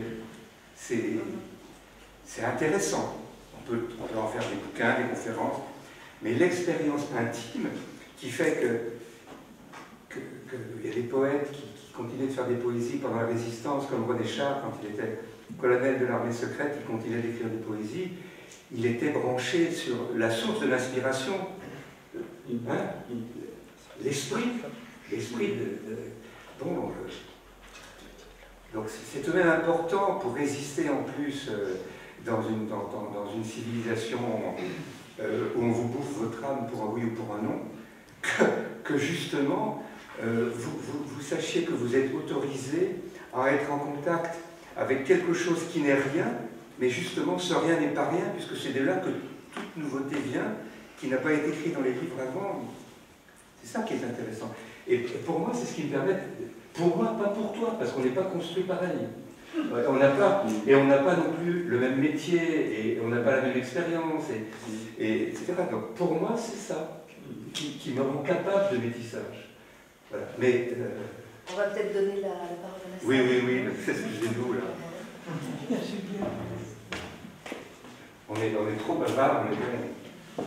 C'est intéressant. On peut, on peut en faire des bouquins, des conférences, mais l'expérience intime qui fait que, que, que il y a des poètes qui, qui continuaient de faire des poésies pendant la Résistance, comme René Char, quand il était colonel de l'armée secrète, il continuait d'écrire des poésies, il était branché sur la source de l'inspiration, hein, l'esprit, l'esprit de, de... Bon, euh, donc c'est tout de même important pour résister en plus euh, dans, une, dans, dans, dans une civilisation euh, où on vous bouffe votre âme pour un oui ou pour un non, que, que justement euh, vous, vous, vous sachiez que vous êtes autorisé à être en contact avec quelque chose qui n'est rien, mais justement ce rien n'est pas rien, puisque c'est de là que toute nouveauté vient, qui n'a pas été écrit dans les livres avant. C'est ça qui est intéressant. Et pour moi, c'est ce qui me permet, pour moi, pas pour toi, parce qu'on n'est pas construit pareil. On n'a pas, et on n'a pas non plus le même métier, et on n'a pas la même expérience, et, et, et cetera. Donc pour moi, c'est ça qui, qui me rend capable de métissage. Voilà. Mais euh, on va peut-être donner la, la parole à la salle. Oui, oui, oui, c'est ce que je dis nous là. On est, on est trop bavard, on est bien.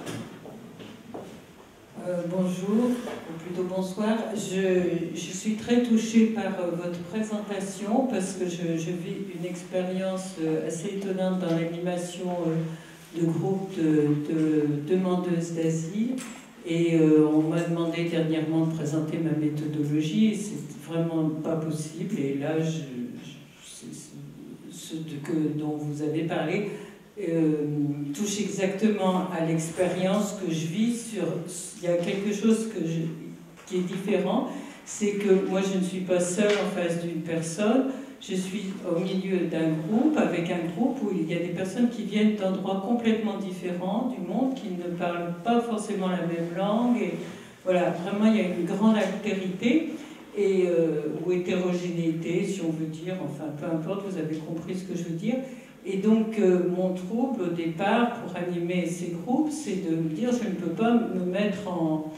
Euh, bonjour, ou plutôt bonsoir. Je, je suis très touchée par euh, votre présentation parce que je, je vis une expérience euh, assez étonnante dans l'animation euh, de groupes de, de demandeuses d'asile. Et euh, on m'a demandé dernièrement de présenter ma méthodologie et c'est vraiment pas possible. Et là, je, je, ce que, dont vous avez parlé euh, touche exactement à l'expérience que je vis. Sur, il y a quelque chose que je, qui est différent, c'est que moi je ne suis pas seule en face d'une personne, je suis au milieu d'un groupe, avec un groupe où il y a des personnes qui viennent d'endroits complètement différents du monde, qui ne parlent pas forcément la même langue, et voilà, vraiment il y a une grande altérité, et, euh, ou hétérogénéité, si on veut dire, enfin peu importe, vous avez compris ce que je veux dire. Et donc euh, mon trouble au départ, pour animer ces groupes, c'est de me dire je ne peux pas me mettre en...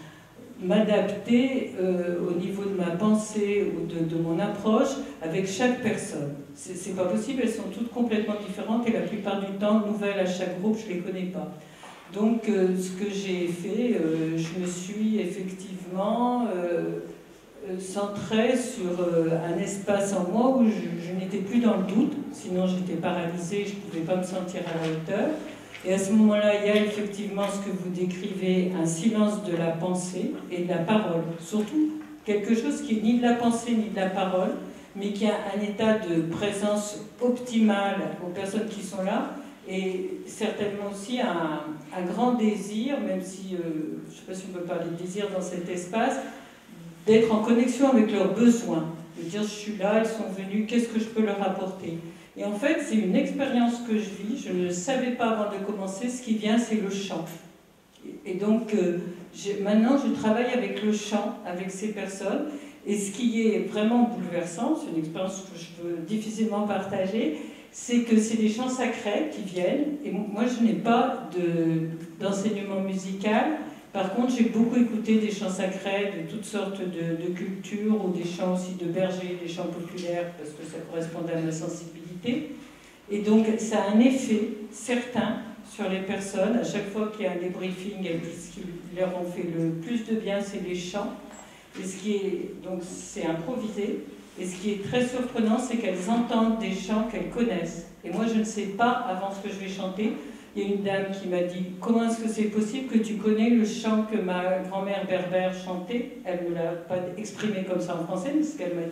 m'adapter euh, au niveau de ma pensée ou de, de mon approche avec chaque personne. C'est pas possible, elles sont toutes complètement différentes et la plupart du temps, nouvelles à chaque groupe, je ne les connais pas. Donc euh, ce que j'ai fait, euh, je me suis effectivement euh, centrée sur euh, un espace en moi où je, je n'étais plus dans le doute, sinon j'étais paralysée, je ne pouvais pas me sentir à la hauteur. Et à ce moment-là, il y a effectivement ce que vous décrivez, un silence de la pensée et de la parole. Surtout, quelque chose qui n'est ni de la pensée ni de la parole, mais qui a un état de présence optimale aux personnes qui sont là, et certainement aussi un, un grand désir, même si, euh, je ne sais pas si on peut parler de désir dans cet espace, d'être en connexion avec leurs besoins. De dire, je suis là, elles sont venues, qu'est-ce que je peux leur apporter ? Et en fait, c'est une expérience que je vis, je ne le savais pas avant de commencer, ce qui vient, c'est le chant. Et donc, euh, maintenant, je travaille avec le chant, avec ces personnes, et ce qui est vraiment bouleversant, c'est une expérience que je peux difficilement partager, c'est que c'est des chants sacrés qui viennent, et moi, je n'ai pas d'enseignement musical. Par contre, j'ai beaucoup écouté des chants sacrés de toutes sortes de, de cultures, ou des chants aussi de bergers, des chants populaires, parce que ça correspondait à ma sensibilité. Et donc, ça a un effet certain sur les personnes. À chaque fois qu'il y a un débriefing, elles disent qu'ils leur ont fait le plus de bien, c'est les chants. Et ce qui est, donc, c'est improvisé. Et ce qui est très surprenant, c'est qu'elles entendent des chants qu'elles connaissent. Et moi, je ne sais pas, avant ce que je vais chanter, il y a une dame qui m'a dit « Comment est-ce que c'est possible que tu connais le chant que ma grand-mère berbère chantait ?» Elle ne l'a pas exprimé comme ça en français, mais ce qu'elle m'a dit.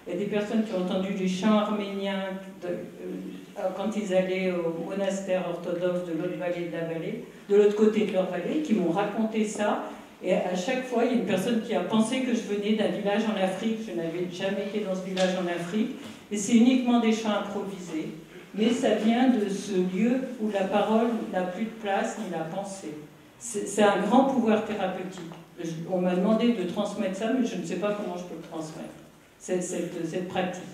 Il y a des personnes qui ont entendu les chants arméniens de, euh, quand ils allaient au monastère orthodoxe de l'autre vallée de la vallée, de l'autre côté de leur vallée, qui m'ont raconté ça. Et à chaque fois, il y a une personne qui a pensé que je venais d'un village en Afrique. Je n'avais jamais été dans ce village en Afrique. Et c'est uniquement des chants improvisés. Mais ça vient de ce lieu où la parole n'a plus de place ni la pensée. C'est un grand pouvoir thérapeutique. On m'a demandé de transmettre ça, mais je ne sais pas comment je peux le transmettre, cette, cette, cette pratique.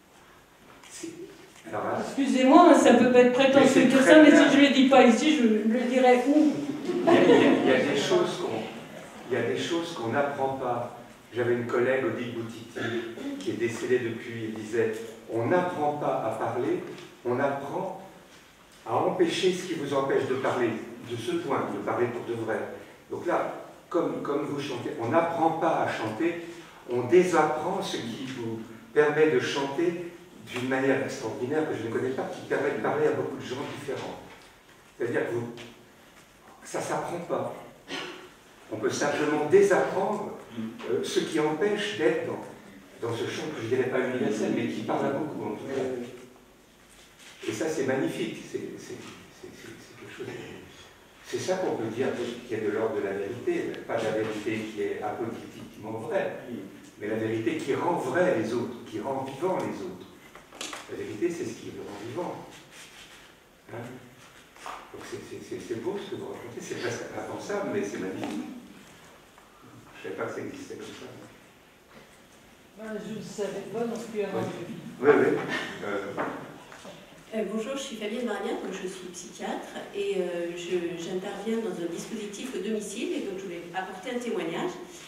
Excusez-moi, ça ne peut pas être prétentieux que ça, mais si je ne le dis pas ici, je le dirai où? Il y a, il y a, il y a des choses qu'on il y a des choses qu'on n'apprend pas. J'avais une collègue, Odile Boutiti, qui est décédée depuis, elle disait « On n'apprend pas à parler, on apprend à empêcher ce qui vous empêche de parler, de ce point, de parler pour de vrai. » Donc là, comme, comme vous chantez, on n'apprend pas à chanter, on désapprend ce qui vous permet de chanter d'une manière extraordinaire que je ne connais pas, qui permet de parler à beaucoup de gens différents. C'est-à-dire que vous, ça ne s'apprend pas. On peut simplement désapprendre euh, ce qui empêche d'être dans, dans ce chant que je ne dirais pas universel, mais qui parle à beaucoup en tout cas. Et ça, c'est magnifique. C'est quelque chose. C'est ça qu'on peut dire qui est de l'ordre de la vérité. Pas de la vérité qui est apodictiquement vraie, mais la vérité qui rend vrai les autres, qui rend vivant les autres. La vérité, c'est ce qui le rend vivant. Hein? Donc c'est beau ce que vous racontez, c'est presque impensable, mais c'est magnifique. Je ne savais pas que ça existait comme ça. Ben, je ne savais pas non plus avant. Oui, oui. Euh... Euh, bonjour, je suis Fabienne Marnière, donc je suis psychiatre et euh, j'interviens dans un dispositif au domicile et donc je voulais apporter un témoignage.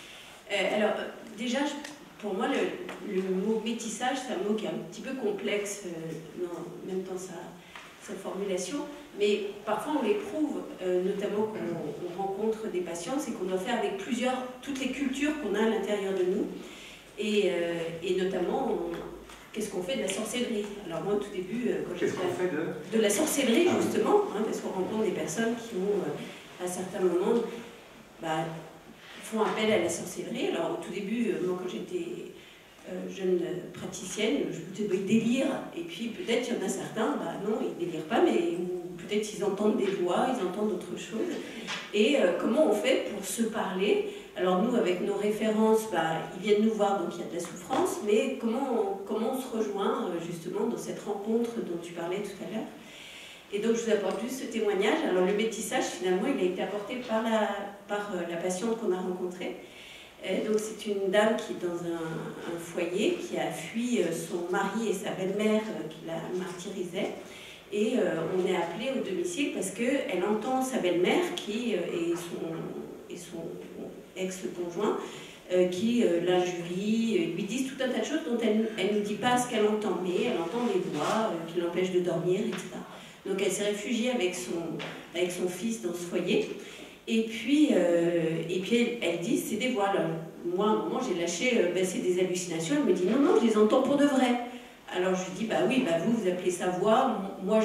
Euh, alors, déjà, je, pour moi, le, le mot métissage, c'est un mot qui est un petit peu complexe, euh, dans, même dans sa, sa formulation, mais parfois on l'éprouve, euh, notamment quand on, on rencontre des patients, c'est qu'on doit faire avec plusieurs, toutes les cultures qu'on a à l'intérieur de nous, et, euh, et notamment, on, qu'est-ce qu'on fait de la sorcellerie? Alors moi, au tout début, quand Qu'est-ce qu'on fait de... de la sorcellerie, justement, hein, parce qu'on rencontre des personnes qui ont, euh, à certains moments, bah, font appel à la sorcellerie. Alors au tout début, euh, moi, quand j'étais euh, jeune praticienne, je me disais, bah, ils délirent. Et puis peut-être il y en a certains, bah non, ils ne délirent pas, mais peut-être ils entendent des voix, ils entendent autre chose. Et euh, comment on fait pour se parler? Alors nous, avec nos références, bah, ils viennent nous voir, donc il y a de la souffrance, mais comment on, comment on se rejoint justement dans cette rencontre dont tu parlais tout à l'heure? Et donc je vous apporte juste ce témoignage. Alors le métissage, finalement, il a été apporté par la, par la patiente qu'on a rencontrée. Euh, donc c'est une dame qui est dans un, un foyer, qui a fui son mari et sa belle-mère qui la martyrisait. Et euh, on est appelé au domicile parce qu'elle entend sa belle-mère qui euh, et son... Et son ex-conjoint, euh, qui euh, l'injurie, euh, lui disent tout un tas de choses dont elle, elle ne dit pas ce qu'elle entend, mais elle entend des voix euh, qui l'empêchent de dormir, et cetera. Donc elle s'est réfugiée avec son, avec son fils dans ce foyer, et puis, euh, et puis elle, elle dit c'est des voix. Alors, moi, à un moment, j'ai lâché, euh, ben, c'est des hallucinations. Elle me dit non, non, je les entends pour de vrai. Alors je lui dis bah oui, bah, vous, vous appelez ça voix, moi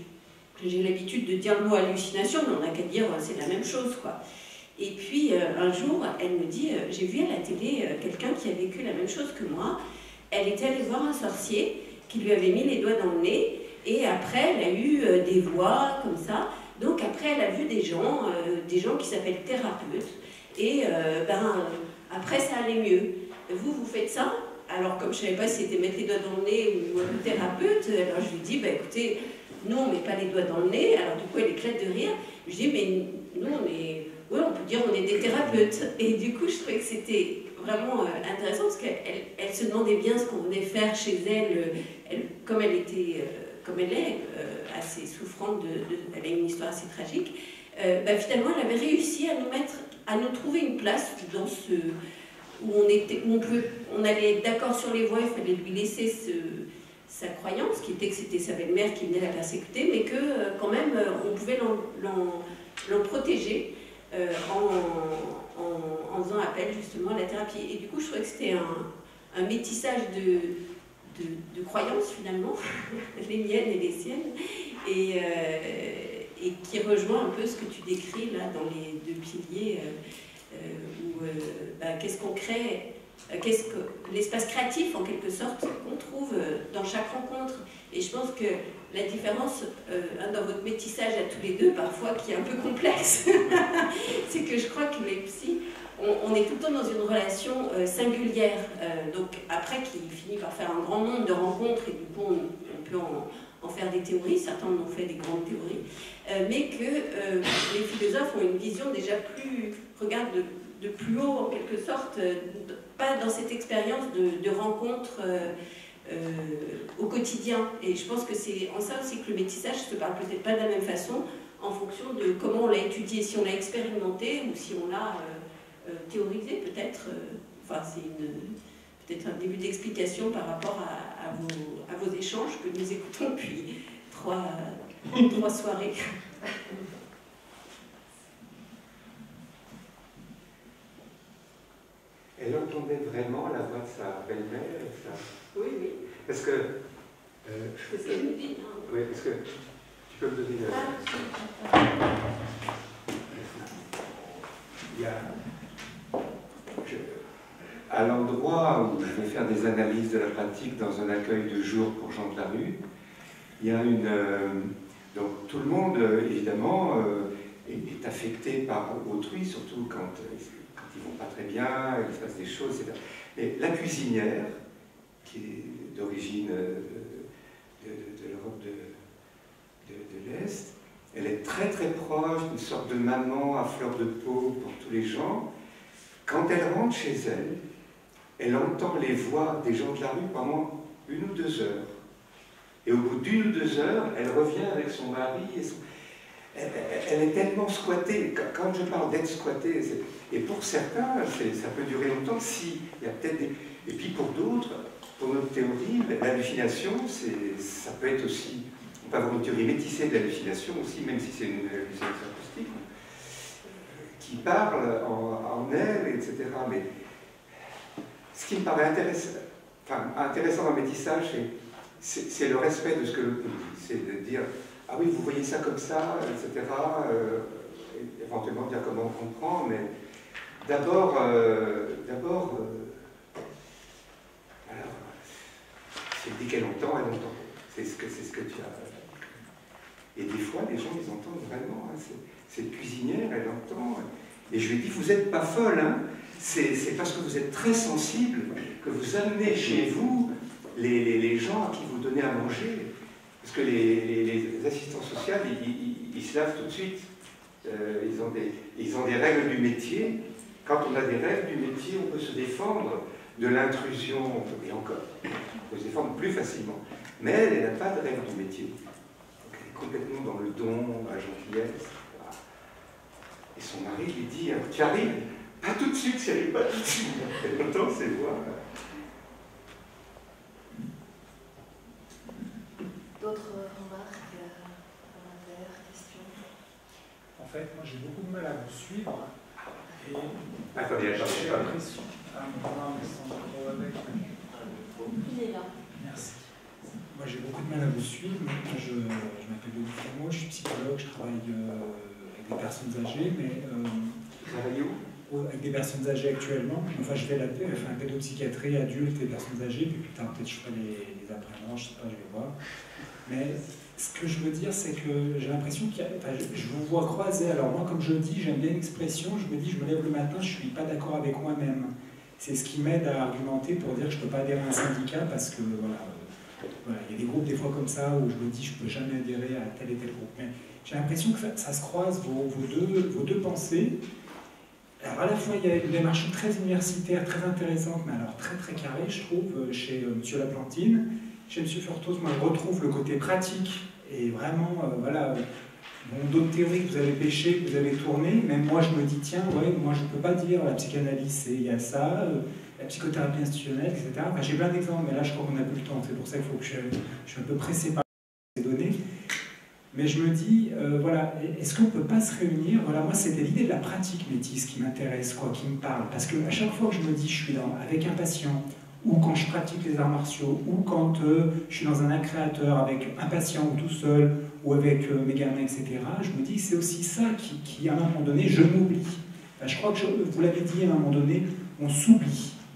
j'ai l'habitude de dire le mot hallucination, mais on n'a qu'à dire c'est la même chose, quoi. Et puis, euh, un jour, elle me dit, euh, j'ai vu à la télé euh, quelqu'un qui a vécu la même chose que moi. Elle était allée voir un sorcier qui lui avait mis les doigts dans le nez, et après, elle a eu euh, des voix comme ça. Donc après, elle a vu des gens, euh, des gens qui s'appellent thérapeutes, et euh, ben, après, ça allait mieux. Vous, vous faites ça? Alors, comme je ne savais pas si c'était mettre les doigts dans le nez ou le thérapeute, alors je lui dis, bah, écoutez, nous, on ne met pas les doigts dans le nez. Alors du coup, elle éclate de rire. Je dis, mais nous, on est... Oui, on peut dire on est des thérapeutes. Et du coup, je trouvais que c'était vraiment euh, intéressant parce qu'elle elle, elle se demandait bien ce qu'on venait faire chez elle, elle comme elle était, euh, comme elle est, euh, assez souffrante, de, de, elle a une histoire assez tragique. Euh, bah, finalement, elle avait réussi à nous mettre, à nous trouver une place dans ce où on était, où on peut, on allait être d'accord sur les voies, il fallait lui laisser ce, sa croyance, qui était que c'était sa belle-mère qui venait la persécuter, mais que euh, quand même, euh, on pouvait l'en protéger. Euh, en, en, en faisant appel justement à la thérapie. Et du coup, je trouvais que c'était un, un métissage de, de, de croyances finalement, les miennes et les siennes, et, euh, et qui rejoint un peu ce que tu décris là dans les deux piliers, euh, où euh, bah, qu'est-ce qu'on crée euh, qu'est-ce que l'espace créatif en quelque sorte qu'on trouve euh, dans chaque rencontre. Et je pense que la différence euh, hein, dans votre métissage à tous les deux, parfois, qui est un peu complexe, c'est que je crois que les psys, on, on est tout le temps dans une relation euh, singulière, euh, donc après qui finit par faire un grand nombre de rencontres, et du coup on, on peut en, en faire des théories, certains en ont fait des grandes théories, euh, mais que euh, les philosophes ont une vision déjà plus, regarde de, de plus haut en quelque sorte, euh, pas dans cette expérience de, de rencontre euh, Euh, au quotidien. Et je pense que c'est en ça aussi que le métissage se parle peut-être pas de la même façon en fonction de comment on l'a étudié, si on l'a expérimenté ou si on l'a euh, euh, théorisé peut-être. Euh, enfin, c'est peut-être un début d'explication par rapport à, à, vos, à vos échanges que nous écoutons depuis trois, trois soirées. Elle entendait vraiment la voix de sa belle-mère ça... Oui, oui. Parce que... Euh, c'est ce qu'elle nous dit. Hein. Oui, parce que... Tu peux me donner le... Ah, Il y a... Je... À l'endroit où je vais faire des analyses de la pratique dans un accueil de jour pour Jean de la Rue, il y a une... Euh... Donc tout le monde, évidemment, euh, est, est affecté par autrui, surtout quand... Euh, ils vont pas très bien, il se passe des choses, et cetera. Et la cuisinière, qui est d'origine de, de, de l'Europe de, de, de l'Est, elle est très très proche, une sorte de maman à fleur de peau pour tous les gens. Quand elle rentre chez elle, elle entend les voix des gens de la rue pendant une ou deux heures. Et au bout d'une ou deux heures, elle revient avec son mari et son... Elle, elle est tellement squattée. Quand je parle d'être squattée, et pour certains, ça peut durer longtemps, si, il y a peut-être des... Et puis pour d'autres, pour notre théorie, l'hallucination, ça peut être aussi... On peut avoir une théorie métissée de l'hallucination aussi, même si c'est une hallucination acoustique, qui parle en, en elle, et cetera. Mais ce qui me paraît intéressant, enfin, intéressant dans le métissage, c'est le respect de ce que l'autre nous dit. C'est de dire... Ah oui, vous voyez ça comme ça, et cetera. Euh, éventuellement dire comment on comprend, mais d'abord, euh, d'abord, euh, alors, dès qu'elle entend, elle entend. C'est ce que c'est ce que tu as. Et des fois, les gens, ils entendent vraiment. Hein, cette cuisinière, elle entend. Et je lui ai dit, vous n'êtes pas folle, hein. C'est parce que vous êtes très sensible que vous amenez chez vous les, les, les gens à qui vous donnez à manger. Parce que les, les, les assistants sociaux, ils, ils, ils se lavent tout de suite. Euh, ils, ont des, ils ont des règles du métier. Quand on a des règles du métier, on peut se défendre de l'intrusion, et encore, on peut se défendre plus facilement. Mais elle, elle n'a pas de règles du métier. Donc elle est complètement dans le don, la gentillesse. Voilà. Et son mari lui dit, tu arrives? Pas tout de suite, Cyril, pas tout de suite. Elle entend ses voix. D'autres remarques, commentaires, questions? En fait, moi j'ai beaucoup de mal à vous suivre. Et attendez, j'ai attendez. l'impression. Ah, non, mais sans trop avec. Il est là. Merci. Moi j'ai beaucoup de mal à vous suivre. Moi, je, je m'appelle Denis Flamot, je suis psychologue, je travaille euh, avec des personnes âgées, mais. Euh, Vous travaillez où? Avec des personnes âgées actuellement. Enfin, je fais la, enfin, pédopsychiatrie, adultes et personnes âgées, puis plus tard, peut-être je ferai les, les apprenants, je sais pas, je vais voir. Mais ce que je veux dire, c'est que j'ai l'impression qu'il y a... Enfin, je, je vous vois croiser. Alors moi, comme je dis, j'aime bien l'expression, je me dis, je me lève le matin, je ne suis pas d'accord avec moi-même. C'est ce qui m'aide à argumenter pour dire que je ne peux pas adhérer à un syndicat parce que, voilà, euh, voilà, il y a des groupes des fois comme ça où je me dis, je ne peux jamais adhérer à tel et tel groupe. Mais j'ai l'impression que ça, ça se croise, vos, vos, deux, vos deux pensées. Alors à la fois, il y a une démarche très universitaire, très intéressante, mais alors très très carrée, je trouve, chez euh, M. Laplantine. Chez M. Furtos, moi, je retrouve le côté pratique et vraiment, euh, voilà, bon, d'autres théories que vous avez pêchées, que vous avez tournées, même moi, je me dis, tiens, ouais, moi, je ne peux pas dire la psychanalyse, il y a ça, euh, la psychothérapie institutionnelle, et cetera. Enfin, j'ai plein d'exemples, mais là, je crois qu'on n'a plus le temps, c'est pour ça qu'il faut que je, je suis un peu pressé par ces données. Mais je me dis, euh, voilà, est-ce qu'on ne peut pas se réunir? Voilà, moi, c'était l'idée de la pratique métisse qui m'intéresse, quoi, qui me parle. Parce qu'à chaque fois que je me dis, je suis dans, avec un patient, ou quand je pratique les arts martiaux, ou quand euh, je suis dans un acte créateur avec un patient ou tout seul, ou avec euh, mes gamins, et cetera, je me dis, c'est aussi ça qui, qui, à un moment donné, je m'oublie. Enfin, je crois que, je, vous l'avez dit, à un moment donné, on s'oublie.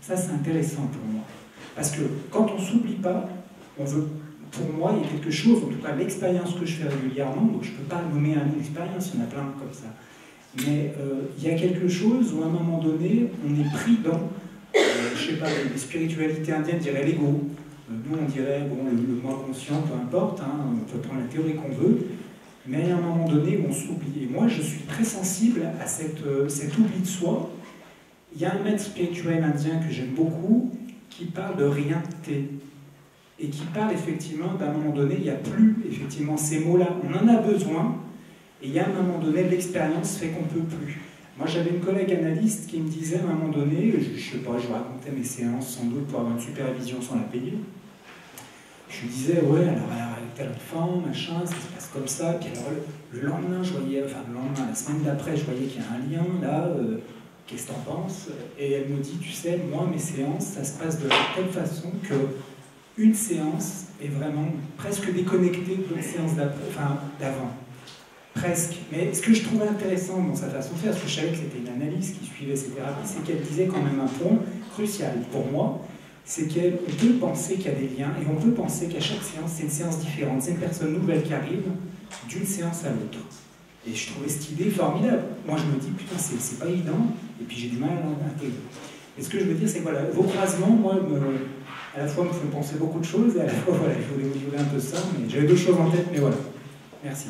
Ça, c'est intéressant pour moi. Parce que quand on ne s'oublie pas, on veut, pour moi, il y a quelque chose, en tout cas l'expérience que je fais régulièrement, donc je ne peux pas nommer une expérience, il y en a plein comme ça. Mais euh, il y a quelque chose où à un moment donné, on est pris dans, euh, je ne sais pas, les spiritualités indiennes diraient l'ego. Euh, nous, on dirait, bon, le, le moi conscient, peu importe, hein, on peut prendre la théorie qu'on veut, mais il y a un moment donné où on s'oublie. Et moi, je suis très sensible à cette, euh, cet oubli de soi. Il y a un maître spirituel indien que j'aime beaucoup qui parle de rien-té. Et qui parle effectivement d'un moment donné, il n'y a plus effectivement ces mots-là. On en a besoin, et il y a un moment donné, l'expérience fait qu'on ne peut plus. Moi, j'avais une collègue analyste qui me disait à un moment donné, je ne sais pas, je racontais mes séances sans doute pour avoir une supervision sans la payer. Je lui disais, ouais, alors, alors avec tel enfant, machin, ça se passe comme ça. Puis alors, le, le lendemain, je voyais, enfin, le lendemain, la semaine d'après, je voyais qu'il y a un lien, là, euh, qu'est-ce que t'en penses? Et elle me dit, tu sais, moi, mes séances, ça se passe de telle façon que une séance est vraiment presque déconnectée de l'autre séance d'avant. Enfin, presque. Mais ce que je trouvais intéressant dans sa façon de faire, parce que je savais que c'était une analyse qui suivait ses thérapies, c'est qu'elle disait quand même un point crucial pour moi, c'est qu'on peut penser qu'il y a des liens, et on peut penser qu'à chaque séance, c'est une séance différente. C'est une personne nouvelle qui arrive d'une séance à l'autre. Et je trouvais cette idée formidable. Moi, je me dis, putain, c'est pas évident, et puis j'ai du mal à l'intégrer. Et ce que je veux dire, c'est que voilà, vos croisements, moi, me, à la fois me font penser beaucoup de choses, et à la fois, voilà, il faut démoduler un peu ça, mais j'avais deux choses en tête, mais voilà. Merci.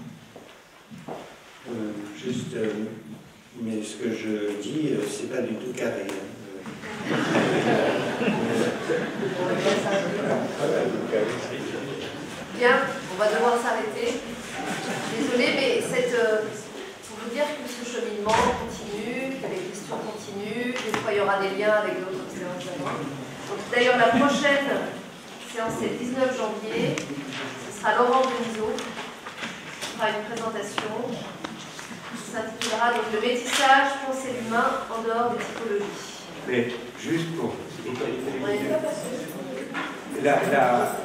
Euh, juste, euh, mais ce que je dis, euh, c'est pas du tout carré. Hein. Bien, on va devoir s'arrêter. Désolée, mais cette, euh, pour vous dire que ce cheminement continue, que les questions continuent, des fois il y aura des liens avec d'autres séances d'avant. D'ailleurs, la prochaine séance c'est le dix-neuf janvier, ce sera Laurent Denisot qui fera une présentation qui s'intitulera donc le métissage, penser l'humain en dehors des typologies. Mais juste pour... La, la,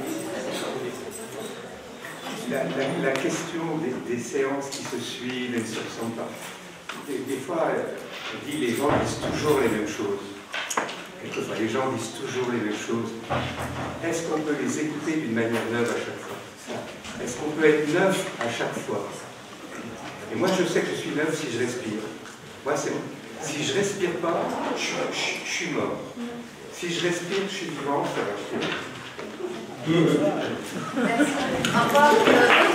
la, la, la question des, des séances qui se suivent et ne se ressemblent pas. Des, des fois, on dit les gens disent toujours les mêmes choses. Quelquefois, les gens disent toujours les mêmes choses. Est-ce qu'on peut les écouter d'une manière neuve à chaque fois? Est-ce qu'on peut être neuf à chaque fois? Et moi, je sais que je suis neuf si je respire. Moi, c'est bon. Si je respire pas, je, je, je suis mort. Si je respire, je suis vivant, ça va. Merci. Au revoir.